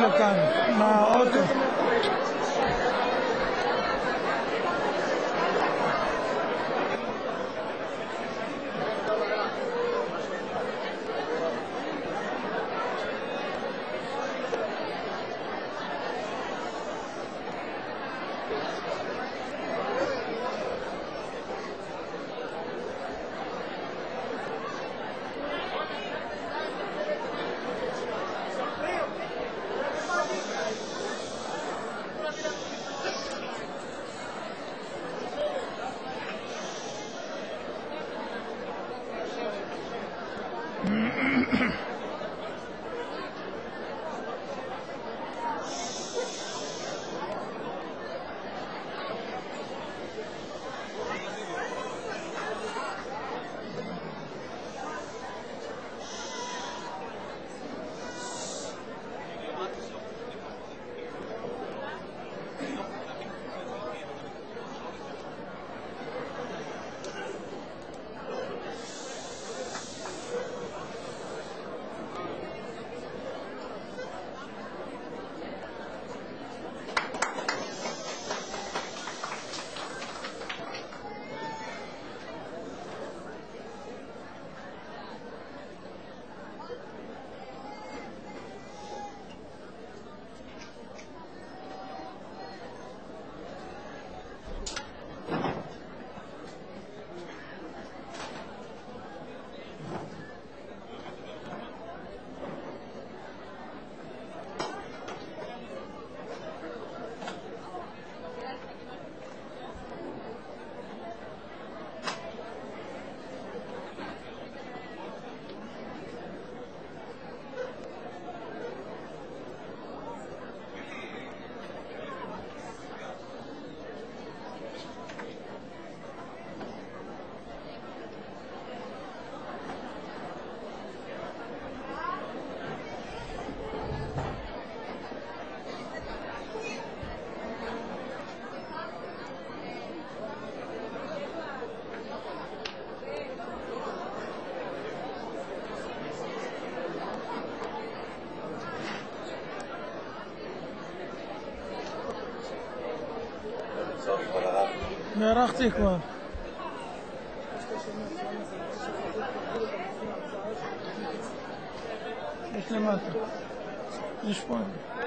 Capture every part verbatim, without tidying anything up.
לכאן, מהאוטו. נערכתי כבר. יש למטה. יש פה.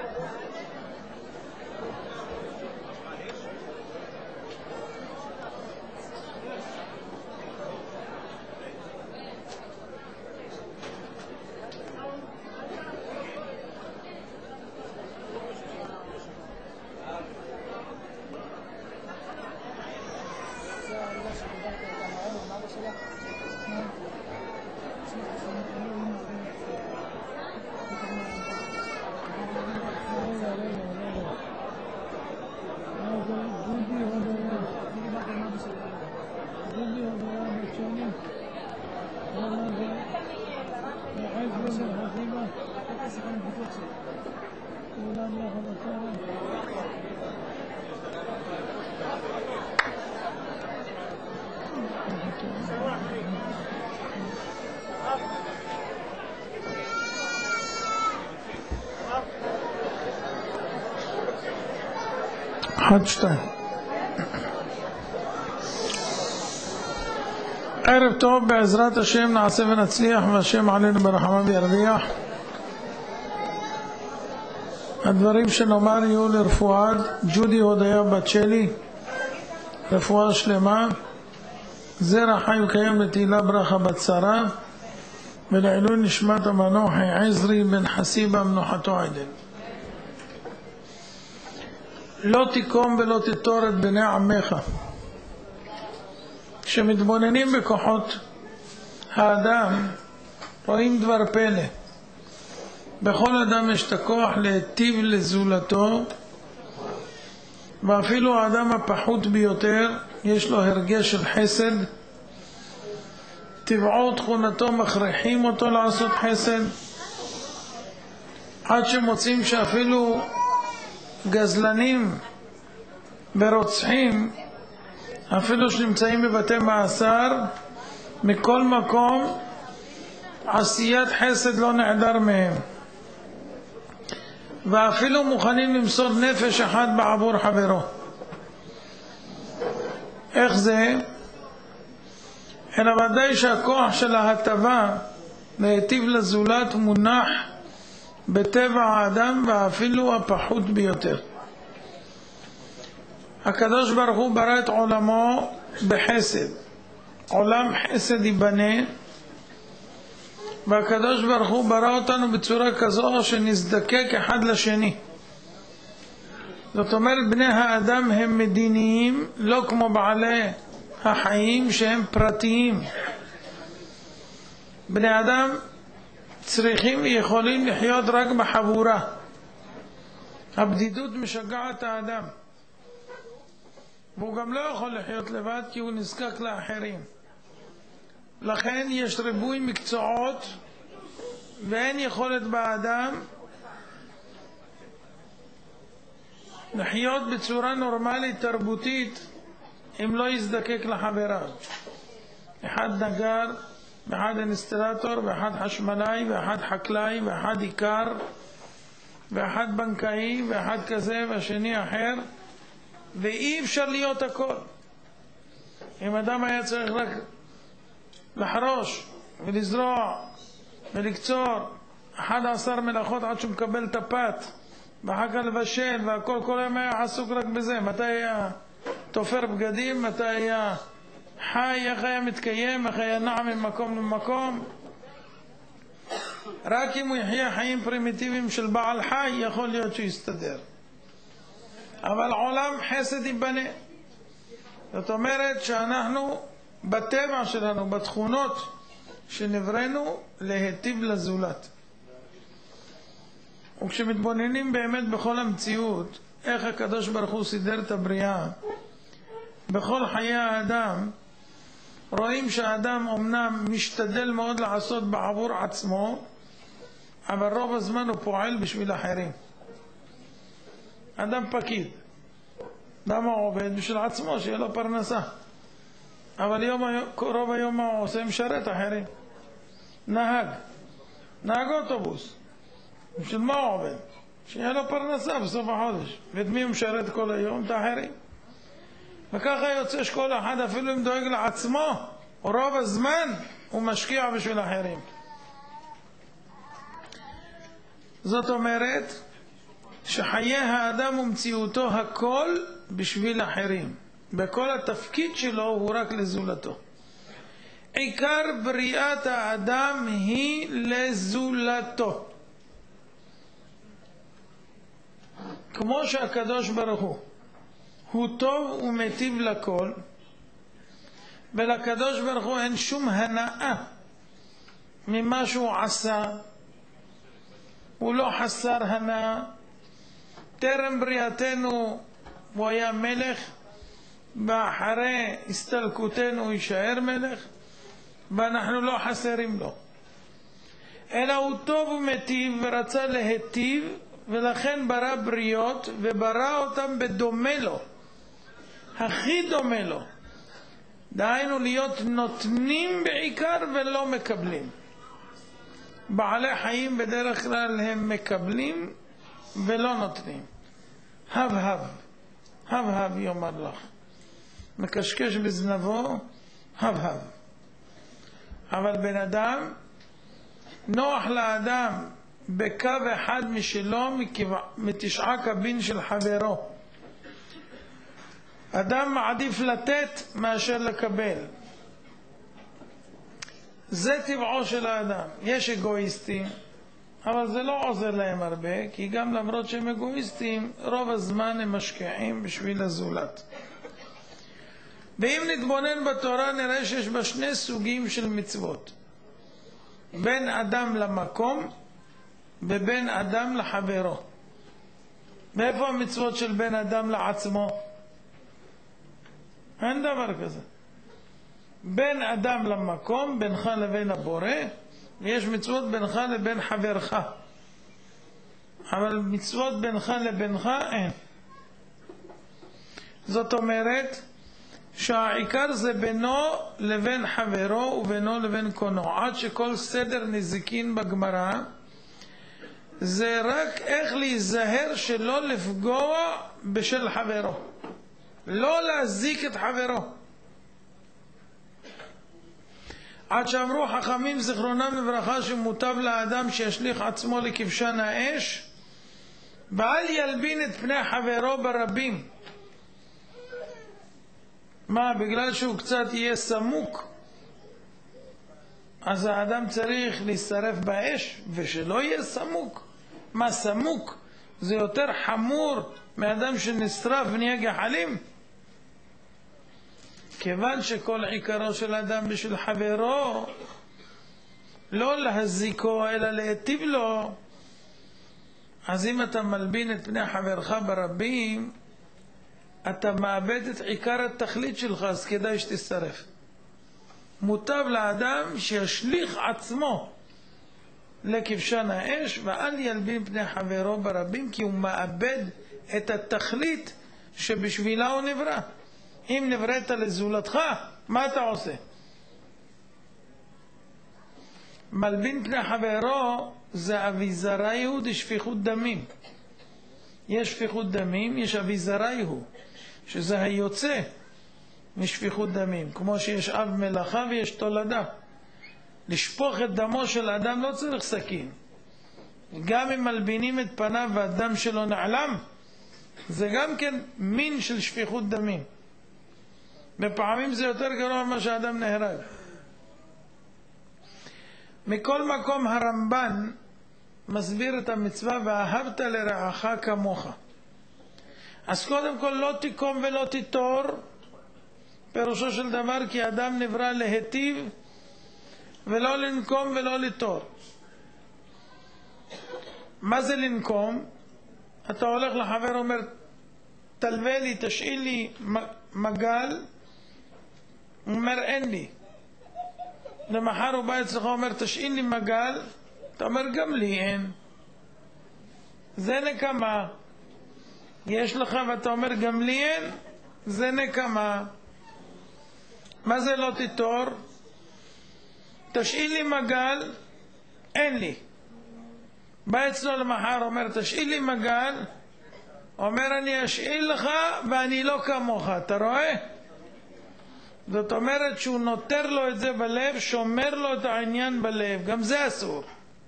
אחד, שתיים. ערב טוב, בעזרת השם נעשה ונצליח, והשם עלינו ברחמה וירוויח. הדברים שנאמר יהיו לרפואת ג'ודי הודיה בת שלי, רפואה שלמה, זרע חי וקיים לתהילה ברכה בת שרה, ולעילוי נשמת המנוח עזרי בן חסיבה מנוחתו עדן. לא תקום ולא תתור את בני עמך. כשמתבוננים בכוחות האדם רואים דבר פלא. בכל אדם יש את הכוח להיטיב לזולתו, ואפילו האדם הפחות ביותר יש לו הרגש של חסד. טבעו תכונתו מכריחים אותו לעשות חסד, עד שמוצאים שאפילו גזלנים ורוצחים, אפילו שנמצאים בבתי מאסר, מכל מקום עשיית חסד לא נעדר מהם. ואפילו מוכנים למסור נפש אחד בעבור חברו. איך זה? אלא ודאי שהכוח של ההטבה להיטיב לזולת מונח בטבע האדם ואפילו הפחות ביותר. הקדוש ברוך הוא ברא את עולמו בחסד. עולם חסד ייבנה, והקדוש ברוך הוא ברא אותנו בצורה כזו שנזדקק אחד לשני. זאת אומרת, בני האדם הם מדיניים, לא כמו בעלי החיים שהם פרטיים. בני אדם צריכים ויכולים לחיות רק בחבורה. הבדידות משגעת את האדם, והוא גם לא יכול לחיות לבד כי הוא נזקק לאחרים. לכן יש ריבוי מקצועות ואין יכולת באדם לחיות בצורה נורמלית תרבותית אם לא יזדקק לחבריו. אחד נגר, ואחד אינסטלטור, ואחד חשמלאי, ואחד חקלאי, ואחד עיקר, ואחד בנקאי, ואחד כזה והשני אחר, ואי אפשר להיות הכל. אם אדם היה צריך רק לחרוש ולזרוע ולקצור אחד עשר מלאכות עד שהוא מקבל את הפת, ואחר כך לבשל והכל, כל היום היה עסוק רק בזה. מתי היה תופר בגדים, מתי היה חי, איך היה מתקיים, איך היה נע ממקום למקום. רק אם הוא יחיה חיים פרימיטיביים של בעל חי יכול להיות שהוא יסתדר. אבל עולם חסד ייבנה. זאת אומרת שאנחנו בטבע שלנו, בתכונות שנבראנו, להיטיב לזולת. וכשמתבוננים באמת בכל המציאות, איך הקדוש ברוך הוא סידר את הבריאה, בכל חיי האדם, רואים שהאדם אמנם משתדל מאוד לעשות בעבור עצמו, אבל רוב הזמן הוא פועל בשביל אחרים. אדם פקיד, למה הוא עובד? בשביל עצמו, שיהיה לו פרנסה. אבל יום, רוב היום מה הוא עושה? משרת אחרים. נהג, נהג אוטובוס, בשביל מה הוא עובד? שיהיה לו פרנסה בסוף החודש. ואת מי הוא משרת כל היום? את האחרים. וככה יוצא שכל אחד, אפילו אם דואג לעצמו, רוב הזמן הוא משקיע בשביל אחרים. זאת אומרת שחיי האדם ומציאותו הכל בשביל אחרים. בכל התפקיד שלו הוא רק לזולתו. עיקר בריאת האדם היא לזולתו. כמו שהקדוש ברוך הוא הוא טוב ומטיב לכל, ולקדוש ברוך הוא אין שום הנאה ממה שהוא עשה. הוא לא חסר הנאה. טרם בריאתנו הוא היה מלך, ואחרי הסתלקותנו הוא יישאר מלך, ואנחנו לא חסרים לו. אלא הוא טוב ומטיב ורצה להטיב, ולכן ברא בריות וברא אותם בדומה לו, הכי דומה לו. דהיינו להיות נותנים בעיקר ולא מקבלים. בעלי חיים בדרך כלל הם מקבלים ולא נותנים. הב הב, הב הב יאמר לך, מקשקש בזנבו, הב הב. אבל בן אדם, נוח לאדם בקו אחד משלו מתשעה קבין של חברו. אדם מעדיף לתת מאשר לקבל. זה טבעו של האדם. יש אגואיסטים, אבל זה לא עוזר להם הרבה, כי גם למרות שהם אגואיסטים, רוב הזמן הם משקיעים בשביל הזולת. ואם נתבונן בתורה נראה שיש בה שני סוגים של מצוות. בין אדם למקום ובין אדם לחברו. מאיפה המצוות של בין אדם לעצמו? אין דבר כזה. בין אדם למקום, בינך לבין הבורא, ויש מצוות בינך לבין חברך. אבל מצוות בינך לבינך אין. זאת אומרת שהעיקר זה בינו לבין חברו ובינו לבין קונו. עד שכל סדר נזיקין בגמרא זה רק איך להיזהר שלא לפגוע בשל חברו, לא להזיק את חברו. עד שאמרו חכמים זכרונם לברכה שמוטב לאדם שישליך עצמו לכבשן האש ואל ילבין את פני חברו ברבים. מה, בגלל שהוא קצת יהיה סמוק אז האדם צריך להישרף באש ושלא יהיה סמוק? מה, סמוק זה יותר חמור מאדם שנשרף ונהיה גחלים? כיוון שכל עיקרו של אדם בשביל חברו לא להזיקו אלא להיטיב לו, אז אם אתה מלבין את פני חברך ברבים אתה מאבד את עיקר התכלית שלך, אז כדאי שתשרף. מוטב לאדם שישליך עצמו לכבשן האש ואל ילבין פני חברו ברבים, כי הוא מאבד את התכלית שבשבילה הוא נברא. אם נבראת לזולתך, מה אתה עושה? מלבין פני חברו זה אביזרייהו דשפיכות דמים. יש שפיכות דמים, יש אביזרייהו שזה היוצא משפיכות דמים, כמו שיש אב מלאכה ויש תולדה. לשפוך את דמו של האדם לא צריך סכין, גם אם מלבינים את פניו והדם שלו נעלם, זה גם כן מין של שפיכות דמים. בפעמים זה יותר גרוע ממה שהאדם נהרג. מכל מקום הרמב"ן מסביר את המצווה ואהבת לרעך כמוך. אז קודם כל לא תקום ולא תיטור, פירושו של דבר כי אדם נברא להיטיב ולא לנקום ולא ליטור. מה זה לנקום? אתה הולך לחבר אומר תלווה לי, תשאיל לי מגל, הוא אומר אין לי. למחר הוא בא אצלך אומר תשאיל לי מגל, אתה אומר גם לי אין. זה נקמה. יש לך ואתה אומר גם לי אין, זה נקמה. מה זה לא תיטור? תשאיל לי מגל, אין לי. בא אצלו למחר אומר תשאיל לי מגל, אומר אני אשאיל לך ואני לא כמוך. אתה רואה? זאת אומרת שהוא נותר לו את זה בלב, שומר לו את העניין בלב, גם זה אסור.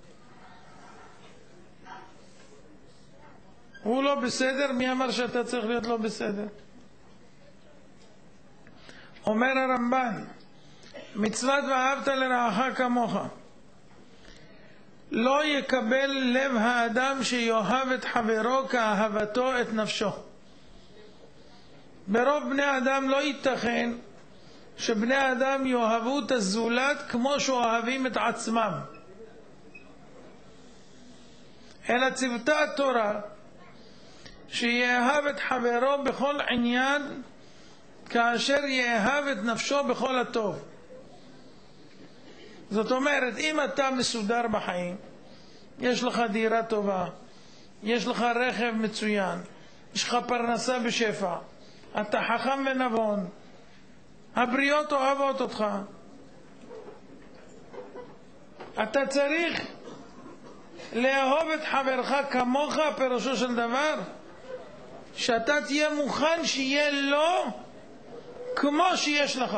הוא לא בסדר, מי אמר שאתה צריך להיות לא בסדר? אומר הרמב"ן, מצוות ואהבת לרעך כמוך, לא יקבל לב האדם שיאהב את חברו כאהבתו את נפשו. ברוב בני אדם לא ייתכן שבני אדם יאהבו את הזולת כמו שאוהבים את עצמם, אלא ציוותה התורה שיאהב את חברו בכל עניין כאשר יאהב את נפשו בכל הטוב. זאת אומרת, אם אתה מסודר בחיים, יש לך דירה טובה, יש לך רכב מצוין, יש לך פרנסה בשפע, אתה חכם ונבון, הבריות אוהבות אותך, אתה צריך לאהוב את חברך כמוך. פירושו של דבר שאתה תהיה מוכן שיהיה לו כמו שיש לך.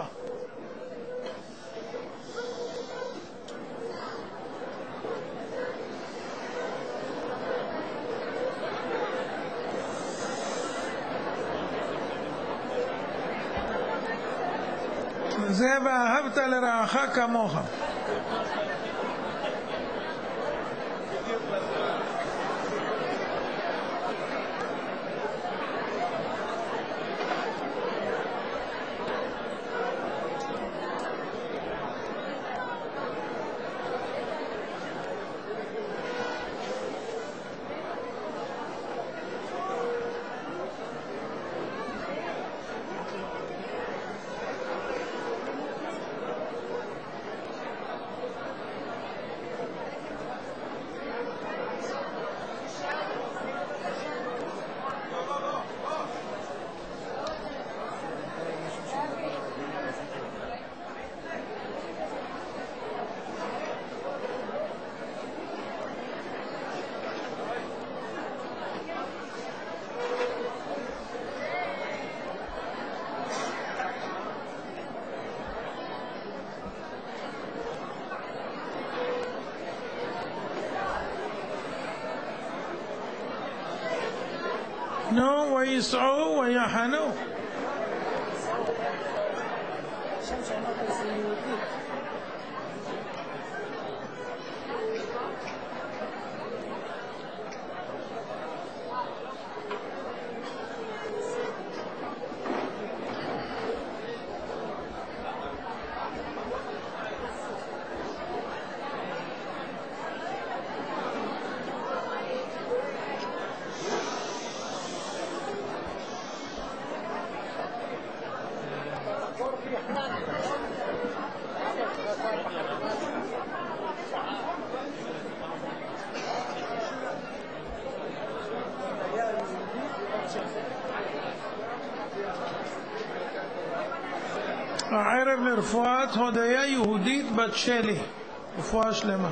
זה ואהבת לרעך כמוך. נו, ויסעו ויחנו. שם שאמרת זה יהודי. הערב לרפואת הודיה יהודית בת שלי, רפואה שלמה.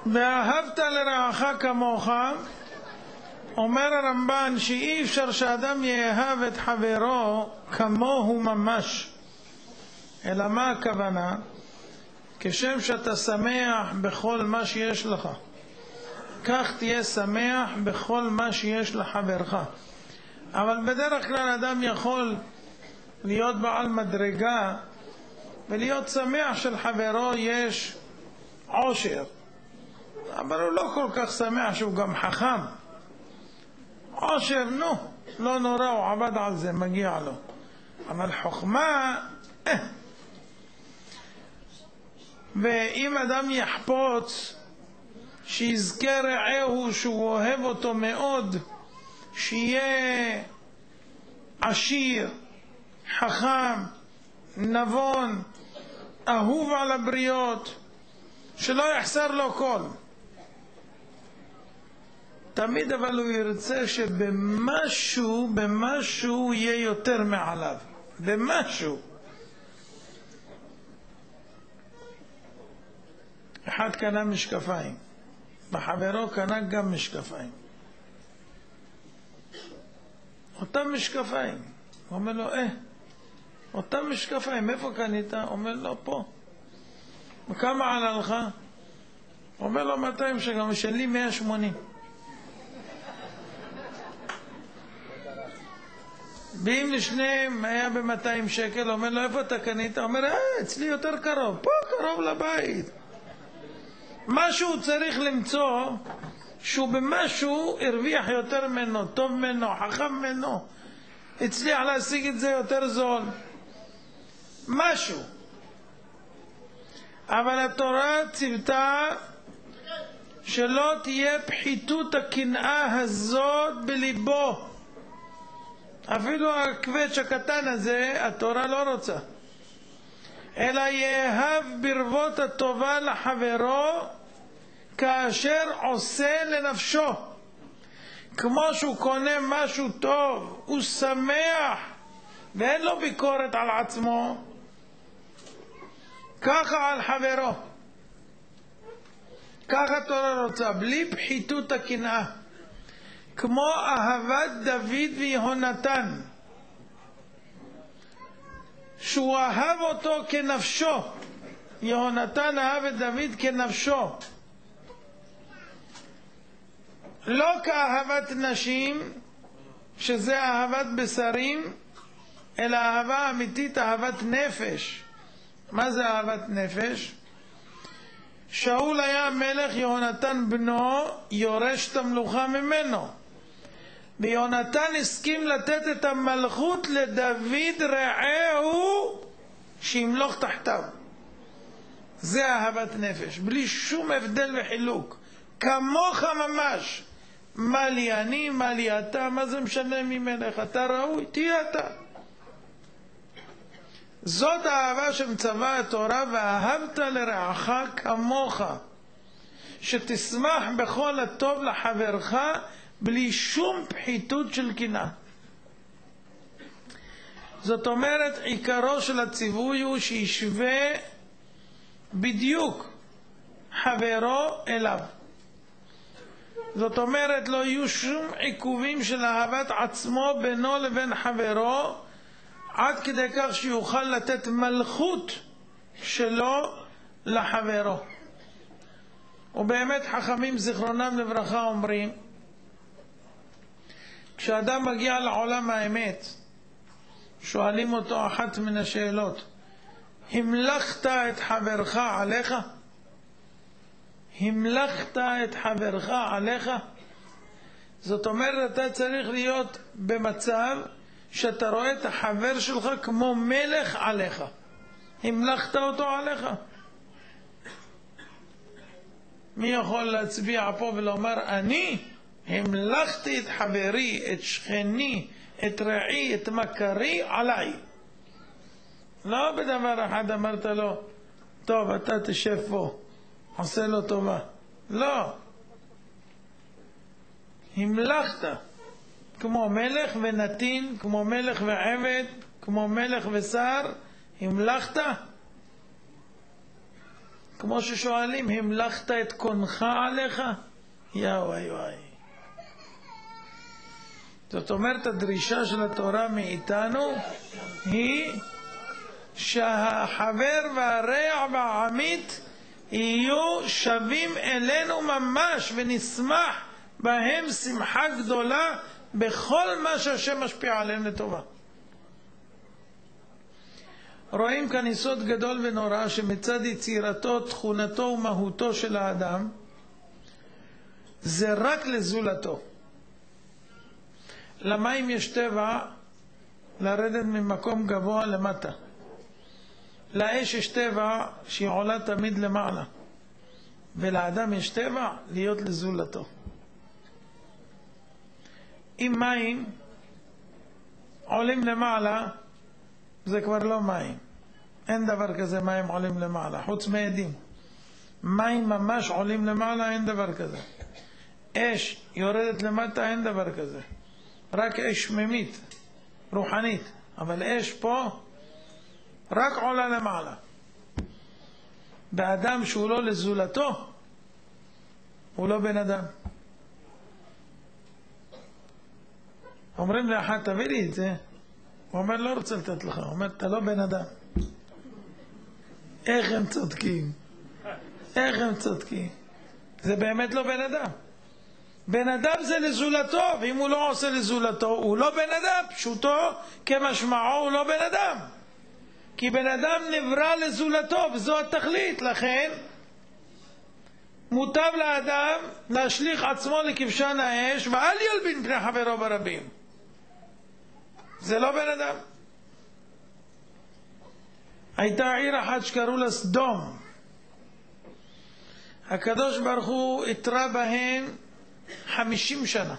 ואהבת לרעך כמוך, אומר הרמב"ן שאי אפשר שאדם יאהב את חברו כמוהו ממש. אלא מה הכוונה? כשם שאתה שמח בכל מה שיש לך, כך תהיה שמח בכל מה שיש לחברך. אבל בדרך כלל אדם יכול להיות בעל מדרגה ולהיות שמח של חברו יש עושר, אבל הוא לא כל כך שמח שהוא גם חכם. עושר, נו, לא נורא, הוא עבד על זה, מגיע לו. אבל חוכמה, אה. ואם אדם יחפוץ שיזכה רעהו שהוא אוהב אותו מאוד, שיהיה עשיר, חכם, נבון, אהוב על הבריות, שלא יחסר לו כל. תמיד אבל הוא ירצה שבמשהו, במשהו יהיה יותר מעליו. במשהו. אחד קנה משקפיים, בחברו קנה גם משקפיים. אותם משקפיים. הוא אומר לו, אה, אותם משקפיים, איפה קנית? הוא אומר לו, פה. וכמה עלה לך? הוא אומר לו, מאתיים שקל, משלי מאה ושמונים. ואם לשניהם היה ב-מאתיים שקל, הוא אומר לו, איפה אתה קנית? הוא אומר, אה, אצלי יותר קרוב, פה קרוב לבית. משהו הוא צריך למצוא שהוא במשהו הרוויח יותר ממנו, טוב ממנו, חכם ממנו, הצליח להשיג את זה יותר זול, משהו. אבל התורה ציוותה שלא תהיה פחיתות הקנאה הזאת בליבו. אפילו הקווץ' הקטן הזה התורה לא רוצה, אלא יאהב ברבות הטובה לחברו כאשר עושה לנפשו. כמו שהוא קונה משהו טוב, הוא שמח ואין לו ביקורת על עצמו, ככה על חברו. ככה התורה רוצה, בלי פחיתות הקנאה. כמו אהבת דוד ויהונתן, שהוא אהב אותו כנפשו. יהונתן אהב את דוד כנפשו, לא כאהבת נשים שזה אהבת בשרים, אלא אהבה אמיתית, אהבת נפש. מה זה אהבת נפש? שאול היה מלך, יהונתן בנו יורש את המלוכה ממנו, ויהונתן הסכים לתת את המלכות לדוד רעהו שימלוך תחתיו. זה אהבת נפש, בלי שום הבדל וחילוק. כמוך ממש. מה לי אני, מה לי אתה, מה זה משנה ממך? אתה ראוי, תהיה אתה. זאת האהבה שמצווה התורה, ואהבת לרעך כמוך, שתשמח בכל הטוב לחברך בלי שום פחיתות של קנאה. זאת אומרת, עיקרו של הציווי הוא שישווה בדיוק חברו אליו. זאת אומרת, לא יהיו שום עיכובים של אהבת עצמו בינו לבין חברו, עד כדי כך שיוכל לתת מלכות שלו לחברו. ובאמת חכמים זיכרונם לברכה אומרים, כשאדם מגיע לעולם האמת, שואלים אותו אחת מן השאלות, המלכת את חברך עליך? המלכת את חברך עליך? זאת אומרת, אתה צריך להיות במצב שאתה רואה את החבר שלך כמו מלך עליך. המלכת אותו עליך? מי יכול להצביע פה ולומר, אני המלכתי את חברי, את שכני, את רעי, את מכרי עליי? לא בדבר אחד אמרת לו, טוב, אתה תשב פה, עושה לו טובה. לא. המלכת כמו מלך ונתין, כמו מלך ועבד, כמו מלך ושר. המלכת כמו ששואלים, המלכת את קונך עליך? יא וואי וואי. זאת אומרת, הדרישה של התורה מאיתנו היא שהחבר והרע והעמית יהיו שווים אלינו ממש, ונשמח בהם שמחה גדולה בכל מה שהשם משפיע עליהם לטובה. רואים כאן יסוד גדול ונורא שמצד יצירתו, תכונתו ומהותו של האדם זה רק לזולתו. למים יש טבע לרדת ממקום גבוה למטה. לאש יש טבע שהיא עולה תמיד למעלה. ולאדם יש טבע להיות לזולתו. אם מים עולים למעלה, זה כבר לא מים. אין דבר כזה מים עולים למעלה, חוץ מעדים. מים ממש עולים למעלה, אין דבר כזה. אש יורדת למטה, אין דבר כזה. רק אש שממית, רוחנית. אבל אש פה רק עולה למעלה. באדם שהוא לא לזולתו, הוא לא בן אדם. אומרים לאחד, תביא לי את זה. הוא אומר, לא רוצה לתת לך. הוא אומר, אתה לא בן אדם. איך הם צודקים? איך הם צודקים? זה באמת לא בן אדם. בן אדם זה לזולתו, ואם הוא לא עושה לזולתו, הוא לא בן אדם. פשוטו כמשמעו, הוא לא בן אדם. כי בן אדם נברא לזולתו, וזו התכלית. לכן, מוטב לאדם להשליך עצמו לכבשן האש, ואל ילבין פני חברו ברבים. זה לא בן אדם. הייתה עיר אחת שקראו לה סדום. הקדוש ברוך הוא התרה בהן חמישים שנה.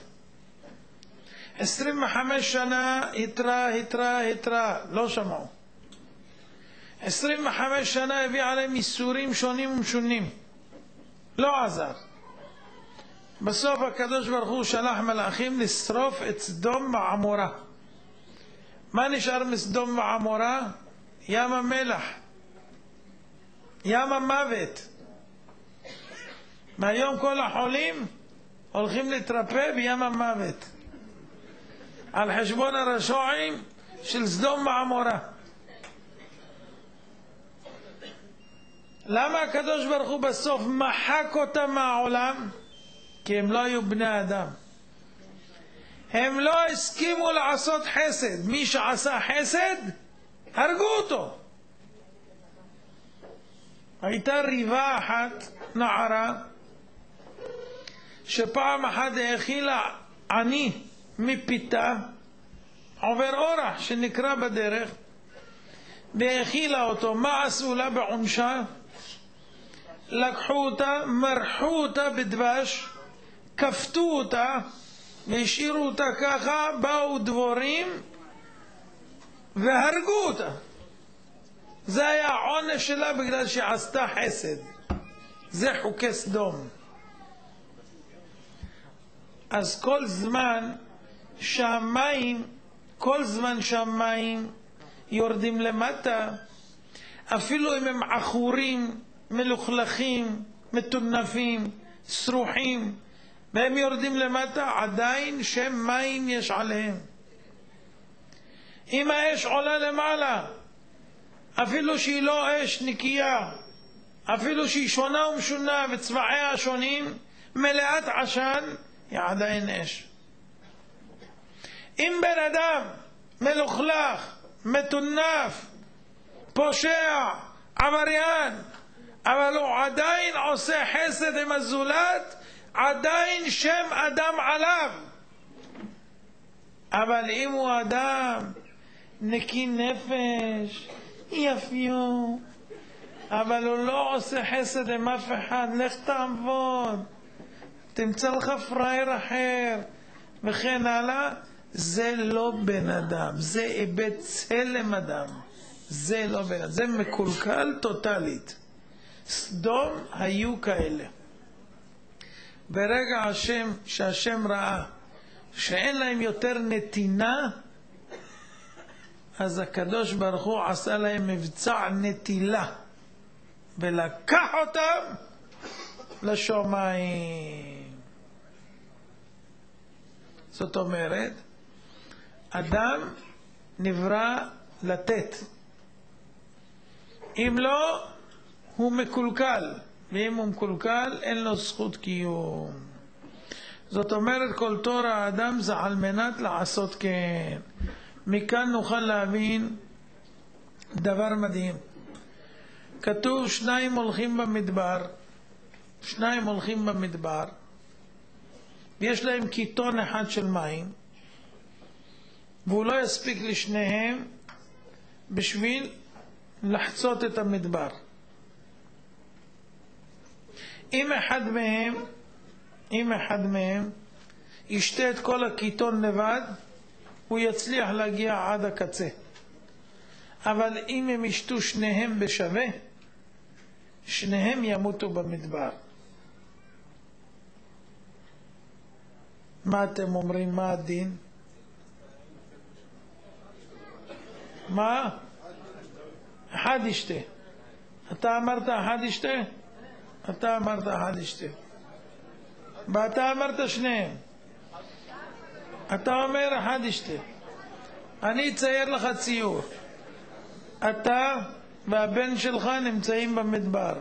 עשרים וחמש שנה התרה, התרה, התרה, לא שמעו. עשרים וחמש שנה הביא עליהם איסורים שונים ומשונים. לא עזר. בסוף הקדוש ברוך הוא שלח מלאכים לשרוף את סדום ועמורה. מה נשאר מסדום ועמורה? ים המלח, ים המוות. מהיום כל החולים הולכים להתרפא בים המוות על חשבון הרשעים של סדום ועמורה. למה הקדוש ברוך הוא בסוף מחק אותם מהעולם? כי הם לא היו בני אדם. הם לא הסכימו לעשות חסד. מי שעשה חסד, הרגו אותו. הייתה ריבה אחת, נערה, שפעם אחת האכילה עני מפיתה, עובר אורח שנקרא בדרך, והאכילה אותו. מה עשו לה בעונשה? לקחו אותה, מרחו אותה בדבש, כפתו אותה, והשאירו אותה ככה. באו דבורים והרגו אותה. זה היה העונש שלה בגלל שעשתה חסד. זה חוקי סדום. אז כל זמן שהמים, כל זמן שהמים יורדים למטה, אפילו אם הם עכורים, מלוכלכים, מטונפים, סרוחים, והם יורדים למטה, עדיין שם מים יש עליהם. אם האש עולה למעלה, אפילו שהיא לא אש נקייה, אפילו שהיא שונה ומשונה וצבעיה שונים, מלאת עשן, היא עדיין אש. אם בן אדם מלוכלך, מטונף, פושע, עבריין, אבל הוא עדיין עושה חסד עם הזולת, עדיין שם אדם עליו. אבל אם הוא אדם נקי נפש, יפיו, אבל הוא לא עושה חסד עם אף אחד, לך תעבוד, תמצא לך פראייר אחר, וכן הלאה, זה לא בן אדם, זה איבד צלם אדם, זה לא בן אדם, זה מקולקל טוטלית. סדום היו כאלה. ברגע השם, שהשם ראה שאין להם יותר נתינה, אז הקדוש ברוך הוא עשה להם מבצע נטילה ולקח אותם לשומיים. זאת אומרת, אדם נברא לתת. אם לא, הוא מקולקל, ואם הוא מקולקל, אין לו זכות קיום. זאת אומרת, כל תור האדם זה על מנת לעשות כן. מכאן נוכל להבין דבר מדהים. כתוב שניים הולכים במדבר, שניים הולכים במדבר, ויש להם קיטון אחד של מים, והוא לא יספיק לשניהם בשביל לחצות את המדבר. אם אחד מהם, אם אחד מהם ישתה את כל הקיטון לבד, הוא יצליח להגיע עד הקצה. אבל אם הם ישתו שניהם בשווה, שניהם ימותו במדבר. מה אתם אומרים? מה הדין? מה? אחד ישתה. אתה אמרת אחד ישתה? אתה אמרת אחד ישתה. ואתה אמרת שניהם. אתה אומר אחד ישתה. אני אצייר לך ציור. אתה והבן שלך נמצאים במדבר.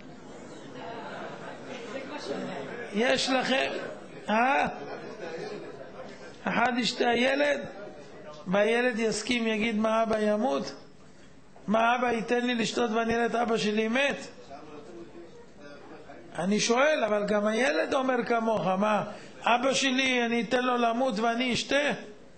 יש לכם, אה? אחד ישתה הילד, והילד יסכים, יגיד מה אבא ימות? מה אבא ייתן לי לשתות ואני אראה את אבא שלי מת? אני שואל, אבל גם הילד אומר כמוך, מה? אבא שלי אני אתן לו למות ואני אשתה?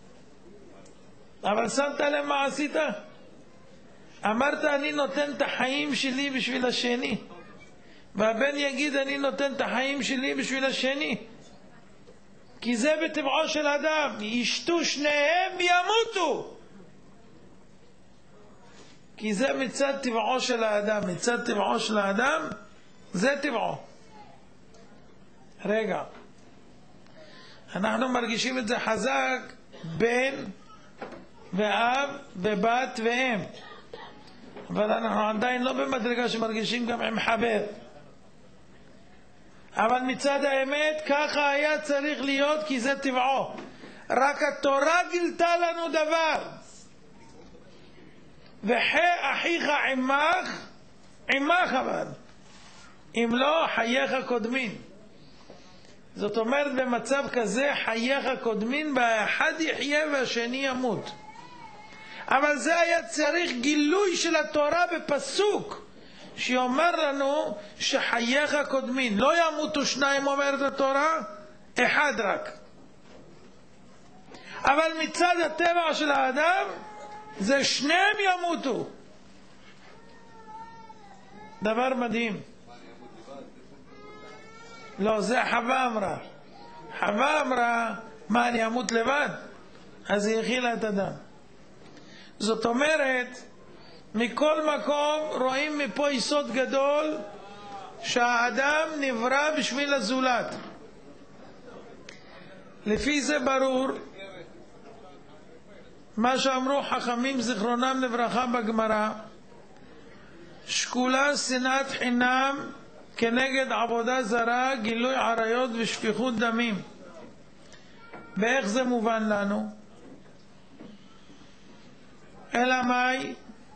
אבל שמת לב מה עשית? אמרת אני נותן את החיים שלי בשביל השני, והבן יגיד אני נותן את החיים שלי בשביל השני, כי זה בטבעו של אדם. ישתו שניהם ימותו, כי זה מצד טבעו של האדם. מצד טבעו של האדם זה טבעו. רגע, אנחנו מרגישים את זה חזק, בן ואב ובת ואם, אבל אנחנו עדיין לא במדרגה שמרגישים גם עם חבר. אבל מצד האמת ככה היה צריך להיות, כי זה טבעו. רק התורה גילתה לנו דבר, וחי אחיך עמך, עמך אבל אם לא חייך קודמין. זאת אומרת, במצב כזה חייך קודמין, והאחד יחיה והשני ימות. אבל זה היה צריך גילוי של התורה בפסוק שיאמר לנו שחייך קודמין. לא ימותו שניים, אומרת התורה, אחד רק. אבל מצד הטבע של האדם זה שניהם ימותו. דבר מדהים. לא, זה חווה אמרה. חווה אמרה, מה, אני אמות לבד? אז היא הכילה את אדם. זאת אומרת, מכל מקום רואים מפה יסוד גדול, שהאדם נברא בשביל הזולת. לפי זה ברור מה שאמרו חכמים זיכרונם לברכה בגמרא, שקולה שנאת חינם כנגד עבודה זרה, גילוי עריות ושפיכות דמים. ואיך זה מובן לנו? אלא מאי?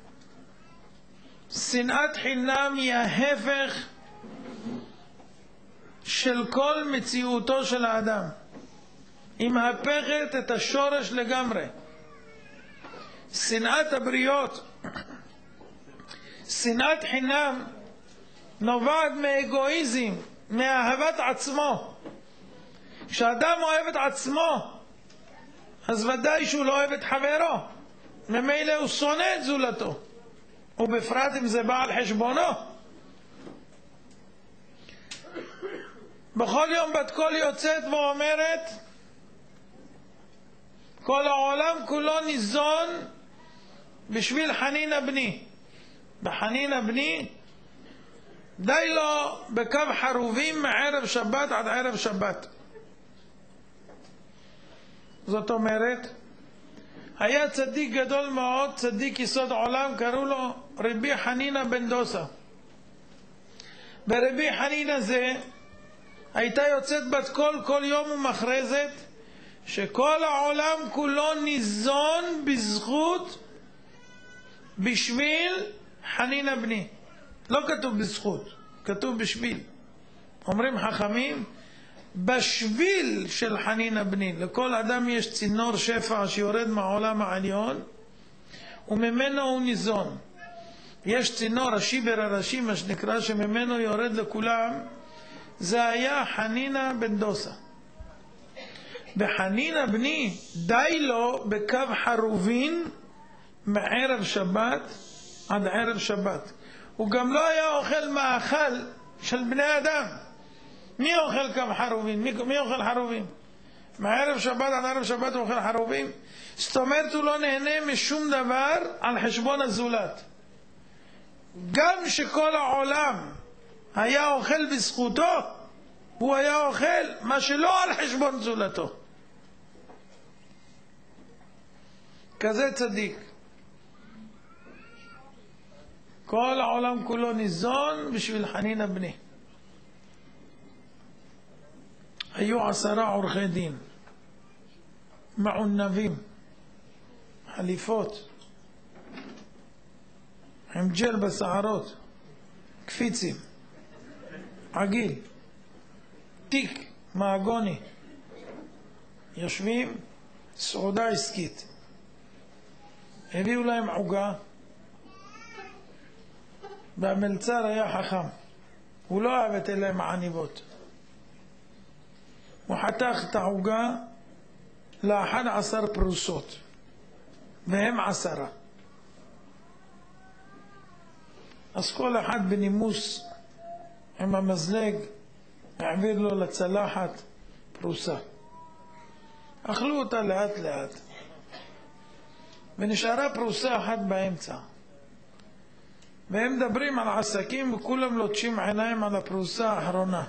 שנאת חינם היא ההפך של כל מציאותו של האדם. היא מהפכת את השורש לגמרי. שנאת הבריות, שנאת חינם, נובעת מאגואיזם, מאהבת עצמו. כשאדם אוהב את עצמו, אז ודאי שהוא לא אוהב את חברו, ממילא הוא שונא את זולתו, ובפרט אם זה בא על חשבונו. בכל יום בת קול יוצאת ואומרת, כל העולם כולו ניזון בשביל חנינה בני. בחנינה בני די לו בקו חרובים מערב שבת עד ערב שבת. זאת אומרת, היה צדיק גדול מאוד, צדיק יסוד עולם, קראו לו רבי חנינה בן דוסה. ברבי חנינא זה הייתה יוצאת בת קול כל יום ומכרזת שכל העולם כולו ניזון בזכות בשביל חנינא בני. לא כתוב בזכות, כתוב בשביל. אומרים חכמים בשביל של חנינא בני. לכל אדם יש צינור שפע שיורד מהעולם העליון וממנו הוא ניזון. יש צינור השיבר הראשי מה שנקרא שממנו יורד לכולם, זה היה חנינא בן דוסה. בחנינא בני די לו בקו חרובין מערב שבת עד ערב שבת. הוא גם לא היה אוכל מאכל של בני אדם. מי אוכל קו חרובין? מי, מי אוכל חרובים? מערב שבת עד ערב שבת הוא אוכל חרובים. זאת אומרת הוא לא נהנה משום דבר על חשבון הזולת. גם שכל העולם היה אוכל בזכותו, הוא היה אוכל מה שלא על חשבון זולתו. כזה צדיק. כל העולם כולו ניזון בשביל חנינא בני. היו עשרה עורכי דין מעונבים, חליפות עם ג'ל בשערות, קפיצים, עגיל, תיק מעגוני, יושבים סעודה עסקית. הביאו להם עוגה והמלצר היה חכם, הוא לא אהב את אלה עם העניבות. הוא חתך את העוגה לאחד עשר פרוסות והם עשרה. אז כל אחד בנימוס עם המזלג העביר לו לצלחת פרוסה. אכלו אותה לאט לאט ונשארה פרוסה אחת באמצע, והם מדברים על עסקים וכולם לוטשים עיניים על הפרוסה האחרונה.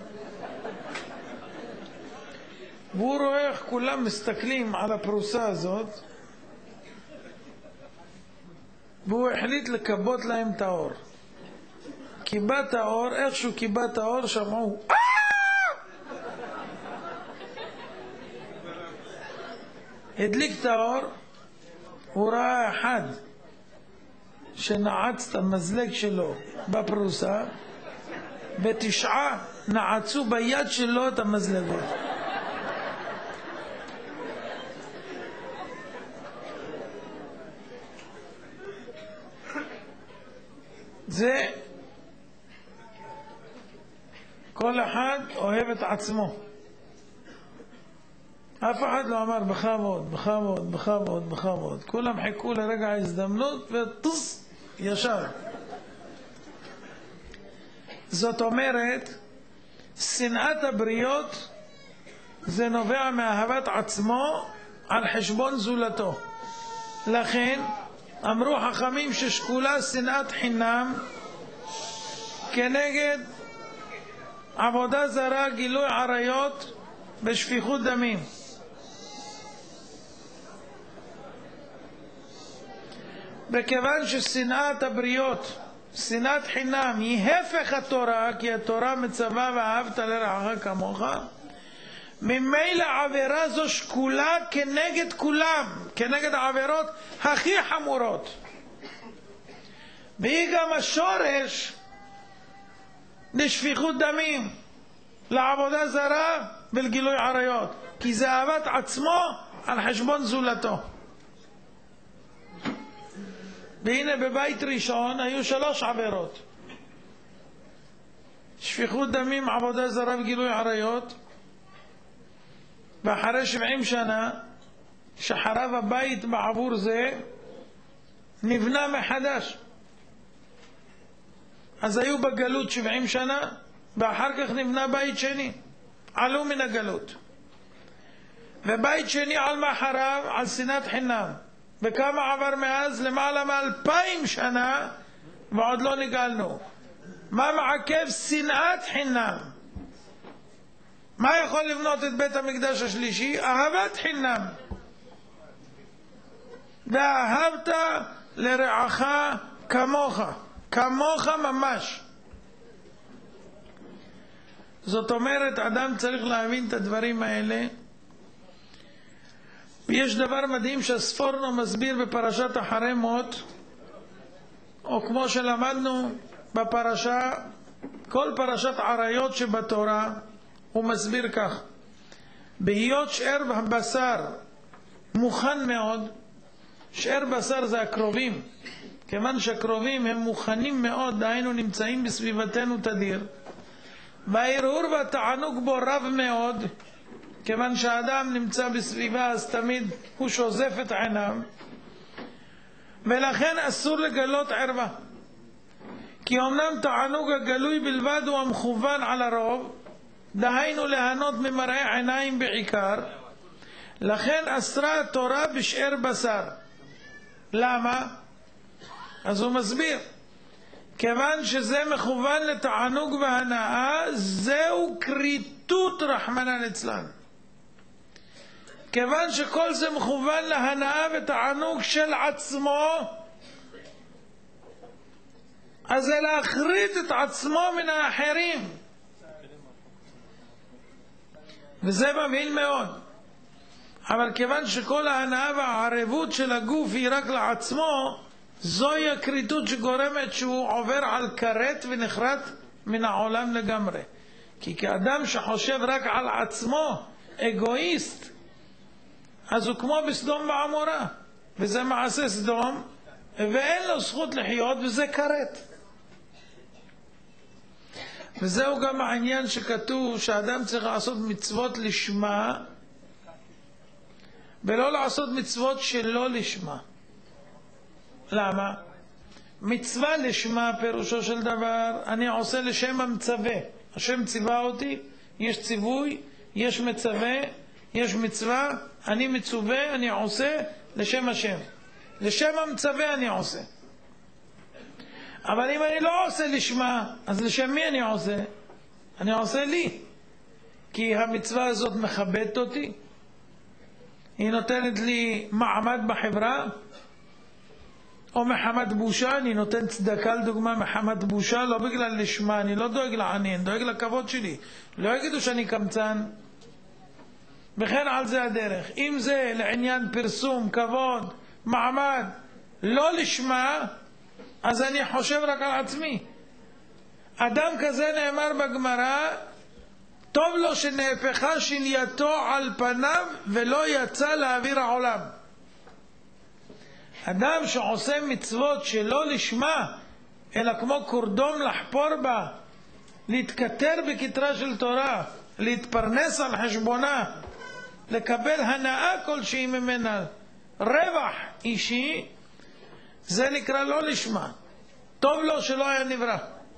והוא רואה איך כולם מסתכלים על הפרוסה הזאת, והוא החליט לקבות להם את האור. קיבת האור, איכשהו קיבת האור שמעו אה! הדליק את האור, הוא ראה אחד שנעץ את המזלג שלו בפרוסה, ותשעה נעצו ביד שלו את המזלגות. זה כל אחד אוהב את עצמו. אף אחד לא אמר בכבוד, בכבוד, בכבוד, בכבוד. כולם חיכו לרגע ההזדמנות וטוס ישר. זאת אומרת, שנאת הבריות זה נובע מאהבת עצמו על חשבון זולתו. לכן אמרו חכמים ששקולה שנאת חינם כנגד עבודה זרה, גילוי עריות ושפיכות דמים. בכיוון ששנאת הבריות, שנאת חינם, היא הפך התורה, כי התורה מצווה ואהבת לרעך כמוך, ממילא עבירה זו שקולה כנגד כולם, כנגד העבירות הכי חמורות. והיא גם השורש לשפיכות דמים, לעבודה זרה ולגילוי עריות, כי זה אהבת עצמו על חשבון זולתו. והנה בבית ראשון היו שלוש עבירות: שפיכות דמים, עבודה זרה וגילוי עריות. ואחרי שבעים שנה שחרב הבית בעבור זה, נבנה מחדש. אז היו בגלות שבעים שנה, ואחר כך נבנה בית שני, עלו מן הגלות. ובית שני על מה חרב? על שנאת חינם. וכמה עבר מאז? למעלה מאלפיים שנה, ועוד לא נגאלנו. מה מעכב? שנאת חינם. מה יכול לבנות את בית המקדש השלישי? אהבת חינם. ואהבת לרעך כמוך, כמוך ממש. זאת אומרת, אדם צריך להבין את הדברים האלה. ויש דבר מדהים שהספורנו מסביר בפרשת אחרי מות, או כמו שלמדנו בפרשה, כל פרשת עריות שבתורה, הוא מסביר כך: בהיות שאר הבשר מוכן מאוד, שאר בשר זה הקרובים, כיוון שהקרובים הם מוכנים מאוד, דהיינו נמצאים בסביבתנו תדיר, וההרהור והתענוג בו רב מאוד, כיוון שהאדם נמצא בסביבה אז תמיד הוא שוזף את עיניו, ולכן אסור לגלות ערווה, כי אומנם תענוג הגלוי בלבד הוא המכוון על הרוב, דהיינו ליהנות ממראה עיניים בעיקר, לכן אסרה התורה בשאר בשר. למה? אז הוא מסביר, כיוון שזה מכוון לתענוג והנאה, זהו כריתות רחמנא ליצלן. כיוון שכל זה מכוון להנאה ותענוג של עצמו, אז זה להחריט את עצמו מן האחרים, וזה מבהיל מאוד. אבל כיוון שכל ההנאה והערבות של הגוף היא רק לעצמו, זוהי הכריתות שגורמת שהוא עובר על כרת ונחרט מן העולם לגמרי. כי כאדם שחושב רק על עצמו, אגואיסט, אז הוא כמו בסדום ועמורה, וזה מעשה סדום, ואין לו זכות לחיות, וזה כרת. וזהו גם העניין שכתוב שאדם צריך לעשות מצוות לשמה, ולא לעשות מצוות שלא לשמה. למה? מצווה לשמה פירושו של דבר, אני עושה לשם המצווה. השם ציווה אותי, יש ציווי, יש מצווה, יש מצווה, אני מצווה, אני עושה לשם השם. לשם המצווה אני עושה. אבל אם אני לא עושה לשמה, אז לשם מי אני עושה? אני עושה לי. כי המצווה הזאת מכבדת אותי, היא נותנת לי מעמד בחברה, או מחמת בושה, אני נותן צדקה לדוגמה מחמת בושה, לא בגלל לשמה, אני לא דואג לעני, אני דואג לכבוד שלי. לא יגידו שאני קמצן. וכן על זה הדרך. אם זה לעניין פרסום, כבוד, מעמד, לא לשמה, אז אני חושב רק על עצמי. אדם כזה נאמר בגמרא, טוב לו שנהפכה שנייתו על פניו ולא יצא לאוויר העולם. אדם שעושה מצוות שלא לשמה, אלא כמו קורדום לחפור בה, להתכתר בכתרה של תורה, להתפרנס על חשבונה, לקבל הנאה כלשהי ממנה, רווח אישי, זה נקרא לא לשמה. טוב לו שלא היה נברא.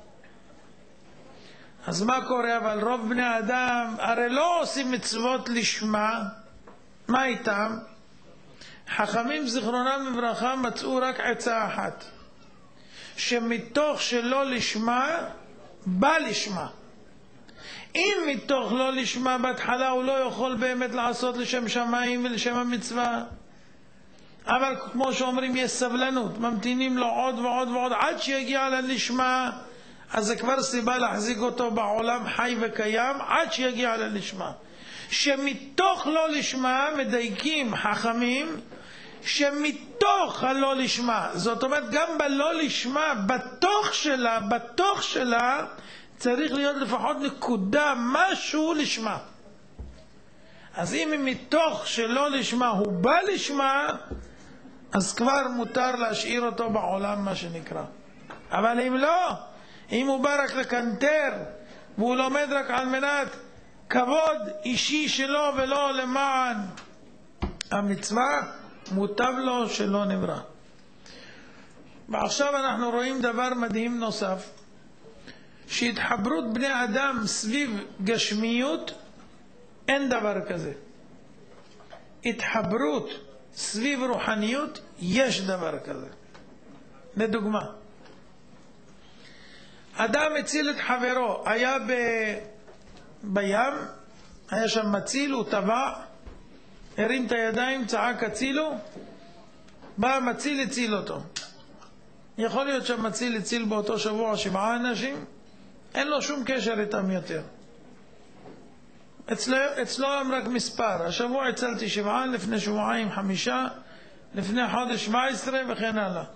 אז מה קורה? אבל רוב בני האדם הרי לא עושים מצוות לשמה. מה איתם? חכמים זיכרונם לברכה מצאו רק עצה אחת, שמתוך שלא לשמה בא לשמה. אם מתוך לא לשמה בהתחלה הוא לא יכול באמת לעשות לשם שמיים ולשם המצווה, אבל כמו שאומרים יש סבלנות, ממתינים לו עוד ועוד ועוד עד שיגיע ללשמה, אז זה כבר סיבה להחזיק אותו בעולם חי וקיים עד שיגיע ללשמה. שמתוך לא לשמה מדייקים חכמים, שמתוך הלא לשמה, זאת אומרת גם בלא לשמה, בתוך שלה, בתוך שלה צריך להיות לפחות נקודה, משהו לשמה. אז אם מתוך שלא לשמה הוא בא לשמה, אז כבר מותר להשאיר אותו בעולם מה שנקרא. אבל אם לא, אם הוא בא רק לקנטר והוא לומד רק על מנת כבוד אישי שלו ולא למען המצווה, מוטב לו שלא נברא. ועכשיו אנחנו רואים דבר מדהים נוסף, שהתחברות בני אדם סביב גשמיות אין דבר כזה. התחברות סביב רוחניות יש דבר כזה. לדוגמה, אדם הציל את חברו, היה ב... בים, היה שם מציל, הוא טבע, הרים את הידיים, צעק הצילו, בא המציל הציל אותו. יכול להיות שהמציל הציל באותו שבוע שבעה אנשים, אין לו שום קשר איתם יותר. אצלו, אצלו הם רק מספר. השבוע הצלתי שבעה, לפני שבועיים חמישה, לפני חודש שבע עשרה וכן הלאה.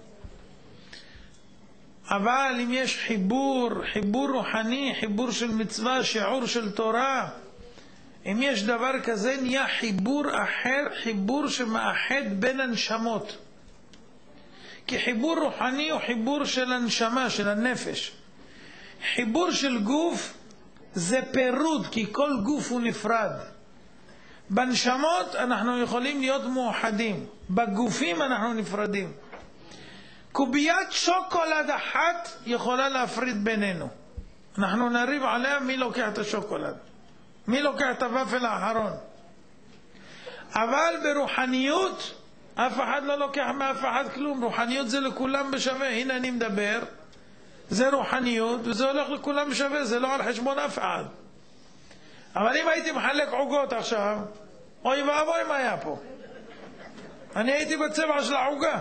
אבל אם יש חיבור, חיבור רוחני, חיבור של מצווה, שיעור של תורה, אם יש דבר כזה, נהיה חיבור אחר, חיבור שמאחד בין הנשמות. כי חיבור רוחני הוא חיבור של הנשמה, של הנפש. חיבור של גוף זה פירוד, כי כל גוף הוא נפרד. בנשמות אנחנו יכולים להיות מאוחדים, בגופים אנחנו נפרדים. קוביית שוקולד אחת יכולה להפריד בינינו. אנחנו נריב עליה מי לוקח את השוקולד, מי לוקח את הוואפל האחרון. אבל ברוחניות אף אחד לא לוקח מאף אחד כלום. רוחניות זה לכולם בשווה. הנה אני מדבר, זה רוחניות וזה הולך לכולם בשווה, זה לא על חשבון אף אחד. אבל אם הייתי מחלק עוגות עכשיו, אוי ואבוי מה היה פה. אני הייתי בצבע של העוגה.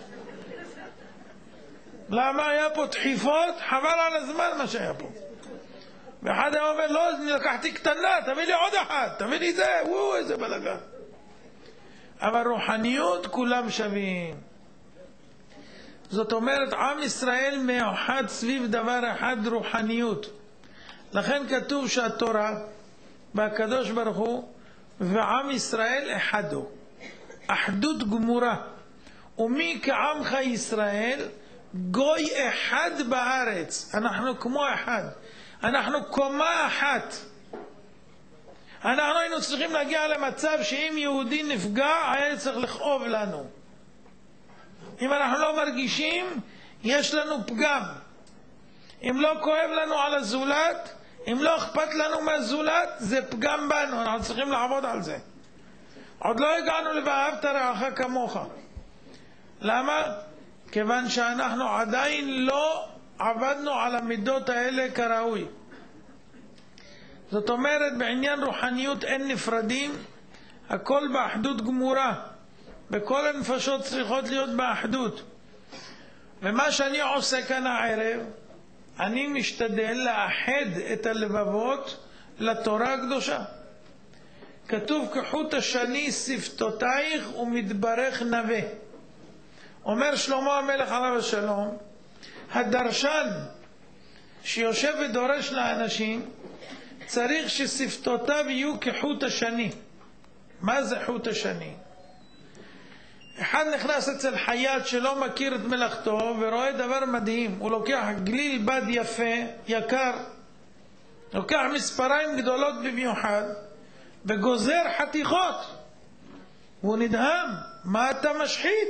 למה היה פה דחיפות? חבל על הזמן מה שהיה פה. ואחד היה אומר, לא, אני לקחתי קטנה, תביא לי עוד אחת, תביא לי זה, וואו, איזה בלגן. אבל רוחניות כולם שווים. זאת אומרת, עם ישראל מאוחד סביב דבר אחד, רוחניות. לכן כתוב שהתורה והקדוש ברוך הוא ועם ישראל אחד הוא. אחדות גמורה. ומי כעמך ישראל, גוי אחד בארץ. אנחנו כמו אחד. אנחנו קומה אחת. אנחנו היינו צריכים להגיע למצב שאם יהודי נפגע, היה צריך לכאוב לנו. אם אנחנו לא מרגישים, יש לנו פגם. אם לא כואב לנו על הזולת, אם לא אכפת לנו מהזולת, זה פגם בנו. אנחנו צריכים לעבוד על זה. עוד לא הגענו ל"ואהבת רעך כמוך". למה? כיוון שאנחנו עדיין לא עבדנו על המידות האלה כראוי. זאת אומרת, בעניין רוחניות אין נפרדים, הכל באחדות גמורה, וכל הנפשות צריכות להיות באחדות. ומה שאני עושה כאן הערב, אני משתדל לאחד את הלבבות לתורה הקדושה. כתוב כחוט השני שפתותייך ומתברך נווה. אומר שלמה המלך עליו השלום, הדרשן שיושב ודורש לאנשים צריך ששפתותיו יהיו כחוט השני. מה זה חוט השני? אחד נכנס אצל חייט שלא מכיר את מלאכתו ורואה דבר מדהים. הוא לוקח גליל בד יפה, יקר, לוקח מספריים גדולות במיוחד וגוזר חתיכות. הוא נדהם, מה אתה משחית?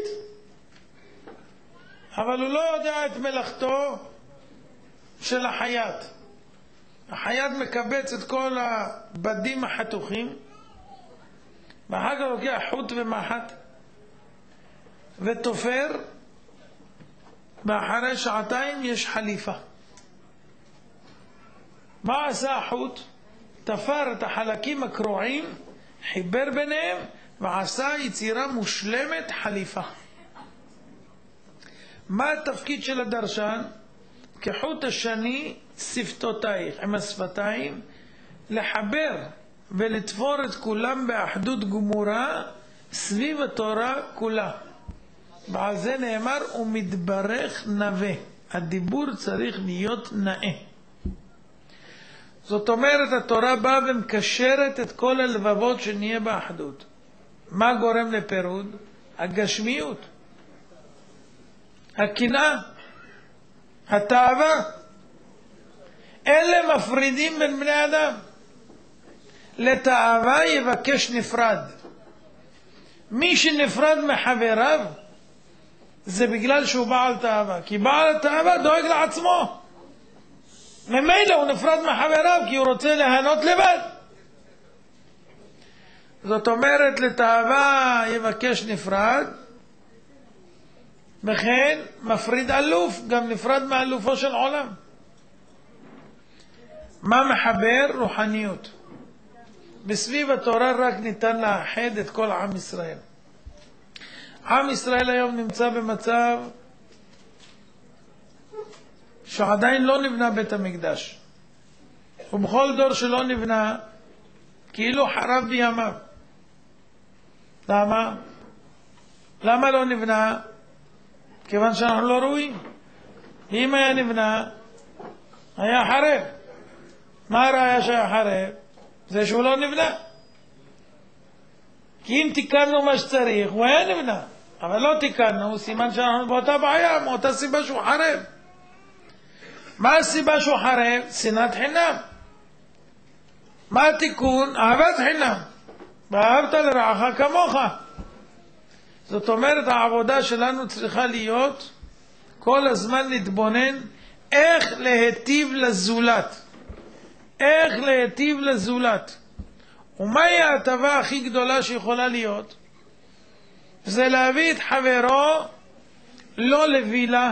אבל הוא לא יודע את מלאכתו של החייט. החייט מקבץ את כל הבדים החתוכים ואחר כך לוקח חוט ומחט ותופר, ואחרי שעתיים יש חליפה. מה עשה החוט? תפר את החלקים הקרועים, חיבר ביניהם ועשה יצירה מושלמת, חליפה. מה התפקיד של הדרשן? כחוט השני שפתותייך, עם השפתיים, לחבר ולתפור את כולם באחדות גמורה סביב התורה כולה. ועל זה נאמר ומתברך נווה. הדיבור צריך להיות נאה. זאת אומרת, התורה באה ומקשרת את כל הלבבות שנהיה באחדות. מה גורם לפירוד? הגשמיות, הקנאה, התאווה. אלה מפרידים בין בני אדם. לתאווה יבקש נפרד. מי שנפרד מחבריו זה בגלל שהוא בעל תאווה, כי בעל התאווה דואג לעצמו. ממילא הוא נפרד מחבריו כי הוא רוצה ליהנות לבד. זאת אומרת, לתאווה יבקש נפרד, וכן מפריד אלוף, גם נפרד מאלופו של עולם. מה מחבר? רוחניות. בסביב התורה רק ניתן לאחד את כל עם ישראל. עם ישראל היום נמצא במצב שעדיין לא נבנה בית המקדש. ובכל דור שלא נבנה, כאילו חרב בימיו. למה? למה לא נבנה? כיוון שאנחנו לא רואים. אם היה נבנה, היה חרב. מה הראיה שהיה חרב? זה שהוא לא נבנה. כי אם תיקנו מה שצריך, הוא היה נבנה. אבל לא תיקנו, סימן שאנחנו באותה בעיה, מאותה סיבה שהוא חרב. מה הסיבה שהוא חרב? שנאת חינם. מה התיקון? אהבת חינם. ואהבת לרעך כמוך. זאת אומרת, העבודה שלנו צריכה להיות כל הזמן להתבונן איך להיטיב לזולת. איך להיטיב לזולת. ומהי ההטבה הכי גדולה שיכולה להיות? זה להביא את חברו לא לווילה,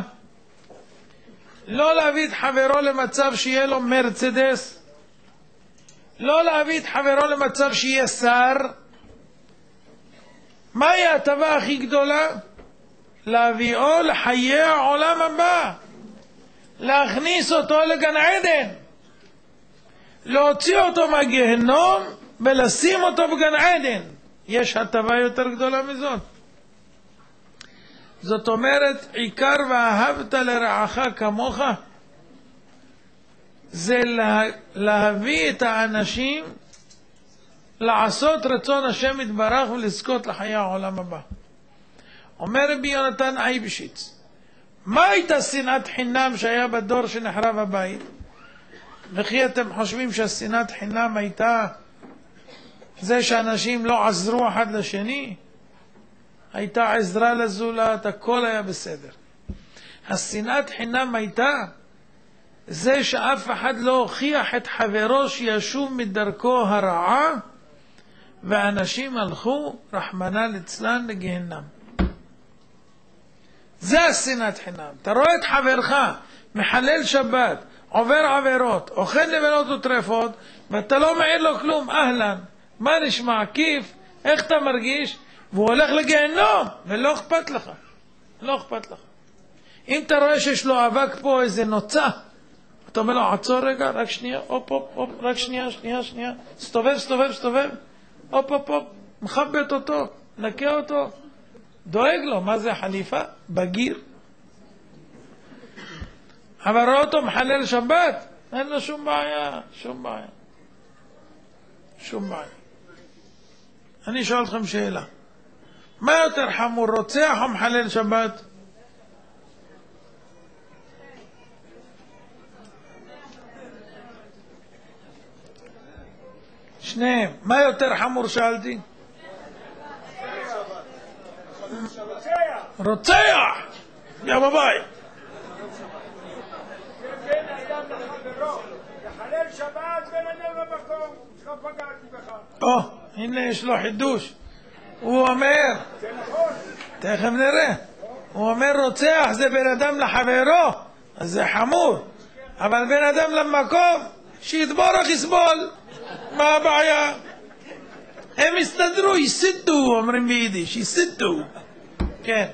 לא להביא את חברו למצב שיהיה לו מרצדס, לא להביא את חברו למצב שיהיה שר. מהי ההטבה הכי גדולה? להביאו לחיי העולם הבא, להכניס אותו לגן עדן, להוציא אותו מהגיהנום ולשים אותו בגן עדן. יש הטבה יותר גדולה מזאת. זאת אומרת, עיקר ואהבת לרעך כמוך, זה לה, להביא את האנשים לעשות רצון השם יתברך ולזכות לחיי העולם הבא. אומר רבי יונתן אייבשיץ, מה הייתה שנאת חינם שהיה בדור שנחרב הבית? וכי אתם חושבים שהשנאת חינם הייתה זה שאנשים לא עזרו אחד לשני? הייתה עזרה לזולת, הכל היה בסדר. השנאת חינם הייתה זה שאף אחד לא הוכיח את חברו שישוב מדרכו הרעה, ואנשים הלכו רחמנא ליצלן לגיהנם. זה השנאת חינם. אתה רואה את חברך מחלל שבת, עובר עבירות, אוכל לבנות וטרפות, ואתה לא מעיר לו כלום. אהלן, מה נשמע? כיף? איך אתה מרגיש? והוא הולך לגיהנום, ולא אכפת לך. לא אכפת לך. אם אתה רואה שיש לו אבק פה איזה נוצה, אתה אומר לו, עצור רגע, רק שנייה, אופ, אופ, אופ, רק שנייה, שנייה, שנייה, סתובב, סתובב, סתובב, אופ, אופ, אופ, מחבט אותו, נקה אותו, דואג לו. מה זה חליפה? בגיר. אבל רואה אותו מחלל שבת, אין לו שום בעיה, שום בעיה. שום בעיה. אני שואל אתכם שאלה. מה יותר חמור, רוצח או מחלל שבת? שניהם. מה יותר חמור שאלתי? רוצח! יא בבית. בן אדם לחברו, לחלל שבת בן אדם למקום, שלך פגעתי בך. או, הנה יש לו חידוש. הוא אומר, זה נכון. תכף נראה. הוא אומר רוצח זה בן אדם לחברו, אז זה חמור. אבל בן אדם למקום, שיתבורך יסבול. מה הבעיה? הם הסתדרו, יסידו, אומרים ביידיש, יסידו. כן.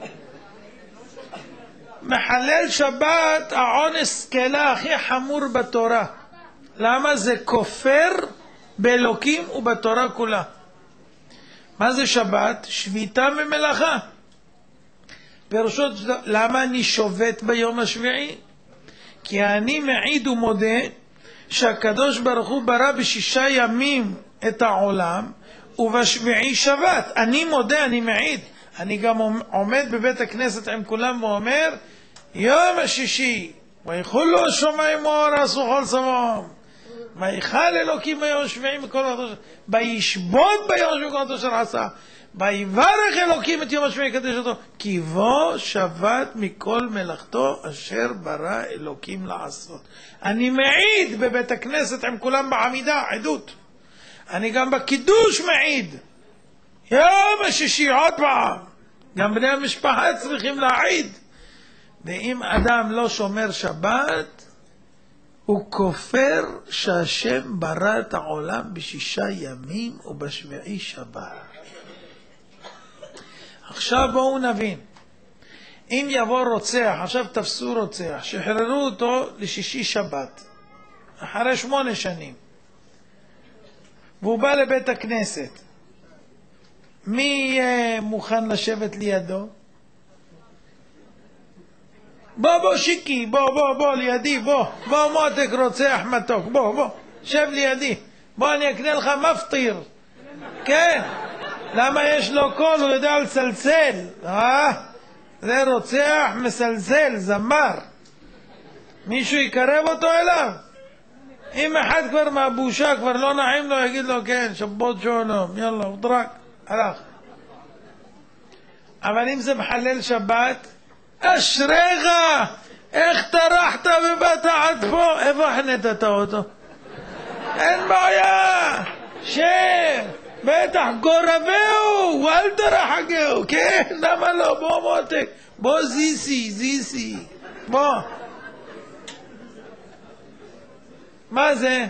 מחלל שבת, העונש קלה הכי חמור בתורה. למה? זה כופר באלוקים ובתורה כולה. מה זה שבת? שביתה ממלאכה. פירושו, למה אני שובת ביום השביעי? כי אני מעיד ומודה שהקדוש ברוך הוא ברא בשישה ימים את העולם, ובשביעי שבת. אני מודה, אני מעיד. אני גם עומד בבית הכנסת עם כולם ואומר, יום השישי, ויחולו השמיים והארץ וכל צבאם, ויחל אלוקים ביום השביעי מכל מלאכתו, וישבות ביום השביעי מכל מלאכתו אשר עשה, ויברך אלוקים את יום השביעי קדש אותו, כי בו שבת מכל מלאכתו אשר ברא אלוקים לעשות. אני מעיד בבית הכנסת עם כולם בעמידה, עדות. אני גם בקידוש מעיד. יום השישי עוד פעם. גם בני המשפחה צריכים להעיד. ואם אדם לא שומר שבת, הוא כופר שהשם ברא את העולם בשישה ימים ובשביעי שבת. עכשיו בואו נבין. אם יבוא רוצח, עכשיו תפסו רוצח, שחררו אותו לשישי שבת, אחרי שמונה שנים. והוא בא לבית הכנסת, מי יהיה מוכן לשבת לידו? בוא בוא שיקי, בוא בוא בוא לידי, בוא בוא מותק רוצח מתוק, בוא בוא שב לידי, בוא אני אקנה לך מפטיר. כן, למה יש לו קול, הוא יודע לצלצל, אה? זה רוצח מסלסל, זמר. מישהו יקרב אותו אליו? אם אחד כבר מהבושה כבר לא נעים לו, יגיד לו כן, שבות שלום, יאללה, הוא דרק, הלך. אבל אם זה מחלל שבת, אשריך, איך טרחת ובאת עד פה, איפה החנית את האוטו? אין בעיה, שב, בטח גורבהו, אל תרחקהו, כן, למה לא, בוא מותק, בוא זיסי, זיסי, בוא. מה זה?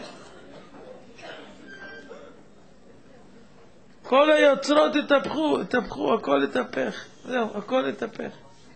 כל היוצרות התהפכו, התהפכו, הכל התהפך, זהו, הכל התהפך.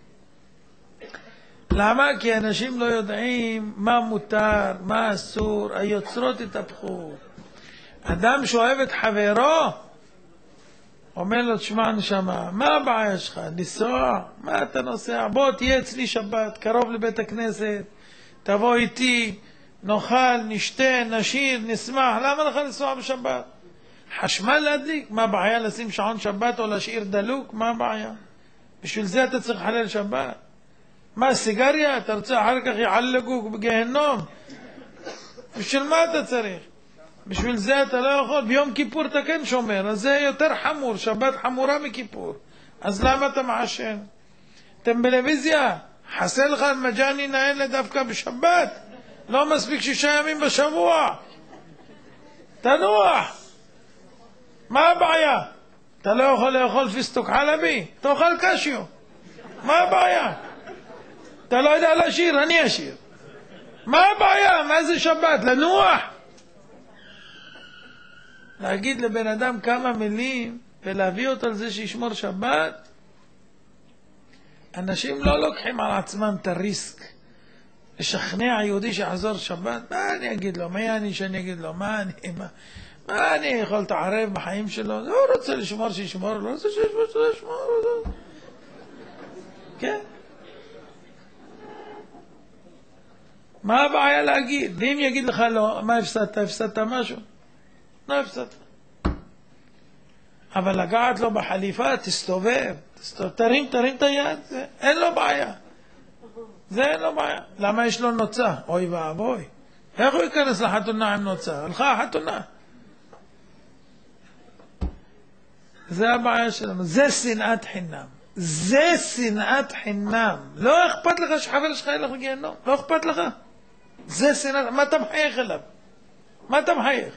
למה? כי אנשים לא יודעים מה מותר, מה אסור, היוצרות התהפכו. אדם שאוהב את חברו, אומר לו, תשמע נשמה, מה הבעיה שלך? לנסוע? מה אתה נוסע? בוא תהיה אצלי שבת, קרוב לבית הכנסת, תבוא איתי, נאכל, נשתה, נשיר, נשמח. למה לך לנסוע בשבת? חשמל להדליק? מה הבעיה לשים שעון שבת או להשאיר דלוק? מה הבעיה? בשביל זה אתה צריך לחלל שבת. מה, סיגריה? אתה רוצה אחר כך יעלקו בגהנום? בשביל מה אתה צריך? בשביל זה אתה לא יכול. ביום כיפור אתה כן שומר, אז זה יותר חמור, שבת חמורה מכיפור. אז למה אתה מעשן? אתם בטלוויזיה, חסר לך מג'אני נהל דווקא בשבת? לא מספיק שישה ימים בשבוע. תנוח. מה הבעיה? אתה לא יכול לאכול פיסטוק חלבי? תאכל קשיו. מה הבעיה? אתה לא יודע לשיר, אני אשיר. מה הבעיה? מה זה שבת? לנוח? להגיד לבן אדם כמה מילים ולהביא אותו על זה שישמור שבת? אנשים לא לוקחים על עצמם את הריסק לשכנע יהודי שיחזור שבת. מה אני אגיד לו? מה אני שאני אגיד לו? מה אני, מה, מה אני יכול להתערב בחיים שלו? הוא רוצה לשמור שישמור, לא רוצה שישמור שישמור. כן? מה הבעיה להגיד? ואם יגיד לך לא, מה הפסדת? הפסדת משהו? לא הפסדת. אבל לגעת לו בחליפה, תסתובב, תסתובב, תרים, תרים את היד, זה, אין לו בעיה. זה אין לו בעיה. למה יש לו נוצה? אוי ואבוי. איך הוא ייכנס לחתונה עם נוצה? הלכה החתונה. זה הבעיה שלנו. זה שנאת חינם. זה שנאת חינם. לא אכפת לך שחבר שלך ילך לגיהנום. לא אכפת לך. זה שנאת... מה אתה מחייך אליו? מה אתה מחייך?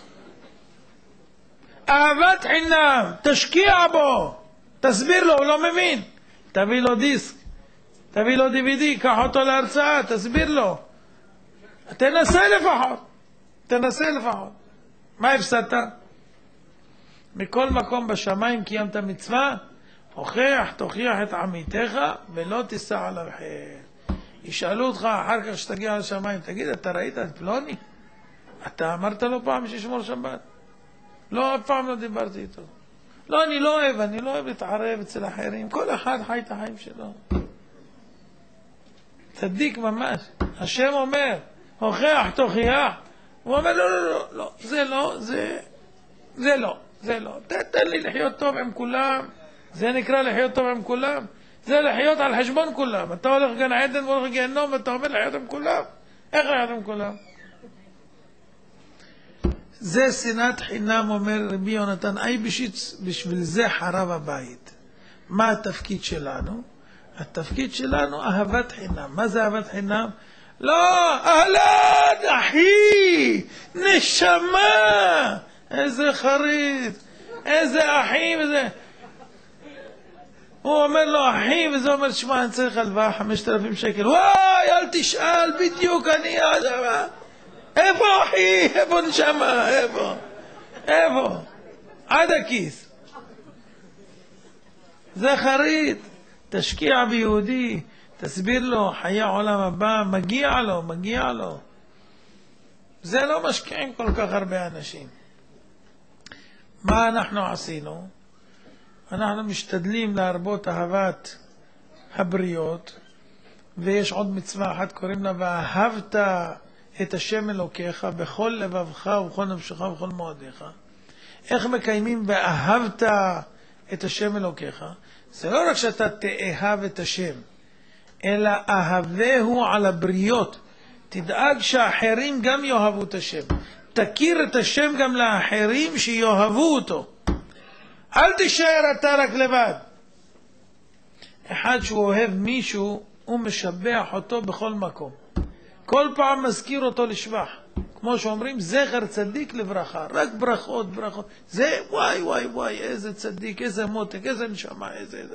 אהבת חינם. תשקיע בו. תסביר לו, הוא לא מבין. תביא לו דיסק. תביא לו די וי די, קח אותו להרצאה, תסביר לו. תנסה לפחות. תנסה לפחות. מה הפסדת? מכל מקום בשמיים קיימת מצווה, הוכח, תוכיח את עמיתך ולא תישא עליו חטא. ישאלו אותך אחר כך שתגיע לשמיים, תגיד, אתה ראית את פלוני? אתה אמרת לו פעם שישמור שבת? לא, אף פעם לא דיברתי איתו. לא, אני לא אוהב, אני לא אוהב להתערב אצל אחרים. כל אחד חי את החיים שלו. צדיק ממש. השם אומר, הוכח, תוכיח. הוא אומר, לא, לא, לא, לא, זה לא, זה, זה לא, זה לא. תן לי לחיות טוב עם כולם. זה נקרא לחיות טוב עם כולם. זה לחיות על חשבון כולם. אתה הולך גן עדן והולך גיהנום ואתה אומר לחיות עם כולם. איך לחיות עם כולם? זה שנאת חינם, אומר רבי יונתן אייבשיץ, בשביל זה חרב הבית. מה התפקיד שלנו? התפקיד שלנו אהבת חינם. מה זה אהבת חינם? לא, אהלן, אחי, נשמה, איזה חריד, איזה אחי, איזה... הוא אומר לו אחי, וזה אומר, שמע, אני צריך הלוואה חמשת אלפים שקל. וואי, אל תשאל, בדיוק אני... איפה אחי? איפה נשמה? איפה? איפה? עד הכיס. זה חריד. תשקיע ביהודי, תסביר לו, חיי עולם הבא, מגיע לו, מגיע לו. זה לא משקיעים כל כך הרבה אנשים. מה אנחנו עשינו? אנחנו משתדלים להרבות אהבת הבריות, ויש עוד מצווה אחת קוראים לה ואהבת את השם אלוקיך בכל לבבך ובכל נפשך ובכל מאודיך. איך מקיימים ואהבת את השם אלוקיך? זה לא רק שאתה תאהב את השם, אלא אהבהו על הבריות. תדאג שאחרים גם יאהבו את השם. תכיר את השם גם לאחרים שיאהבו אותו. אל תישאר אתה רק לבד. אחד שהוא אוהב מישהו, הוא משבח אותו בכל מקום. כל פעם מזכיר אותו לשבח. כמו שאומרים, זכר צדיק לברכה. רק ברכות, ברכות. זה וואי וואי וואי, איזה צדיק, איזה מותק, איזה נשמה, איזה איזה.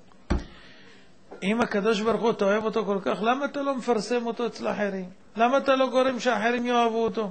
אם הקדוש ברוך הוא, אתה אוהב אותו כל כך, למה אתה לא מפרסם אותו אצל האחרים? למה אתה לא גורם שאחרים יאהבו אותו?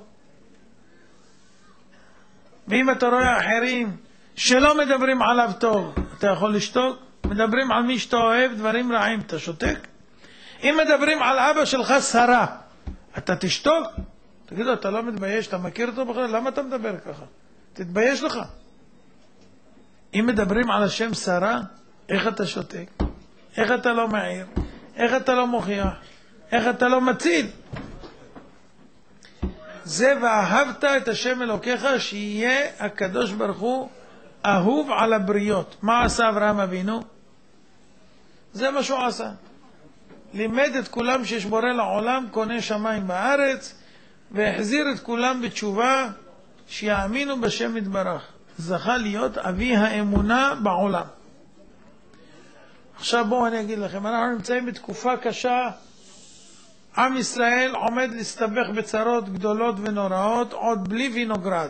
ואם אתה רואה אחרים שלא מדברים עליו טוב, אתה יכול לשתוק? מדברים על מי שאתה אוהב דברים רעים, אתה שותק? אם מדברים על אבא שלך שרה, אתה תשתוק? תגידו, אתה לא מתבייש? אתה מכיר אותו בכלל? למה אתה מדבר ככה? תתבייש לך. אם מדברים על השם שרה, איך אתה שותק? איך אתה לא מעיר? איך אתה לא מוכיח? איך אתה לא מציל? זה ואהבת את השם אלוקיך, שיהיה הקדוש ברוך הוא אהוב על הבריות. מה עשה אברהם אבינו? זה מה שהוא עשה. לימד את כולם שיש בורא לעולם, קונה שמיים בארץ, והחזיר את כולם בתשובה שיאמינו בשם יתברך. זכה להיות אבי האמונה בעולם. עכשיו בואו אני אגיד לכם, אנחנו נמצאים בתקופה קשה. עם ישראל עומד להסתבך בצרות גדולות ונוראות, עוד בלי וינוגרד.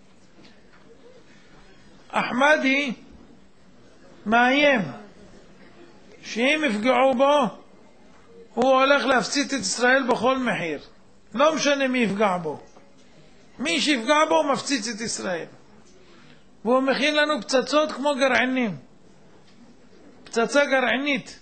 אחמדי מאיים שאם יפגעו בו, הוא הולך להפציץ את ישראל בכל מחיר. לא משנה מי יפגע בו. מי שיפגע בו הוא מפציץ את ישראל. והוא מכין לנו פצצות כמו גרעינים. פצצה גרעינית.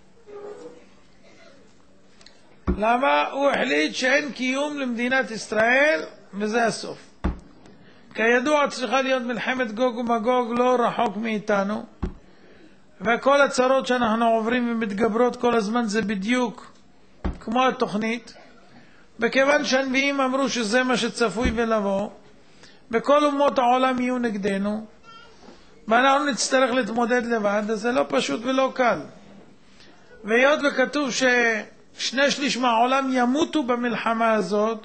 למה? הוא החליט שאין קיום למדינת ישראל, וזה הסוף. כידוע צריכה להיות מלחמת גוג ומגוג לא רחוק מאיתנו, וכל הצרות שאנחנו עוברים ומתגברות כל הזמן זה בדיוק כמו התוכנית. וכיוון שהנביאים אמרו שזה מה שצפוי ולבוא, בכל אומות העולם יהיו נגדנו, ואנחנו נצטרך להתמודד לבד, אז זה לא פשוט ולא קל. והיות וכתוב ששני שליש מהעולם ימותו במלחמה הזאת,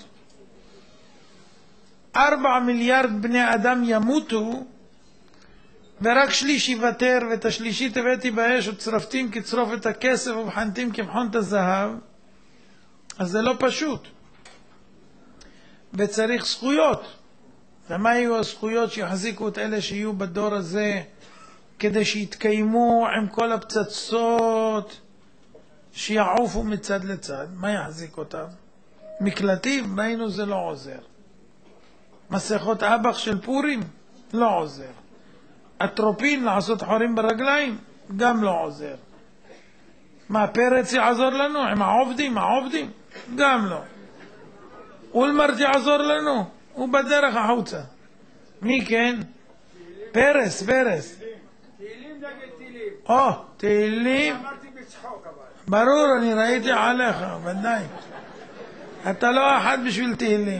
ארבע מיליארד בני אדם ימותו, ורק שליש יוותר, ואת השלישית הבאתי באש וצרפתים כצרוף את הכסף ובחנתים כמחון את הזהב. אז זה לא פשוט. וצריך זכויות. ומה יהיו הזכויות שיחזיקו את אלה שיהיו בדור הזה, כדי שיתקיימו עם כל הפצצות שיעופו מצד לצד? מה יחזיק אותם? מקלטים? ראינו זה לא עוזר. מסכות אב"כ של פורים? לא עוזר. אטרופין לעשות חורים ברגליים? גם לא עוזר. מה, פרץ יעזור לנו עם העובדים? העובדים? גם לא. אולמרט יעזור לנו? הוא בדרך החוצה. מי כן? פרס, פרס. תהילים נגד תהילים. או, תהילים. אמרתי בצחוק אבל. ברור, אני ראיתי עליך, ודאי. אתה לא אחד בשביל תהילים.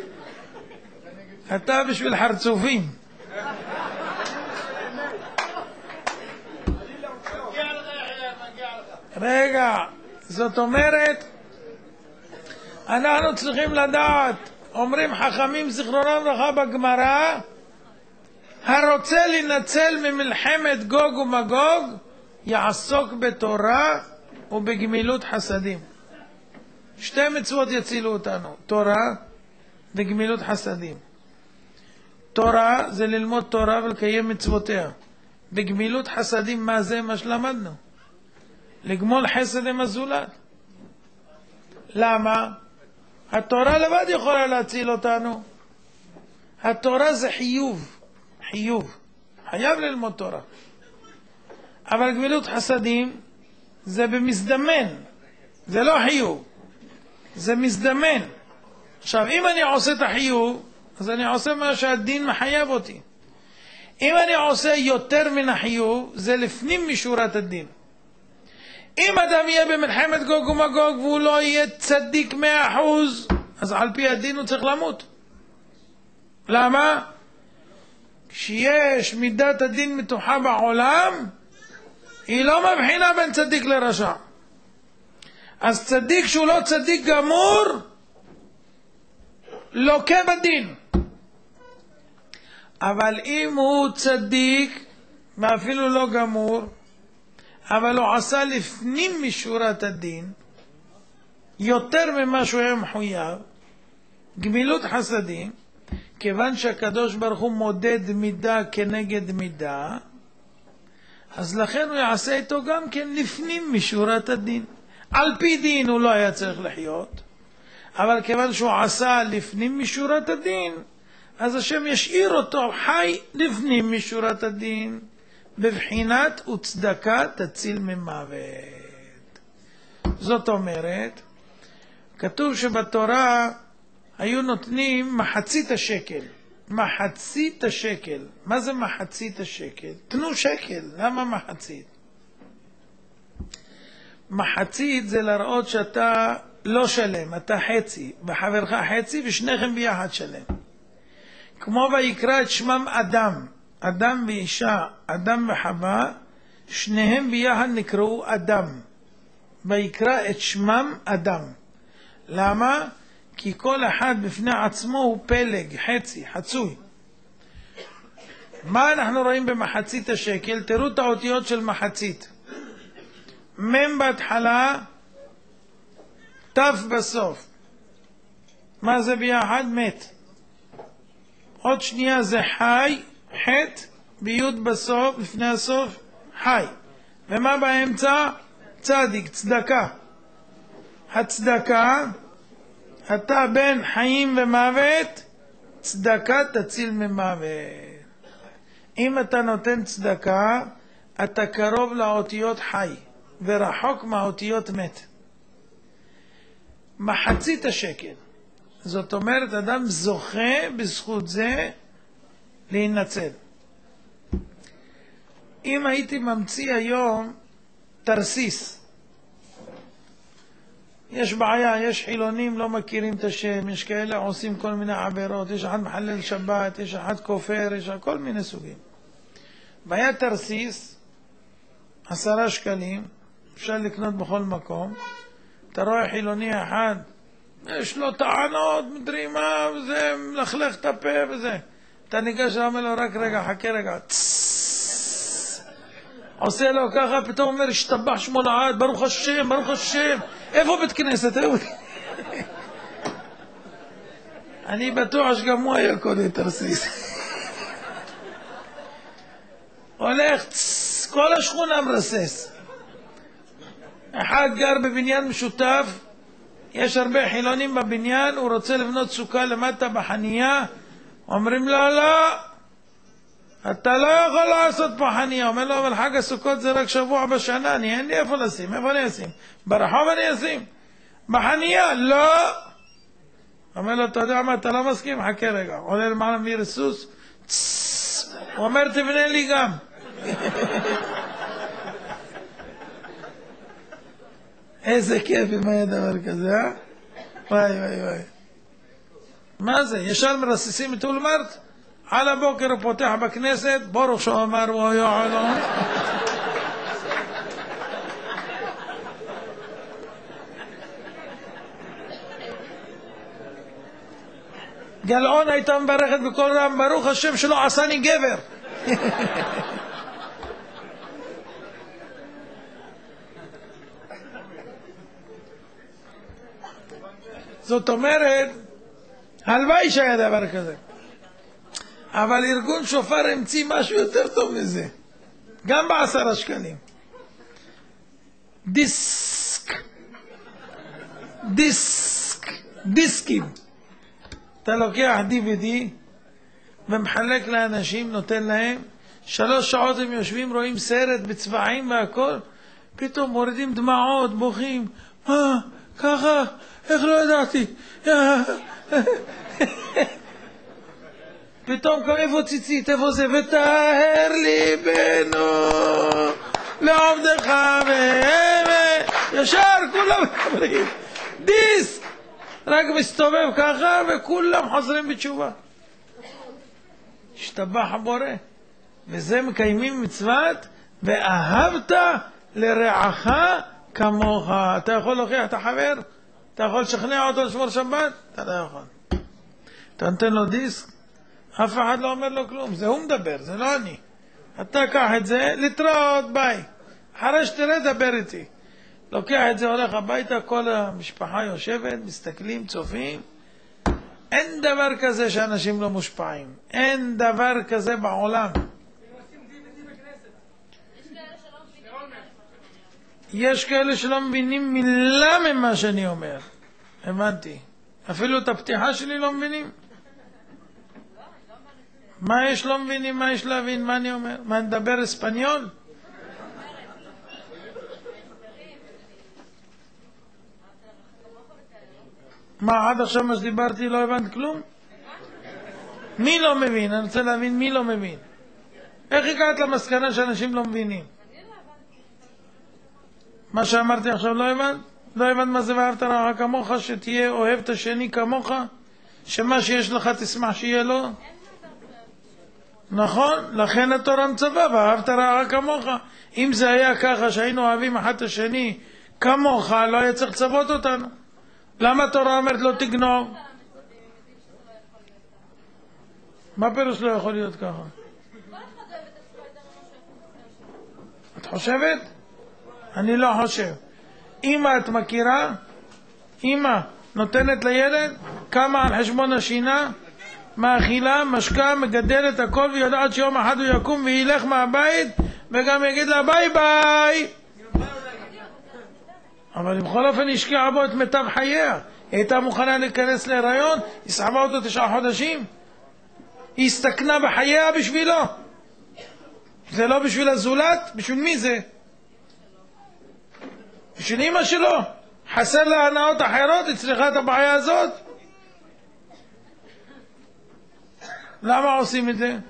אתה בשביל חרצופים. רגע, זאת אומרת, אנחנו צריכים לדעת, אומרים חכמים זיכרונם לברכה בגמרא, הרוצה לנצל ממלחמת גוג ומגוג, יעסוק בתורה ובגמילות חסדים. שתי מצוות יצילו אותנו, תורה וגמילות חסדים. תורה זה ללמוד תורה ולקיים מצוותיה. בגמילות חסדים, מה זה? מה שלמדנו. לגמול חסד עם הזולת. למה? התורה לבד יכולה להציל אותנו. התורה זה חיוב. חיוב. חייב ללמוד תורה. אבל גמילות חסדים זה במזדמן. זה לא חיוב. זה מזדמן. עכשיו, אם אני עושה את החיוב, אז אני עושה מה שהדין מחייב אותי. אם אני עושה יותר מן החיוב, זה לפנים משורת הדין. אם אדם יהיה במלחמת גוג ומגוג והוא לא יהיה צדיק מאה אחוז, אז על פי הדין הוא צריך למות. למה? כשיש מידת הדין מתוחה בעולם, היא לא מבחינה בין צדיק לרשע. אז צדיק שהוא לא צדיק גמור, לוקה בדין. אבל אם הוא צדיק, ואפילו לא גמור, אבל הוא עשה לפנים משורת הדין, יותר ממה שהוא היה מחויב, גמילות חסדים, כיוון שהקדוש ברוך הוא מודד מידה כנגד מידה, אז לכן הוא יעשה איתו גם כן לפנים משורת הדין. על פי דין הוא לא היה צריך לחיות, אבל כיוון שהוא עשה לפנים משורת הדין, אז השם ישאיר אותו חי לפנים משורת הדין, בבחינת וצדקה תציל ממוות. זאת אומרת, כתוב שבתורה היו נותנים מחצית השקל. מחצית השקל. מה זה מחצית השקל? תנו שקל. למה מחצית? מחצית זה להראות שאתה לא שלם, אתה חצי, וחברך חצי, ושניכם ביחד שלם. כמו ויקרא את שמם אדם, אדם ואישה, אדם וחווה, שניהם ביחד נקראו אדם. ויקרא את שמם אדם. למה? כי כל אחד בפני עצמו הוא פלג, חצי, חצוי. מה אנחנו רואים במחצית השקל? תראו את האותיות של מחצית. מם בהתחלה, תף בסוף. מה זה ביחד? מת. עוד שנייה זה חי, חט, ביוד בסוף, לפני הסוף, חי. ומה באמצע? צדיק, צדקה. הצדקה, אתה בין חיים ומוות, צדקה תציל ממוות. אם אתה נותן צדקה, אתה קרוב לאותיות חי, ורחוק מהאותיות מת. מחצית השקל. זאת אומרת, אדם זוכה בזכות זה להינצל. אם הייתי ממציא היום תרסיס, יש בעיה, יש חילונים לא מכירים את השם, יש כאלה עושים כל מיני עבירות, יש אחד מחלל שבת, יש אחד כופר, יש כל מיני סוגים. בעיה תרסיס, עשרה שקלים, אפשר לקנות בכל מקום. אתה רואה חילוני אחד, יש לו טענות, מדרימה, וזה, מלכלך את הפה וזה. אתה ניגש ואומר לו, רק רגע, חכה רגע. עושה לו ככה, פתאום אומר, השתבח שמו לעד, ברוך השם, ברוך השם. איפה בית כנסת? אני בטוח שגם הוא היה קודם תרסיס. הולך, כל השכונה מרסס. אחד גר בבניין משותף, יש הרבה חילונים בבניין, הוא רוצה לבנות סוכה למטה בחנייה, אומרים לו, לא, אתה לא יכול לעשות פה חנייה. אומר לו, אבל חג הסוכות זה רק שבוע בשנה, אני אין לי איפה לשים, איפה אני אשים? ברחוב אני אשים? בחנייה, לא. אומר לו, אתה יודע מה, אתה לא מסכים? חכה רגע. עולה למעלה מביא סוס, הוא אומר, תבנה לי גם. איזה כיף אם היה דבר כזה, אה? וואי וואי וואי. מה זה? ישר מרססים את אולמרט? על הבוקר הוא פותח בכנסת, ברוך שאמר והיה אלוהים. גלאון הייתה מברכת בכל רם, ברוך השם שלא עשני גבר. זאת אומרת, הלוואי שהיה דבר כזה. אבל ארגון שופר המציא משהו יותר טוב מזה. גם בעשרה שקלים. דיסק. דיסק. דיסקים. אתה לוקח די וי די ומחלק לאנשים, נותן להם. שלוש שעות הם יושבים, רואים סרט בצבעים והכל. פתאום מורידים דמעות, בוכים. מה? ככה? איך לא ידעתי? פתאום קם, איפה ציצית, איפה זה, וטהר ליבנו לעובדך, וישר כולם מקבלים דיסק, רק מסתובב ככה וכולם חוזרים בתשובה. השתבח הבורא. וזה מקיימים מצוות ואהבת לרעך כמוך. אתה יכול להוכיח את החבר? אתה יכול לשכנע אותו לשמור שבת? אתה לא יכול. אתה נותן לו דיסק, אף אחד לא אומר לו כלום, זה הוא מדבר, זה לא אני. אתה קח את זה, להתראות, ביי. אחרי שתראה דבר איתי. לוקח את זה, הולך הביתה, כל המשפחה יושבת, מסתכלים, צופים. אין דבר כזה שאנשים לא מושפעים. אין דבר כזה בעולם. יש כאלה שלא מבינים מילה ממה שאני אומר. הבנתי. אפילו את הפתיחה שלי לא מבינים. מה יש לא מבינים? מה יש להבין? מה אני אומר? מה, נדבר אספניול? מה, עד עכשיו מה שדיברתי לא הבנת כלום? מי לא מבין? אני רוצה להבין מי לא מבין. איך הגעת למסקנה שאנשים לא מבינים? מה שאמרתי עכשיו לא הבנת? לא הבנת מה זה ואהבת לרעך כמוך, שתהיה אוהב את השני כמוך? שמה שיש לך תשמח שיהיה לו? נכון, לכן התורה מצווה ואהבת לרעך כמוך. אם זה היה ככה שהיינו אוהבים אחד את השני כמוך, לא היה צריך לצוות אותנו. למה התורה אומרת לא תגנוב? מה פירוש לא יכול להיות ככה? את חושבת? אני לא חושב. אמא את מכירה? אמא נותנת לילד כמה על חשבון השינה, מאכילה, משקה, מגדלת הכל, ויודעת שיום אחד הוא יקום וילך מהבית וגם יגיד לה ביי ביי. אבל בכל אופן השקיעה בו את מיטב חייה. היא הייתה מוכנה להיכנס להיריון, היא סחבה אותו תשעה חודשים, היא הסתכנה בחייה בשבילו. זה לא בשביל הזולת? בשביל מי זה? בשביל אמא שלו. חסר לה הנאות אחרות, היא צריכה את הבעיה הזאת. למה עושים את זה?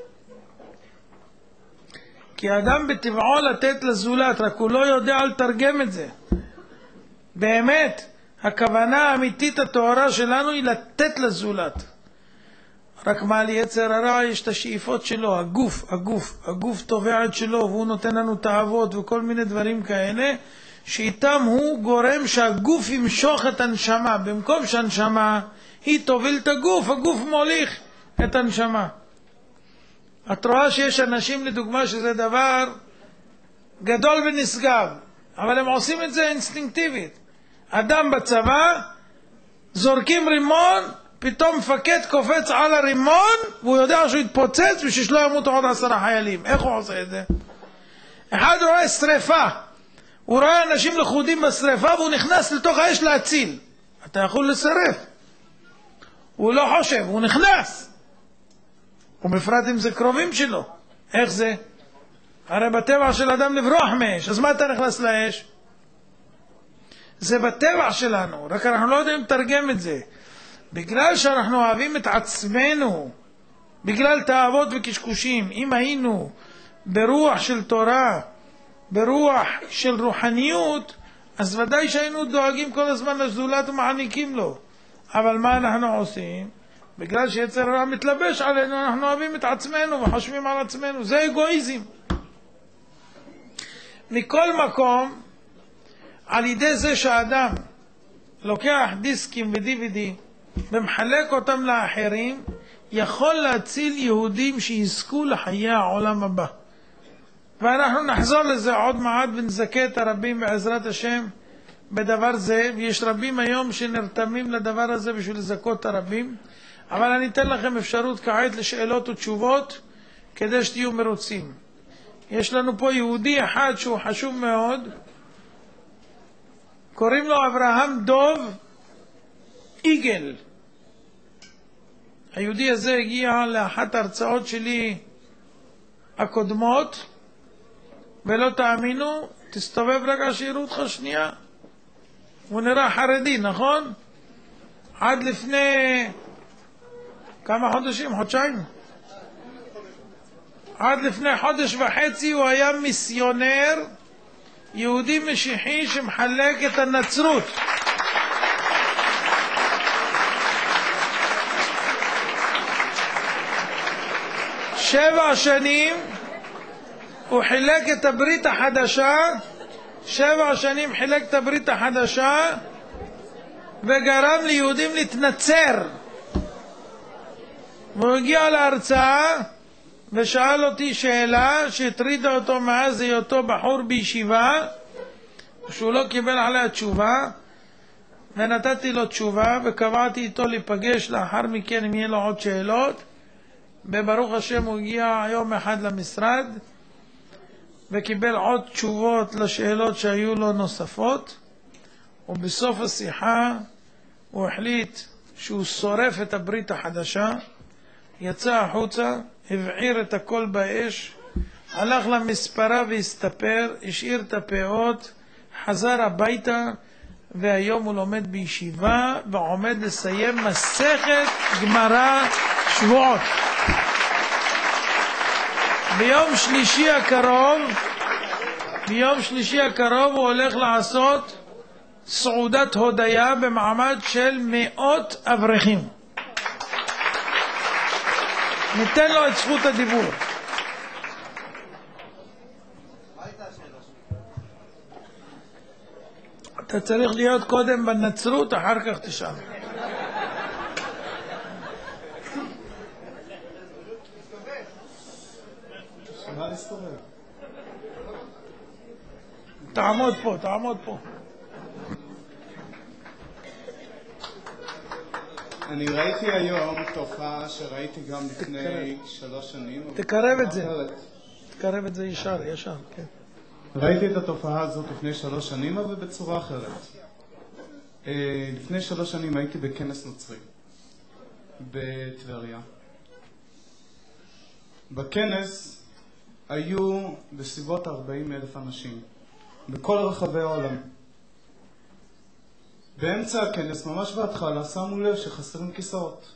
כי האדם בטבעו לתת לזולת, רק הוא לא יודע לתרגם את זה. באמת, הכוונה האמיתית התוארה שלנו היא לתת לזולת. רק מה ליצר הרע יש את השאיפות שלו, הגוף, הגוף, הגוף תובע את שלו, והוא נותן לנו תאוות וכל מיני דברים כאלה, שאיתם הוא גורם שהגוף ימשוך את הנשמה. במקום שהנשמה היא תוביל את הגוף, הגוף מוליך את הנשמה. את רואה שיש אנשים לדוגמה שזה דבר גדול ונשגב, אבל הם עושים את זה אינסטינקטיבית. אדם בצבא, זורקים רימון, פתאום מפקד קופץ על הרימון, והוא יודע שהוא יתפוצץ ושלא ימותו עוד עשרה חיילים. איך הוא עושה את זה? אחד רואה שריפה, הוא רואה אנשים לכודים בשריפה והוא נכנס לתוך האש להציל. אתה יכול לשרף. הוא לא חושב, הוא נכנס. ובפרט אם זה קרובים שלו. איך זה? הרי בטבע של אדם לברוח מאש, אז מה אתה נכנס לאש? זה בטבע שלנו, רק אנחנו לא יודעים לתרגם את זה. בגלל שאנחנו אוהבים את עצמנו, בגלל תאוות וקשקושים. אם היינו ברוח של תורה, ברוח של רוחניות, אז ודאי שהיינו דואגים כל הזמן לזולת ומעניקים לו. אבל מה אנחנו עושים? בגלל שיצר הרע מתלבש עלינו, אנחנו אוהבים את עצמנו וחושבים על עצמנו. זה אגואיזם. מכל מקום, על ידי זה שהאדם לוקח דיסקים ו-די וי די ומחלק אותם לאחרים, יכול להציל יהודים שיזכו לחיי העולם הבא. ואנחנו נחזור לזה עוד מעט ונזכה את הרבים בעזרת השם בדבר זה, ויש רבים היום שנרתמים לדבר הזה בשביל לזכות את הרבים. אבל אני אתן לכם אפשרות כעת לשאלות ותשובות כדי שתהיו מרוצים. יש לנו פה יהודי אחד שהוא חשוב מאוד, קוראים לו אברהם דוב איגל. היהודי הזה הגיע לאחת ההרצאות שלי הקודמות, ולא תאמינו, תסתובב רגע שיראו אותך שנייה. הוא נראה חרדי, נכון? עד לפני כמה חודשים? חודשיים? עד לפני חודש וחצי הוא היה מיסיונר יהודי משיחי שמחלק את הנצרות. שבע שנים הוא חילק את הברית החדשה, שבע שנים חילק את הברית החדשה וגרם ליהודים להתנצר. והוא הגיע להרצאה ושאל אותי שאלה שהטרידה אותו מאז היותו בחור בישיבה, שהוא לא קיבל עליה תשובה, ונתתי לו תשובה וקבעתי איתו להיפגש לאחר מכן אם יהיה לו עוד שאלות. וברוך השם הוא הגיע יום אחד למשרד וקיבל עוד תשובות לשאלות שהיו לו נוספות, ובסוף השיחה הוא החליט שהוא שורף את הברית החדשה, יצא החוצה, הבעיר את הכל באש, הלך למספרה והסתפר, השאיר את הפאות, חזר הביתה, והיום הוא לומד בישיבה ועומד לסיים מסכת גמרא שבועות. ביום שלישי הקרוב, ביום שלישי הקרוב הוא הולך לעשות סעודת הודיה במעמד של מאות אברכים. ניתן לו את זכות הדיבור. אתה צריך להיות קודם בנצרות, אחר כך תשאל. תעמוד פה, תעמוד פה. אני ראיתי היום תופעה שראיתי גם לפני שלוש שנים. תקרב את זה. תקרב את זה ישר, ישר, כן. ראיתי את התופעה הזאת לפני שלוש שנים, אבל בצורה אחרת. לפני שלוש שנים הייתי בכנס נוצרי בטבריה. בכנס היו בסביבות ארבעים אלף אנשים בכל רחבי העולם. באמצע הכנס, ממש בהתחלה, שמו לב שחסרים כיסאות.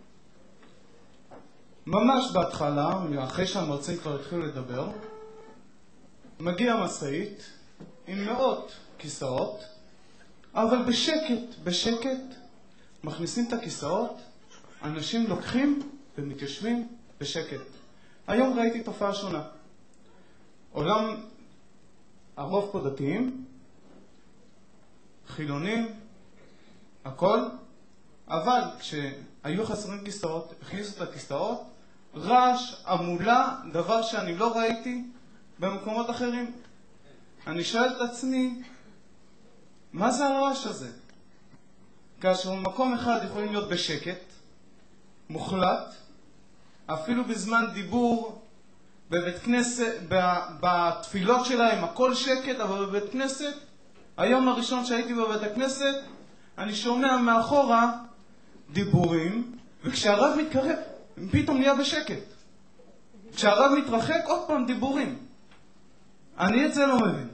ממש בהתחלה, אחרי שהמרצים כבר התחילו לדבר, מגיע משאית עם מאות כיסאות, אבל בשקט, בשקט, מכניסים את הכיסאות, אנשים לוקחים ומתיישבים בשקט. היום ראיתי תופעה שונה. עולם, הרוב פה דתיים, חילונים, הכל, אבל כשהיו חסרים כיסאות, הכניסו את הכיסאות, רעש, עמולה, דבר שאני לא ראיתי במקומות אחרים. אני שואל את עצמי, מה זה הרעש הזה? כאשר במקום אחד יכולים להיות בשקט, מוחלט, אפילו בזמן דיבור, בבית כנסת, בתפילות שלהם, הכל שקט, אבל בבית כנסת, היום הראשון שהייתי בבית הכנסת, אני שומע מאחורה דיבורים, וכשהרב מתקרב, פתאום נהיה בשקט. כשהרב מתרחק, עוד פעם דיבורים. אני את זה לא מבין.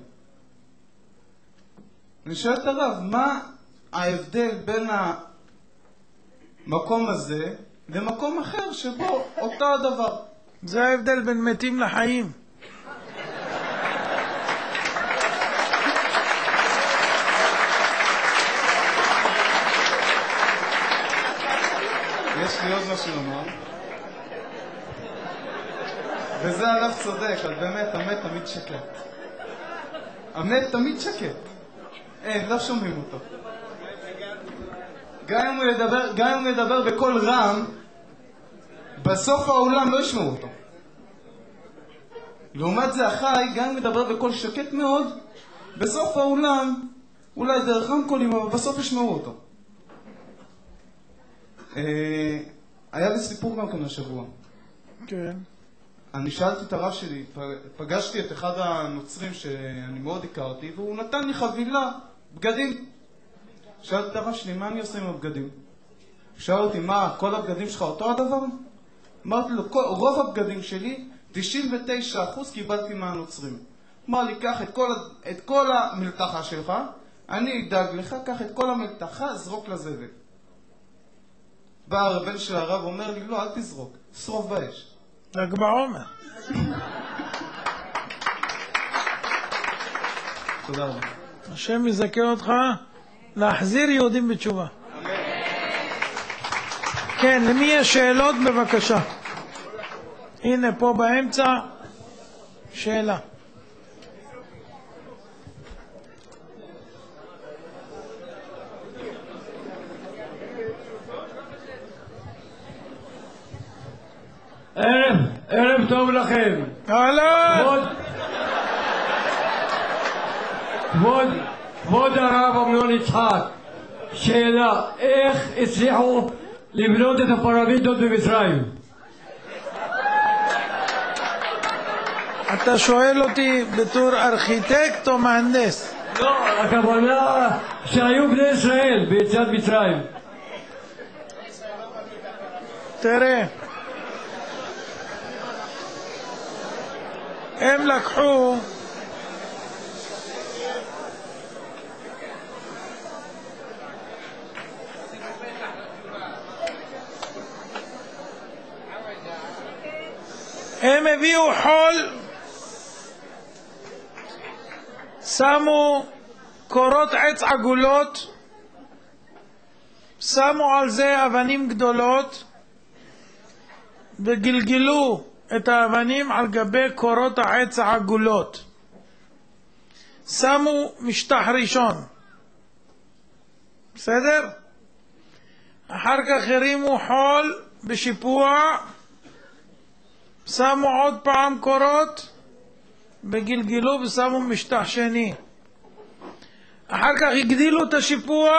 אני שואל את הרב, מה ההבדל בין המקום הזה למקום אחר שבו אותו הדבר? זה ההבדל בין מתים לחיים. יש לי עוד משהו לומר, וזה עליו צודק, אז באמת, המת תמיד שקט. המת תמיד שקט. אין, לא שומעים אותו. גם אם הוא ידבר, גם אם הוא ידבר בקול רם, בסוף העולם לא ישמעו אותו. לעומת זה החי, גם אם הוא ידבר בקול שקט מאוד, בסוף העולם, אולי דרך רמקולים, אבל בסוף ישמעו אותו. היה לי סיפור גם כאן השבוע. כן. אני שאלתי את הרב שלי, פגשתי את אחד הנוצרים שאני מאוד הכרתי, והוא נתן לי חבילה, בגדים. שאלתי את הרב שלי, מה אני עושה עם הבגדים? שאל אותי, מה, כל הבגדים שלך אותו הדבר? אמרתי לו, כל, רוב הבגדים שלי, תשעים ותשעה אחוז קיבלתי מהנוצרים. אמר לי, קח את כל, את כל המלתחה שלך, אני אדאג לך, קח את כל המלתחה, זרוק לזבל. בא הרבן של הרב אומר לי, לא, אל תזרוק, שרוף באש. ל"ג בעומר. תודה רבה. השם יזכה אותך להחזיר יהודים בתשובה. כן, למי יש שאלות? בבקשה. הנה פה באמצע שאלה. ערב, ערב טוב לכם. אהלן. כבוד, כבוד, כבוד הרב אמנון יצחק, שאלה, איך הצליחו לבנות את הפירמידות במצרים? אתה שואל אותי בתור ארכיטקט או מהנדס? לא, הכוונה שהיו בני ישראל ביציאת מצרים. תראה, הם לקחו הם הביאו חול, שמו קורות עץ עגולות, שמו על זה אבנים גדולות וגלגלו את האבנים על גבי קורות העץ העגולות. שמו משטח ראשון, בסדר? אחר כך הרימו חול בשיפוע, שמו עוד פעם קורות וגלגלו ושמו משטח שני. אחר כך הגדילו את השיפוע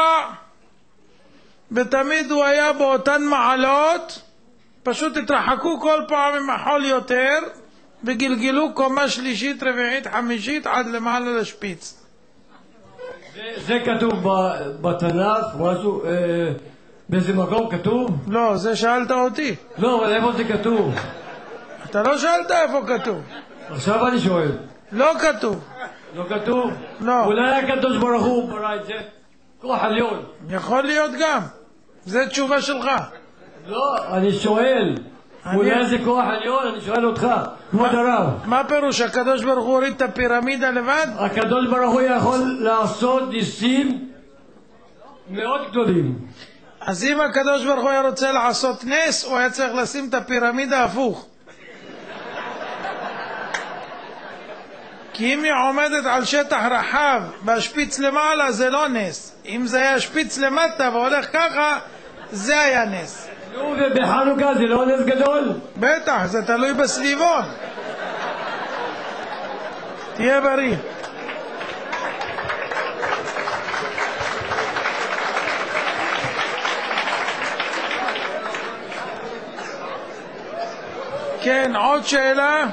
ותמיד הוא היה באותן מעלות, פשוט התרחקו כל פעם עם החול יותר וגלגלו קומה שלישית, רביעית, חמישית עד למעלה לשפיץ. זה, זה כתוב בתנ"ך, משהו, אה, באיזה מקום כתוב? לא, זה שאלת אותי. לא, אבל איפה זה כתוב? אתה לא שאלת איפה כתוב. עכשיו אני שואל. לא כתוב. לא כתוב? לא. אולי הקדוש ברוך הוא ברא את זה? כוח עליון. יכול להיות גם. זה תשובה שלך. לא, אני שואל. אני... אולי זה כוח עליון? אני שואל אותך, כבוד הרב. מה פירוש? הקדוש ברוך הוא הוריד את הפירמידה לבד? הקדוש ברוך הוא יכול לעשות ניסים מאוד גדולים. אז אם הקדוש ברוך הוא היה רוצה לעשות נס, הוא היה צריך לשים את הפירמידה הפוך. כי אם היא עומדת על שטח רחב והשפיץ למעלה זה לא נס. אם זה היה שפיץ למטה והולך ככה, זה היה נס. נו, ובחנוכה זה לא נס גדול? בטח, זה תלוי בסביבון. תהיה בריא. כן, עוד שאלה?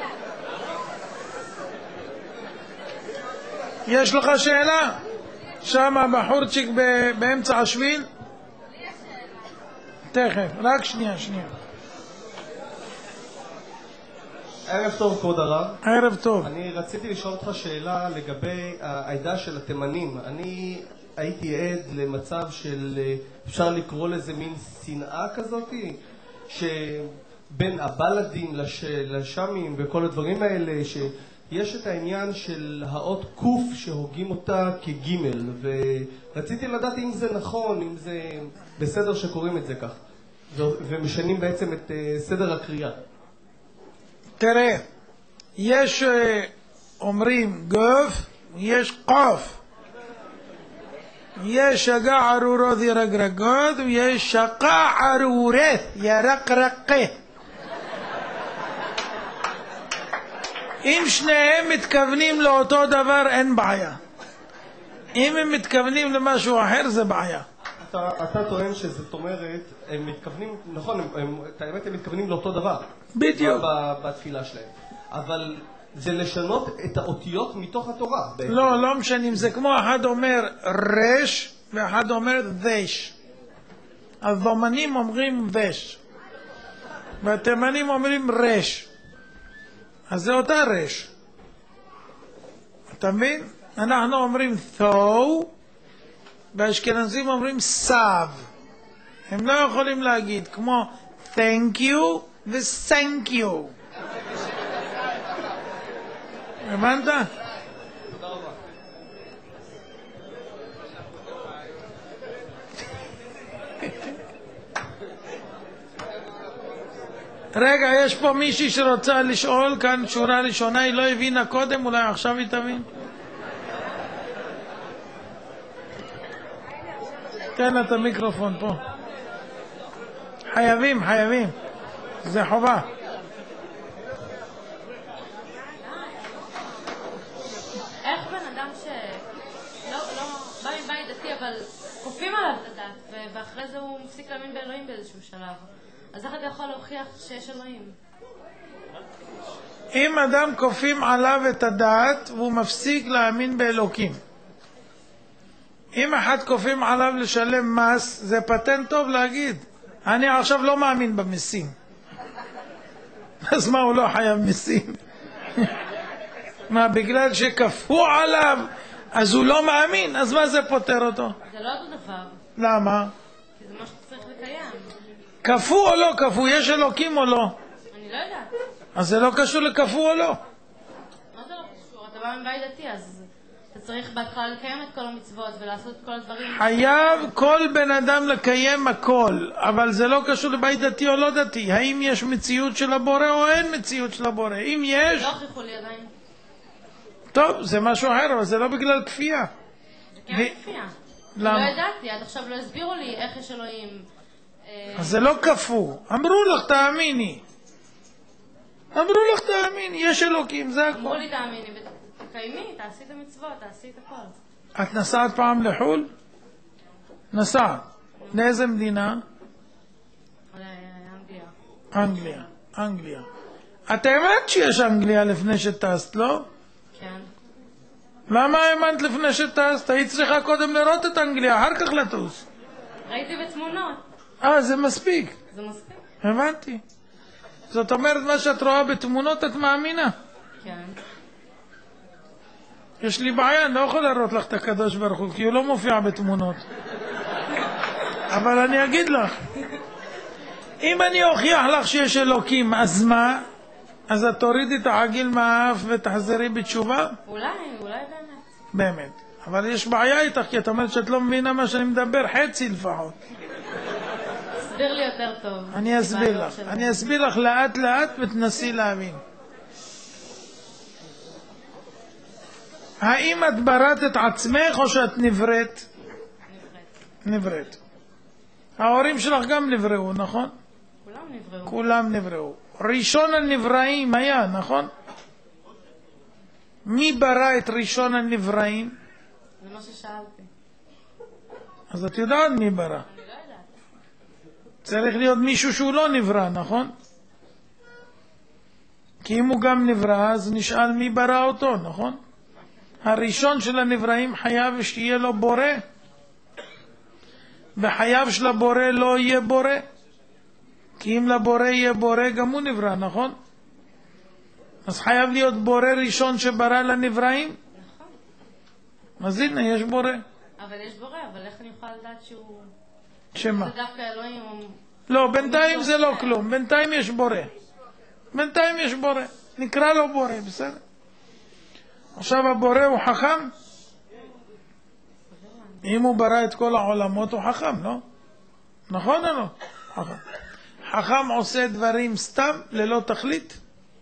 יש לך שאלה? שם הבחורצ'יק באמצע השביל? תכף, רק שנייה, שנייה. ערב טוב כבוד הרב. ערב טוב. אני רציתי לשאול אותך שאלה לגבי העדה של התימנים. אני הייתי עד למצב של, אפשר לקרוא לזה מין שנאה כזאת, שבין הבלדים לש, לשמים וכל הדברים האלה, שיש את העניין של האות קוף שהוגים אותה כגימל, ורציתי לדעת אם זה נכון, אם זה בסדר שקוראים את זה כך, ומשנים בעצם את סדר הקריאה. תראה, יש אומרים גוף, יש קוף, יש שגע ערורות ירגרגות ויש שקע ערורת ירקרקה. אם שניהם מתכוונים לאותו דבר אין בעיה, אם הם מתכוונים למשהו אחר זה בעיה. אתה, אתה טוען שזאת אומרת, הם מתכוונים, נכון, הם, הם, את האמת הם מתכוונים לאותו דבר. בדיוק. בתפילה שלהם. אבל זה לשנות את האותיות מתוך התורה. בעצם. לא, לא משנים. זה כמו אחד אומר רש ואחד אומר דש. הדומנים אומרים וש. והתימנים אומרים רש. אז זה אותה רש. אתה מבין? אנחנו אומרים ת'ו, והאשכנזים אומרים סב. הם לא יכולים להגיד, כמו thank you ו-thank you. הבנת? רגע, יש פה מישהי שרוצה לשאול כאן שורה ראשונה, היא לא הבינה קודם, אולי עכשיו היא תבין. תן את המיקרופון פה. חייבים, חייבים. זה חובה. איך בן אדם ש... לא, לא, בא מבית דתי, אבל כופים עליו את הדת, ואחרי זה הוא מפסיק להאמין באלוהים באיזשהו שלב. אז איך אתה יכול להוכיח שיש אלוהים? אם אדם כופים עליו את הדת, והוא מפסיק להאמין באלוקים. אם אחד כופים עליו לשלם מס, זה פטנט טוב להגיד. אני עכשיו לא מאמין במסים. אז מה, הוא לא חייב מסים? מה, בגלל שכפו עליו, אז הוא לא מאמין? אז מה זה פותר אותו? זה לא אותו דבר. למה? כי זה מה שצריך לקיים. כפו או לא כפו? יש אלוקים או לא? אני לא יודעת. אז זה לא קשור לכפו או לא? מה זה לא קשור? אתה בא מבית דתי, אז אתה צריך בהתחלה לקיים את כל המצוות ולעשות את כל הדברים. חייב כל בן אדם לקיים הכל, אבל זה לא קשור לבית דתי או לא דתי. האם יש מציאות של הבורא או אין מציאות של הבורא? אם יש... לא הוכיחו לי עדיין. טוב, זה משהו אחר, אבל זה לא בגלל כפייה. זה כן כפייה. למה? לא ידעתי, עד עכשיו לא הסבירו לי איך יש אלוהים. אז זה לא כפו. אמרו לך תאמיני. אמרו לך תאמיני, יש אלוקים, זה הכל. אמרו לי תאמיני, תקיימי, תעשי את המצוות, תעשי את הכל. את נסעת פעם לחו"ל? נסעת. לאיזה מדינה? לאנגליה. אנגליה, אנגליה. את האמנת שיש אנגליה לפני שטסת, לא? כן. למה האמנת לפני שטסת? היית צריכה קודם לראות את אנגליה, אחר כך לטוס. ראיתי בתמונות. אה, זה מספיק. זה מספיק? הבנתי. זאת אומרת, מה שאת רואה בתמונות את מאמינה. כן. יש לי בעיה, אני לא יכול להראות לך את הקדוש ברוך הוא, כי הוא לא מופיע בתמונות. אבל אני אגיד לך, אם אני אוכיח לך שיש אלוקים, אז מה? אז את תורידי את העגיל מהאף ותחזרי בתשובה? אולי, אולי באמת. באמת. אבל יש בעיה איתך, כי את אומרת שאת לא מבינה מה שאני מדבר, חצי לפחות. תסביר לי יותר טוב. אני אסביר לך. אני אסביר לך לאט לאט ותנסי להבין. האם את בראת את עצמך או שאת נבראת? נבראת. נבראת. ההורים שלך גם נבראו, נכון? כולם נבראו. כולם נבראו. ראשון הנבראים היה, נכון? מי ברא את ראשון הנבראים? זה מה ששאלתי. אז את יודעת מי ברא. אני לא יודעת. צריך להיות מישהו שהוא לא נברא, נכון? כי אם הוא גם נברא, אז נשאל מי ברא אותו, נכון? הראשון של הנבראים חייב שיהיה לו בורא, וחייב של הבורא לא יהיה בורא, כי אם לבורא יהיה בורא גם הוא נברא, נכון? אז חייב להיות בורא ראשון שברא לנבראים. נכון. אז הנה, יש בורא. אבל יש בורא, אבל איך אני יכולה לדעת שהוא... שמה? זה דווקא אלוהים הוא... לא, בינתיים זה לא כלום, בינתיים יש בורא. בינתיים יש בורא, נקרא לו בורא, בסדר? עכשיו הבורא הוא חכם? אם הוא ברא את כל העולמות הוא חכם, לא? נכון או לא? חכם. חכם עושה דברים סתם ללא תכלית?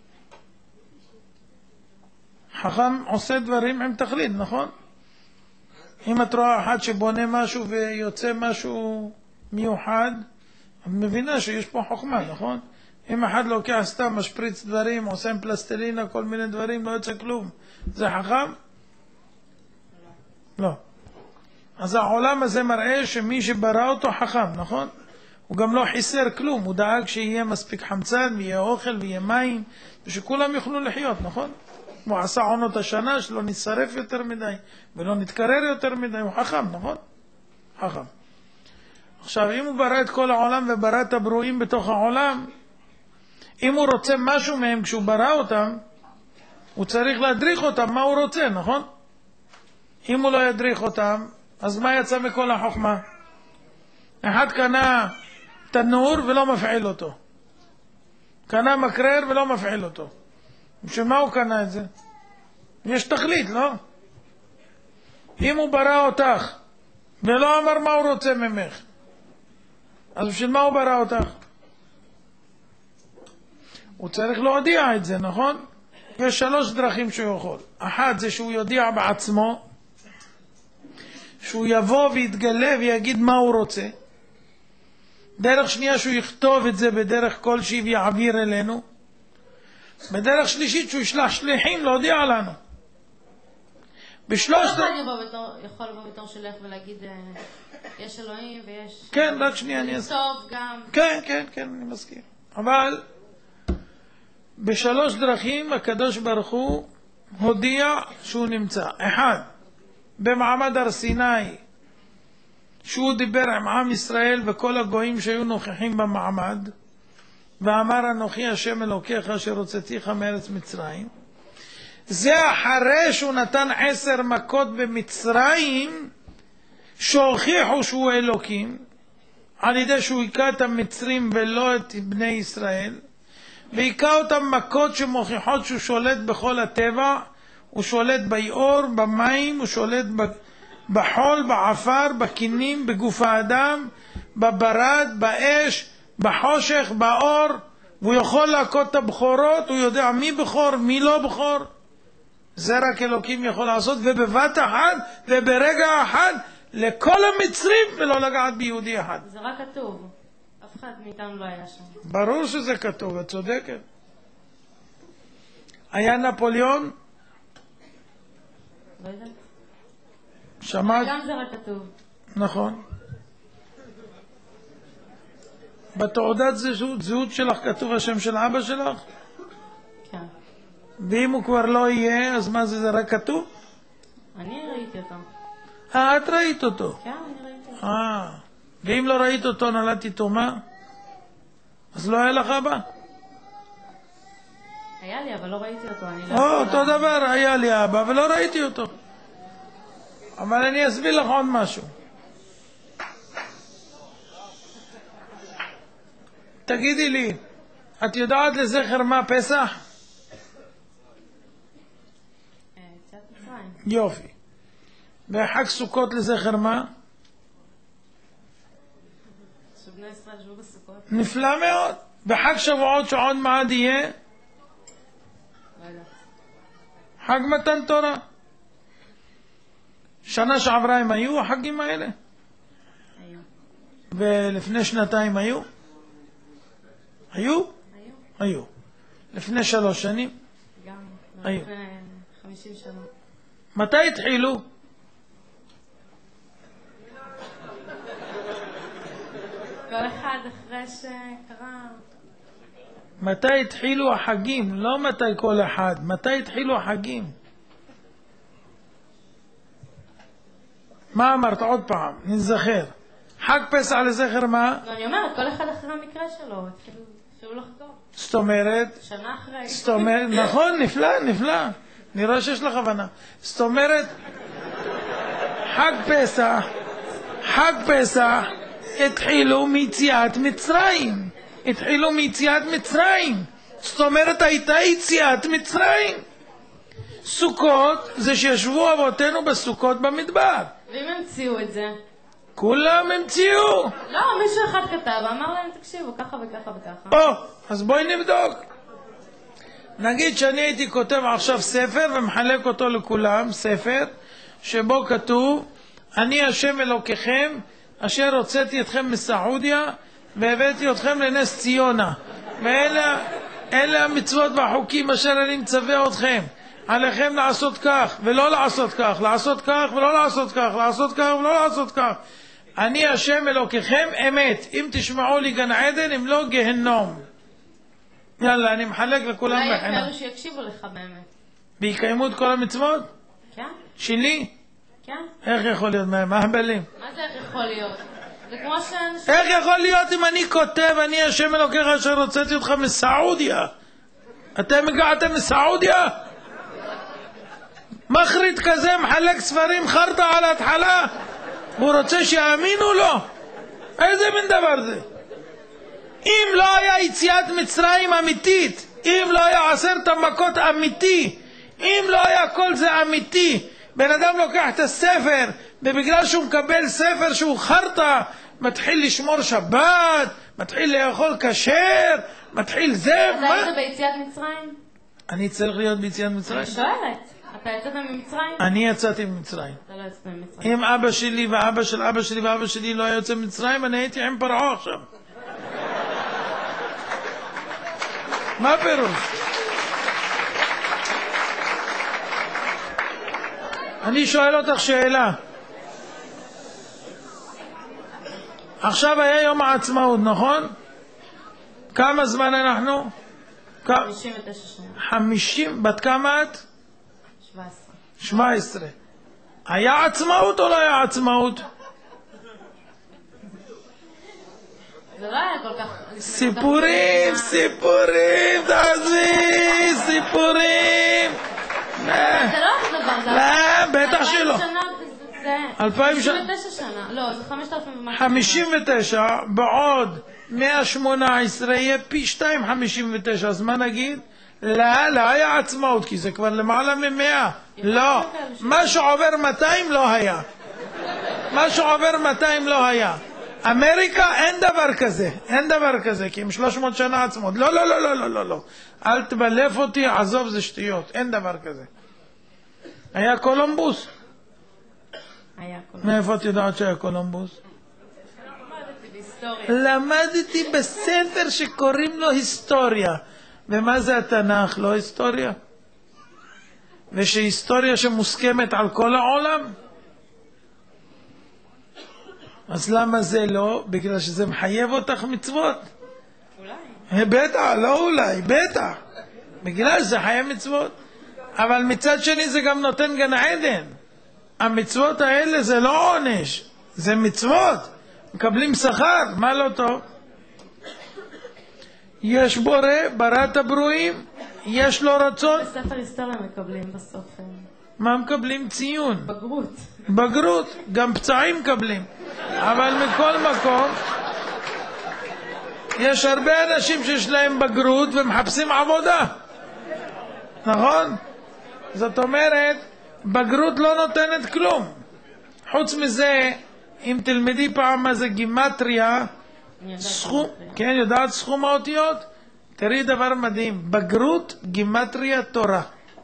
חכם עושה דברים עם תכלית, נכון? אם את רואה אחד שבונה משהו ויוצא משהו מיוחד, את מבינה שיש פה חוכמה, נכון? אם אחד לוקח סתם, משפריץ דברים, עושה עם פלסטלינה, כל מיני דברים, לא יוצא כלום. זה חכם? לא. אז העולם הזה מראה שמי שברא אותו חכם, נכון? הוא גם לא חיסר כלום, הוא דאג שיהיה מספיק חמצן, ויהיה אוכל, ויהיה מים, ושכולם יוכלו לחיות, נכון? הוא עשה עונות השנה, שלא נשרף יותר מדי, ולא נתקרר יותר מדי, הוא חכם, נכון? חכם. עכשיו, אם הוא ברא את כל העולם וברא את הברואים בתוך העולם, אם הוא רוצה משהו מהם כשהוא ברא אותם, הוא צריך להדריך אותם מה הוא רוצה, נכון? אם הוא לא ידריך אותם, אז מה יצא מכל החוכמה? אחד קנה תנור ולא מפעיל אותו. קנה מקרר ולא מפעיל אותו. שמה הוא קנה את זה? יש תכלית, לא? אם הוא ברא אותך ולא אמר מה הוא רוצה ממך, אז בשביל מה הוא ברא אותך? הוא צריך להודיע את זה, נכון? יש שלוש דרכים שהוא יכול. אחת זה שהוא יודיע בעצמו, שהוא יבוא ויתגלה ויגיד מה הוא רוצה. דרך שנייה שהוא יכתוב את זה בדרך כלשהי ויעביר אלינו. בדרך שלישית שהוא ישלח שליחים להודיע לנו. בשלוש... כל אחד יכול לבוא בתור שלך ולהגיד יש אלוהים ויש... כן, רק שנייה אני אסכים. טוב גם... כן, כן, כן, אני מסכים. אבל בשלוש דרכים הקדוש ברוך הוא הודיע שהוא נמצא. אחד, במעמד הר סיני, שהוא דיבר עם עם ישראל וכל הגויים שהיו נוכחים במעמד, ואמר אנוכי השם אלוקיך אשר הוצאתיך מארץ מצרים. זה אחרי שהוא נתן עשר מכות במצרים שהוכיחו שהוא אלוקים, על ידי שהוא היכה את המצרים ולא את בני ישראל, והיכה אותם מכות שמוכיחות שהוא שולט בכל הטבע, הוא שולט ביאור, במים, הוא שולט בחול, בעפר, בכינים, בגוף האדם, בברד, באש, בחושך, באור, והוא יכול להכות את הבכורות, הוא יודע מי בכור, מי לא בכור. זה רק אלוקים יכול לעשות, ובבת אחת וברגע אחד לכל המצרים ולא לגעת ביהודי אחד. זה רק כתוב, אף אחד מאיתנו לא היה שם. ברור שזה כתוב, את צודקת. היה נפוליאון? לא יודעת. שמעת? גם זה רק כתוב. נכון. בתעודת זהות, זהות שלך כתוב השם של אבא שלך? כן. ואם הוא כבר לא יהיה, אז מה זה, זה רק כתוב? אני ראיתי אותו. אה, את ראית אותו. כן, אני ראיתי אותו. אה, ואם לא ראית אותו, נולדת איתו מה? אז לא היה לך אבא? היה לי, אבל לא ראיתי אותו. אני לא או, יכולה- אותו דבר, היה לי אבא ולא ראיתי אותו. אבל אני אסביר לך עוד משהו. תגידי לי, את יודעת לזכר מה פסח? אה, יציאת מצרים. יופי. וחג סוכות לזכר מה? שבני ישראל ישבו בסוכות. נפלא מאוד. וחג שבועות שעוד מעד יהיה? לא יודעת. חג מתן תורה. שנה שעברה הם היו החגים האלה? היו. ולפני שנתיים היו? היו? היו. היו. לפני שלוש שנים? גם. היו. לפני חמישים שנה. מתי התחילו? כל אחד אחרי שקרה... מתי התחילו החגים? לא מתי כל אחד. מתי התחילו החגים? מה אמרת עוד פעם? נזכר. חג פסח לזכר מה? לא, אני אומרת, כל אחד אחרי המקרה שלו. התחילו התחילו לחגוג. זאת אומרת, שנה אחרי. זאת אומרת, נכון, נפלא, נפלא. נראה שיש לך הבנה. זאת אומרת, חג פסח, חג פסח, התחילו מיציאת מצרים. התחילו מיציאת מצרים. זאת אומרת, הייתה יציאת מצרים. סוכות זה שישבו אבותינו בסוכות במדבר. ואם המציאו את זה? כולם המציאו. לא, מישהו אחד כתב, אמר להם, תקשיבו, ככה וככה וככה. או, אז בואי נבדוק. נגיד שאני הייתי כותב עכשיו ספר ומחלק אותו לכולם, ספר שבו כתוב, אני השם אלוקיכם אשר הוצאתי אתכם מסעודיה והבאתי אתכם לנס ציונה, ואלה אלה המצוות והחוקים אשר אני מצווה אתכם, עליכם לעשות כך ולא לעשות כך, לעשות כך ולא לעשות כך, לעשות כך ולא לעשות כך. אני השם אלוקיכם אמת, אם תשמעו לי גן עדן, אם לא גהנום. יאללה, אני מחלק לכולם אולי בחינם. כאלו שיקשיבו לך באמת. ויקיימו את כל המצוות? כן? שלי? כן? איך יכול להיות? מה הבלים? מה זה איך יכול להיות? זה כמו שאנשים... איך יכול להיות אם אני כותב, אני השם אלוקיך אשר הוצאתי אותך מסעודיה? אתם הגעתם מסעודיה? מחריד כזה מחלק ספרים חרטה על ההתחלה, הוא רוצה שיאמינו לו. איזה מין דבר זה? אם לא היה יציאת מצרים אמיתית, אם לא היה עשרת המכות אמיתי, אם לא היה כל זה אמיתי, בן אדם לוקח את הספר, ובגלל שהוא מקבל ספר שהוא חרטה, מתחיל לשמור שבת, מתחיל לאכול כשר, מתחיל זה, אז מה? היית ביציאת מצרים? אני צריך להיות ביציאת מצרים? אני שואלת. אתה יצאת ממצרים? אני יצאתי ממצרים. אתה לא יצאת ממצרים. אם אבא שלי ואבא של אבא שלי ואבא שלי לא היה יוצא ממצרים, אני הייתי עם פרעה עכשיו. מה פירוש? אני שואל אותך שאלה. עכשיו היה יום העצמאות, נכון? כמה זמן אנחנו? חמישים ותשע שנה. חמישים, בת כמה את? שבע עשרה. שבע עשרה. היה עצמאות או לא היה עצמאות? זה לא היה כל כך... סיפורים, סיפורים, תעזבי, סיפורים. זה לא אותו דבר, זה... לא, בטח שלא. אלפיים שנה זה... אלפיים שנה. חמישים ותשע שנה. לא, זה חמשת אלפים ומשהו. חמישים ותשע בעוד מאה שמונה עשרה יהיה פי שתיים חמישים ותשע, אז מה נגיד? לא, לא היה עצמאות, כי זה כבר למעלה ממאה. לא, מה שעובר מאתיים לא היה. מה שעובר מאתיים לא היה. אמריקה אין דבר כזה, אין דבר כזה, כי עם שלוש מאות שנה עצמאות. לא, לא, לא, לא, לא, לא, לא. אל תבלף אותי, עזוב, זה שטויות, אין דבר כזה. היה קולומבוס. היה קולומבוס. מאיפה את יודעת שהיה קולומבוס? למדתי בהיסטוריה. למדתי בספר שקוראים לו היסטוריה. ומה זה התנ"ך? לא היסטוריה? ושהיסטוריה שמוסכמת על כל העולם? אז למה זה לא? בגלל שזה מחייב אותך מצוות. אולי. בטח, לא אולי, בטח. בגלל שזה חייב מצוות. אבל מצד שני זה גם נותן גן עדן. המצוות האלה זה לא עונש, זה מצוות. מקבלים שכר, מה לא טוב? יש בורא, ברא את הברואים, יש לו רצון. בספר היסטוריה מקבלים בסוף... מה מקבלים? ציון. בגרות. בגרות, גם פצעים מקבלים. אבל מכל מקום, יש הרבה אנשים שיש להם בגרות ומחפשים עבודה. נכון? זאת אומרת, בגרות לא נותנת כלום. חוץ מזה, אם תלמדי פעם מה זה גימטריה, סכום, כן, יודעת סכום האותיות? תראי דבר מדהים, בגרות, גימטריה, תורה.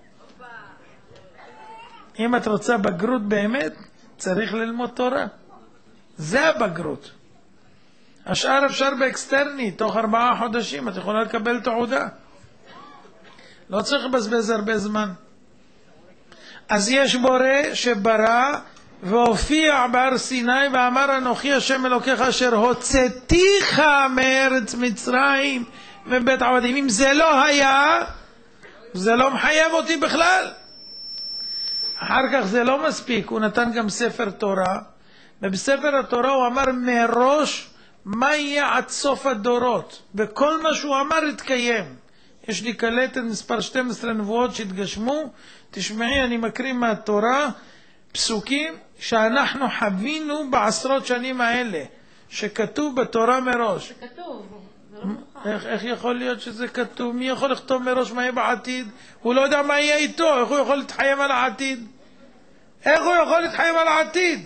אם את רוצה בגרות באמת, צריך ללמוד תורה. זה הבגרות. השאר אפשר באקסטרני, תוך ארבעה חודשים, את יכולה לקבל תעודה. לא צריך לבזבז הרבה זמן. אז יש בורא שברא והופיע בהר סיני ואמר אנוכי השם אלוקיך אשר הוצאתיך מארץ מצרים מבית עבדים. אם זה לא היה, זה לא מחייב אותי בכלל. אחר כך זה לא מספיק, הוא נתן גם ספר תורה, ובספר התורה הוא אמר מראש מה יהיה עד סוף הדורות, וכל מה שהוא אמר התקיים. יש לי קלטת מספר שתים עשרה נבואות שהתגשמו. תשמעי, אני מקריא מהתורה פסוקים שאנחנו חווינו בעשרות שנים האלה, שכתוב בתורה מראש. זה כתוב, זה לא מוכן. איך, איך יכול להיות שזה כתוב? מי יכול לכתוב מראש מה יהיה בעתיד? הוא לא יודע מה יהיה איתו, איך הוא יכול להתחייב על העתיד? איך הוא יכול להתחייב על העתיד?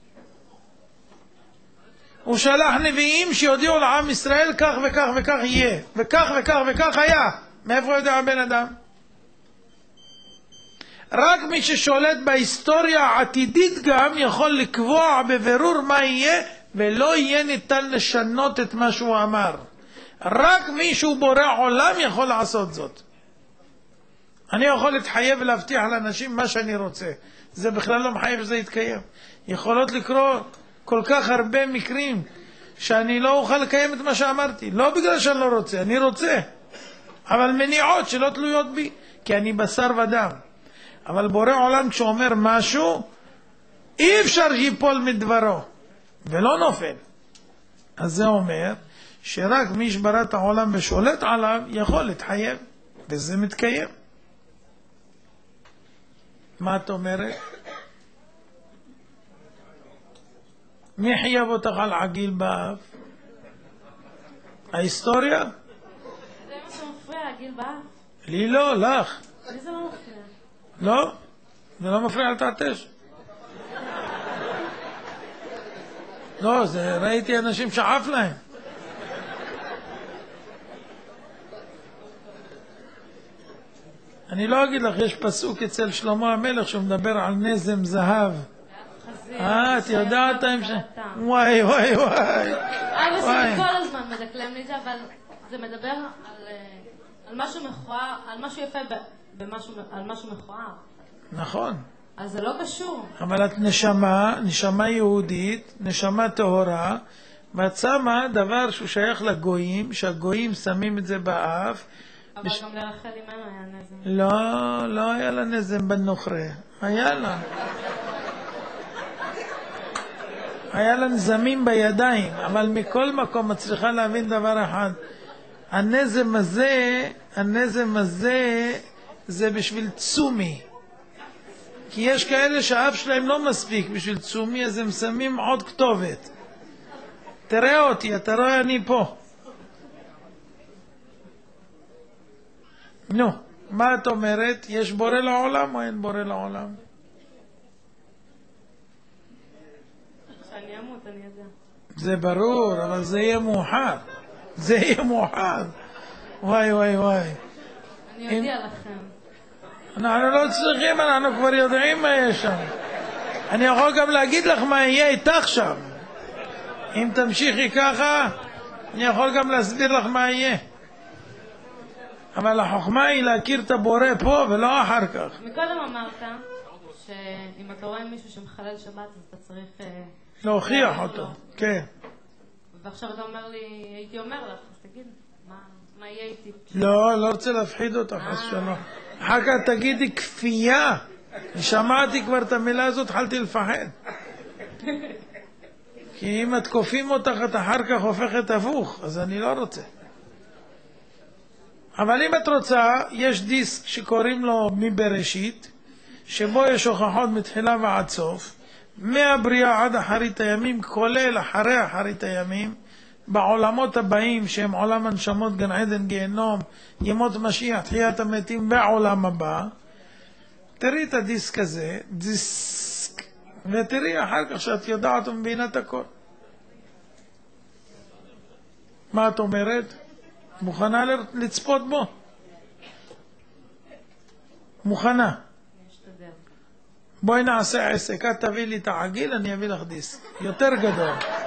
הוא שלח נביאים שיודיעו לעם ישראל כך וכך וכך יהיה, וכך וכך וכך היה. מאיפה יודע הבן אדם? רק מי ששולט בהיסטוריה העתידית גם יכול לקבוע בבירור מה יהיה, ולא יהיה ניתן לשנות את מה שהוא אמר. רק מי שהוא בורא עולם יכול לעשות זאת. אני יכול להתחייב ולהבטיח לאנשים מה שאני רוצה. זה בכלל לא מחייב שזה יתקיים. יכולות לקרוא כל כך הרבה מקרים שאני לא אוכל לקיים את מה שאמרתי. לא בגלל שאני לא רוצה, אני רוצה. אבל מניעות שלא תלויות בי, כי אני בשר ודם. אבל בורא עולם כשאומר משהו, אי אפשר שיפול מדברו, ולא נופל. אז זה אומר שרק מי שברא את העולם ושולט עליו יכול להתחייב, וזה מתקיים. מה את אומרת? מי חייב אותך על עגיל באף? ההיסטוריה? זה מה שמפריע, הגיל באף. לי לא, לך. לי זה לא מפריע. לא? זה לא מפריע לתעטש. לא, זה ראיתי אנשים שעף להם. אני לא אגיד לך, יש פסוק אצל שלמה המלך שהוא מדבר על נזם זהב. אה, את יודעת הם ש... וואי, וואי, וואי. אבא שלי כל הזמן מדקלם לי את זה, אבל זה מדבר על, על משהו מכוער, על משהו יפה, במשהו, על משהו מכוער. נכון. אז זה לא קשור. אבל את נשמה, נשמה יהודית, נשמה טהורה, ואת שמה דבר שהוא שייך לגויים, שהגויים שמים את זה באף. אבל בש... גם לרחל אימנו היה נזם. לא, לא היה לה נזם בנוכרה. היה לה. היה לה נזמים בידיים, אבל מכל מקום את צריכה להבין דבר אחד. הנזם הזה, הנזם הזה, זה בשביל צומי. כי יש כאלה שהאף שלהם לא מספיק בשביל צומי, אז הם שמים עוד כתובת. תראה אותי, אתה רואה אני פה. נו, מה את אומרת? יש בורא לעולם או אין בורא לעולם? כשאני אמות, אני יודע. זה ברור, אבל זה יהיה מאוחר. זה יהיה מאוחר. וואי וואי וואי. אני אודיע לכם. אנחנו לא צריכים, אנחנו כבר יודעים מה יש שם. אני יכול גם להגיד לך מה יהיה איתך שם. אם תמשיכי ככה, אני יכול גם להסביר לך מה יהיה. אבל החוכמה היא להכיר את הבורא פה ולא אחר כך. מקודם אמרת שאם אתה רואה מישהו שמחלל שבת אז אתה צריך... להוכיח אותו, כן. ועכשיו אתה אומר לי, הייתי אומר לך, אז תגיד, מה יהיה איתי? לא, לא רוצה להפחיד אותך, אז שלום. אחר כך תגידי כפייה. שמעתי כבר את המילה הזאת, התחלתי לפחד. כי אם את כופים אותך, את אחר כך הופכת הפוך, אז אני לא רוצה. אבל אם את רוצה, יש דיסק שקוראים לו מבראשית, שבו יש הוכחות מתחילה ועד סוף, מהבריאה עד אחרית הימים, כולל אחרי אחרית הימים, בעולמות הבאים שהם עולם הנשמות, גן עדן, גיהנום, ימות משיח, תחיית המתים בעולם הבא. תראי את הדיסק הזה, דיסק, ותראי אחר כך שאת יודעת ומבינה את הכל. מה את אומרת? מוכנה לצפות בו? מוכנה. בואי נעשה עסק, את תביא לי את העגיל, אני אביא לך דיסק. יותר גדול.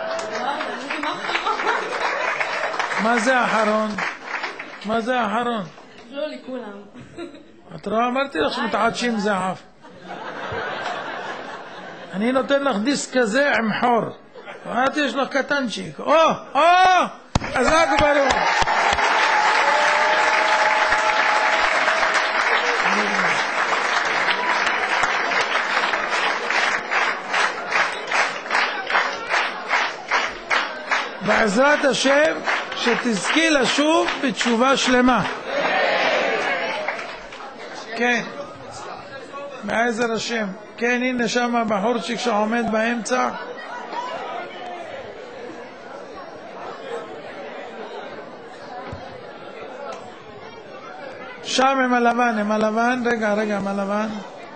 מה זה האחרון? מה זה האחרון? לא לי כולם. את רואה, אמרתי לך שמתעדשים זהב. אני נותן לך דיסק כזה עם חור. ואת יש לך קטנצ'יק. או, או, אז אכבר. בעזרת השם שתזכי לשוב בתשובה שלמה. כן, בעזר השם. כן, הנה שם הבחורצ'יק שעומד באמצע. שם עם הלבן, עם הלבן, רגע, רגע, עם הלבן.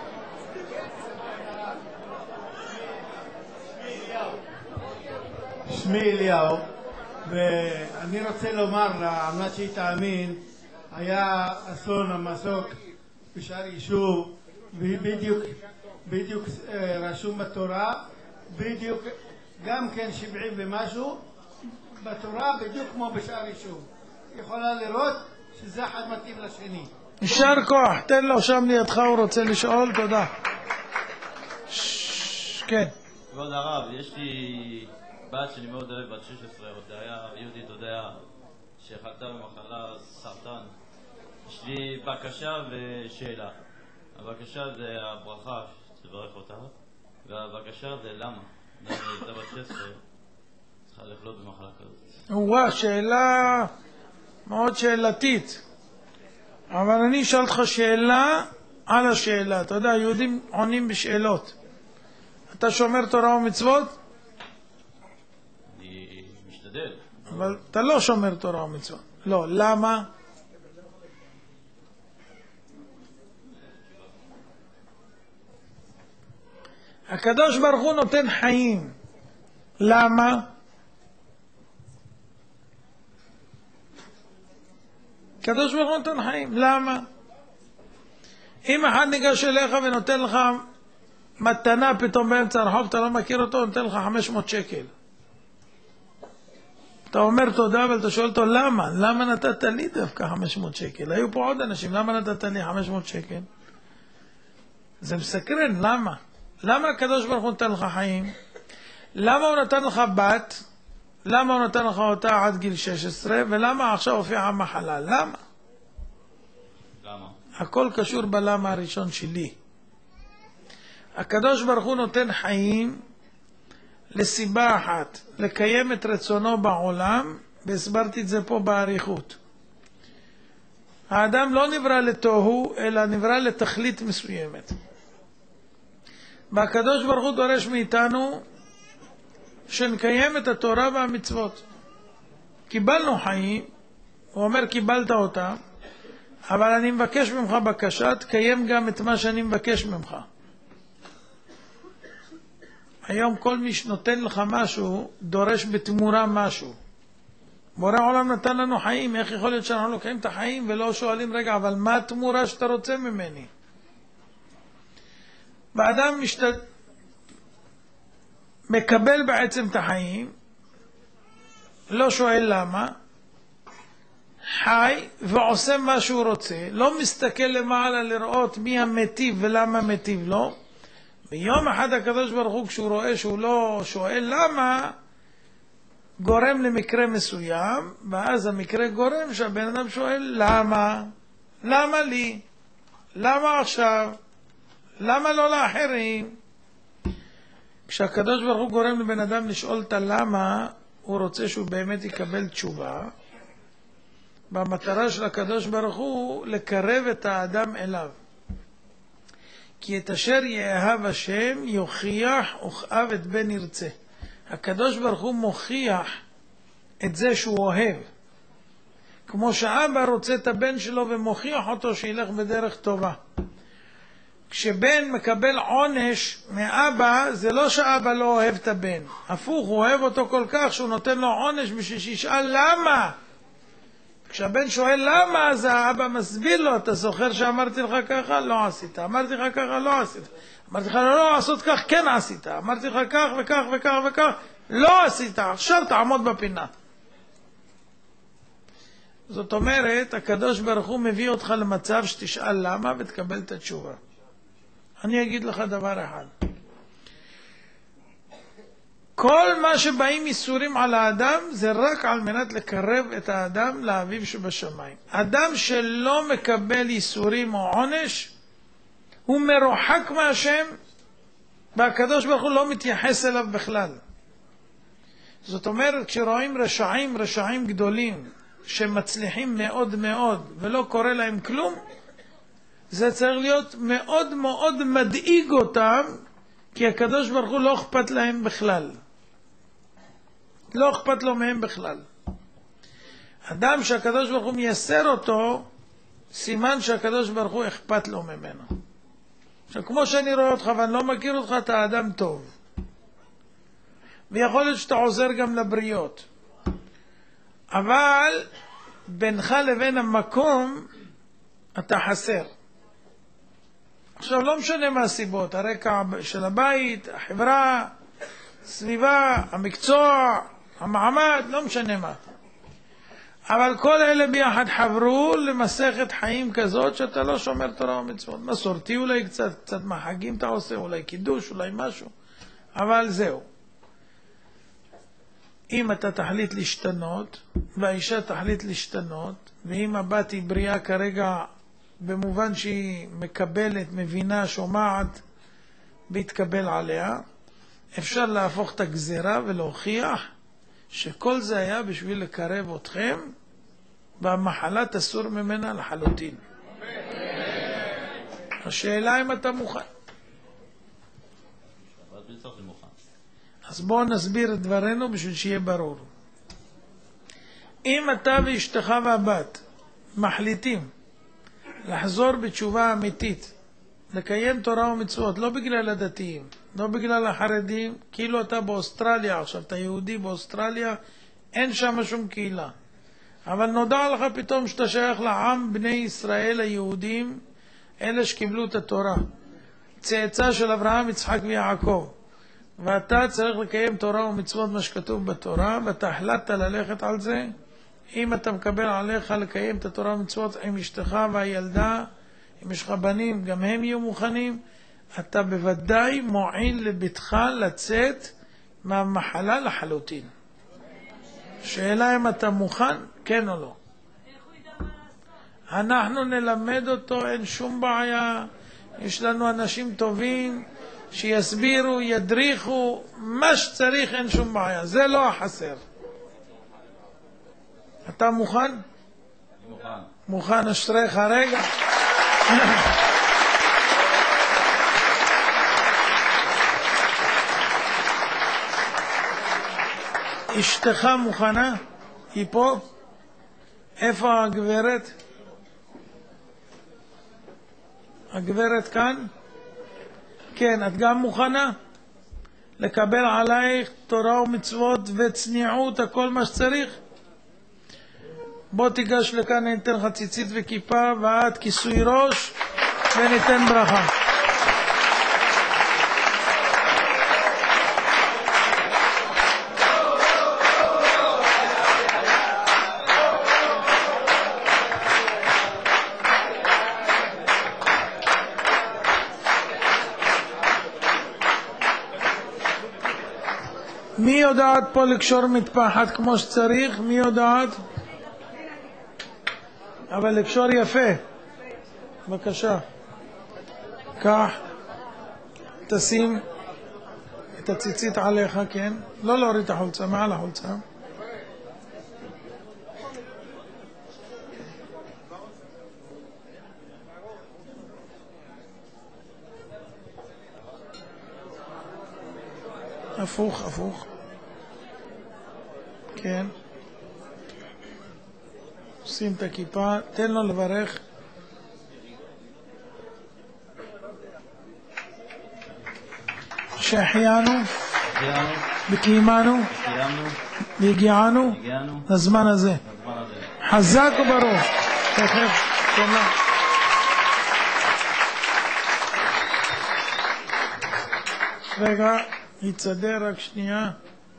שמי אליהו, ואני רוצה לומר לה, על מנת שהיא תאמין, היה אסון המסוק בשאר יישוב, ובדיוק בדיוק רשום בתורה, בדיוק גם כן שבעים ומשהו בתורה, בדיוק כמו בשאר יישוב. יכולה לראות שזה אחד מתאים לשני. יישר כוח, תן לו שם לידך, הוא רוצה לשאול, תודה. כן. כבוד הרב, יש לי בת שאני מאוד אוהב, בת שש עשרה, הודיה, יהודית הודיה, שחלתה במחלה סרטן. יש לי בקשה ושאלה. הבקשה זה הברכה, שתברך אותה, והבקשה זה למה. למה היא בת שש עשרה צריכה לחלות במחלה כזאת. וואה, שאלה מאוד שאלתית. אבל אני אשאל אותך שאלה על השאלה. אתה יודע, יהודים עונים בשאלות. אתה שומר תורה ומצוות? אבל אתה לא שומר תורה ומצוות. לא, למה? הקדוש ברוך הוא נותן חיים. למה? הקדוש ברוך הוא נותן חיים. למה? אם אחד ניגש אליך ונותן לך מתנה פתאום באמצע הרחוב, אתה לא מכיר אותו, נותן לך חמש מאות שקל. אתה אומר תודה, אבל אתה שואל אותו למה? למה נתת לי דווקא חמש מאות שקל? היו פה עוד אנשים, למה נתת לי חמש מאות שקל? זה מסקרן, למה? למה הקדוש ברוך הוא נתן לך חיים? למה הוא נתן לך בת? למה הוא נתן לך אותה עד גיל שש עשרה? ולמה עכשיו הופיעה המחלה? למה? למה? הכל קשור בלמה הראשון שלי. הקדוש ברוך הוא נותן חיים לסיבה אחת, לקיים את רצונו בעולם, והסברתי את זה פה בעריכות. האדם לא נברא לתוהו, אלא נברא לתכלית מסוימת. והקדוש ברוך הוא דורש מאיתנו שנקיים את התורה והמצוות. קיבלנו חיים, הוא אומר קיבלת אותה, אבל אני מבקש ממך בקשה, תקיים גם את מה שאני מבקש ממך. היום כל מי שנותן לך משהו, דורש בתמורה משהו. בורא עולם נתן לנו חיים, איך יכול להיות שאנחנו לוקחים את החיים ולא שואלים, רגע, אבל מה התמורה שאתה רוצה ממני? ואדם משת... מקבל בעצם את החיים, לא שואל למה, חי ועושה מה שהוא רוצה, לא מסתכל למעלה לראות מי המטיב ולמה מטיב לו. ביום אחד הקדוש ברוך הוא, כשהוא רואה שהוא לא שואל למה, גורם למקרה מסוים, ואז המקרה גורם שהבן אדם שואל למה? למה לי? למה עכשיו? למה לא לאחרים? כשהקדוש ברוך הוא גורם לבן אדם לשאול את הלמה, הוא רוצה שהוא באמת יקבל תשובה. והמטרה של הקדוש ברוך הוא לקרב את האדם אליו. כי את אשר יאהב השם יוכיח וכאב את בן ירצה. הקדוש ברוך הוא מוכיח את זה שהוא אוהב. כמו שאבא רוצה את הבן שלו ומוכיח אותו שילך בדרך טובה. כשבן מקבל עונש מאבא, זה לא שאבא לא אוהב את הבן. הפוך, הוא אוהב אותו כל כך שהוא נותן לו עונש בשביל שישאל למה. כשהבן שואל למה, אז האבא מסביר לו, אתה זוכר שאמרתי לך ככה? לא עשית. אמרתי לך ככה? לא עשית. אמרתי לך לא, לא לעשות כך? כן עשית. אמרתי לך כך וכך וכך וכך? לא עשית. עכשיו תעמוד בפינה. זאת אומרת, הקדוש ברוך הוא מביא אותך למצב שתשאל למה ותקבל את התשובה. אני אגיד לך דבר אחד. כל מה שבאים איסורים על האדם זה רק על מנת לקרב את האדם לאביו שבשמיים. אדם שלא מקבל איסורים או עונש, הוא מרוחק מהשם, והקדוש ברוך הוא לא מתייחס אליו בכלל. זאת אומרת, כשרואים רשעים, רשעים גדולים, שמצליחים מאוד מאוד ולא קורה להם כלום, זה צריך להיות מאוד מאוד מדאיג אותם, כי הקדוש ברוך הוא לא אכפת להם בכלל. לא אכפת לו מהם בכלל. אדם שהקדוש ברוך הוא מייסר אותו, סימן שהקדוש ברוך הוא אכפת לו ממנו. עכשיו, כמו שאני רואה אותך ואני לא מכיר אותך, אתה אדם טוב. ויכול להיות שאתה עוזר גם לבריות. אבל בינך לבין המקום אתה חסר. עכשיו, לא משנה מה הסיבות, הרקע של הבית, החברה, סביבה, המקצוע, המעמד, לא משנה מה. אבל כל אלה ביחד חברו למסכת חיים כזאת שאתה לא שומר תורה ומצוות. מסורתי אולי קצת, קצת מהחגים אתה עושה, אולי קידוש, אולי משהו. אבל זהו. אם אתה תחליט להשתנות, והאישה תחליט להשתנות, ואם הבת היא בריאה כרגע במובן שהיא מקבלת, מבינה, שומעת, והתקבל עליה, אפשר להפוך את הגזירה ולהוכיח שכל זה היה בשביל לקרב אתכם, והמחלה תסור ממנה לחלוטין. השאלה אם אתה מוכן. אז בואו נסביר את דברנו בשביל שיהיה ברור. אם אתה ואשתך והבת מחליטים לחזור בתשובה אמיתית, לקיים תורה ומצוות, לא בגלל הדתיים, לא בגלל החרדים, כאילו אתה באוסטרליה עכשיו, אתה יהודי באוסטרליה, אין שם שום קהילה. אבל נודע לך פתאום שאתה שייך לעם בני ישראל היהודים, אלה שקיבלו את התורה, צאצא של אברהם, יצחק ויעקב, ואתה צריך לקיים תורה ומצוות מה שכתוב בתורה, ואתה החלטת ללכת על זה. אם אתה מקבל עליך לקיים את התורה ומצוות עם אשתך והילדה, אם יש לך בנים, גם הם יהיו מוכנים, אתה בוודאי מועיל לביתך לצאת מהמחלה לחלוטין. שאלה אם אתה מוכן, כן או לא. אנחנו נלמד אותו, אין שום בעיה. יש לנו אנשים טובים שיסבירו, ידריכו, מה שצריך, אין שום בעיה. זה לא החסר. אתה מוכן? מוכן. מוכן, אשריך. רגע. אשתך מוכנה? היא פה? איפה הגברת? הגברת כאן? כן, את גם מוכנה? לקבל עלייך תורה ומצוות וצניעות, הכל מה שצריך? בוא תיגש לכאן, ניתן לך ציצית וכיפה ואת כיסוי ראש וניתן ברכה. מי יודעת פה לקשור מטפחת כמו שצריך? מי יודעת? אבל לקשור יפה. בבקשה. קח. תשים את הציצית עליך, כן? לא להוריד את החולצה, מעל החולצה. הפוך, הפוך. כן. שים את הכיפה, תן לו לברך. שהחיינו וקיימנו והגיענו לזמן הזה. חזק וברוך. תכף, תן לה. רגע, יצדר רק שנייה.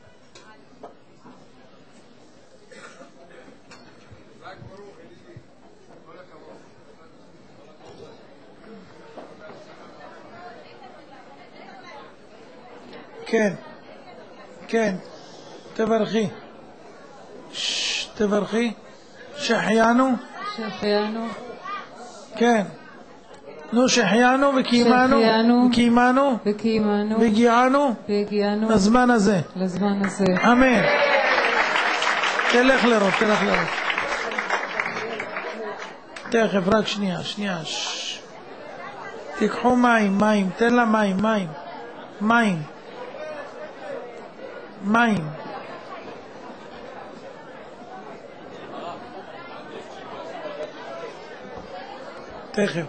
כן, כן, תברכי. שש, תברכי. שהחיינו. שהחיינו. כן. נו, שהחיינו וקיימנו. וקיימנו. וקיימנו. והגיענו. והגיענו. לזמן הזה. לזמן הזה. אמן. תלך לראות, תלך לראות. תכף, רק שנייה, שנייה. שש. תיקחו מים, מים, תן לה מים, מים. מים. מים. תכף.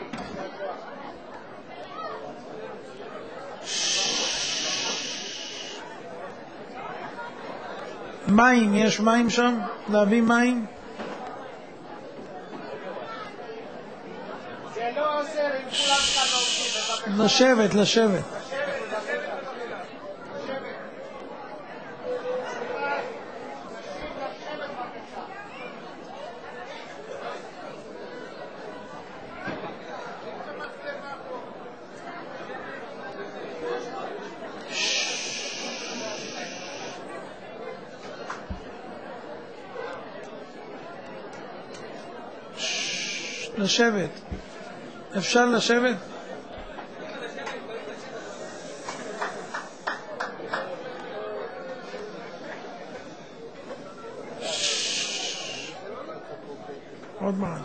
מים, יש מים שם? להביא מים? זה לא עוזר אם כולם כאן עובדים. לשבת, לשבת. לשבת. אפשר לשבת? עוד מעט.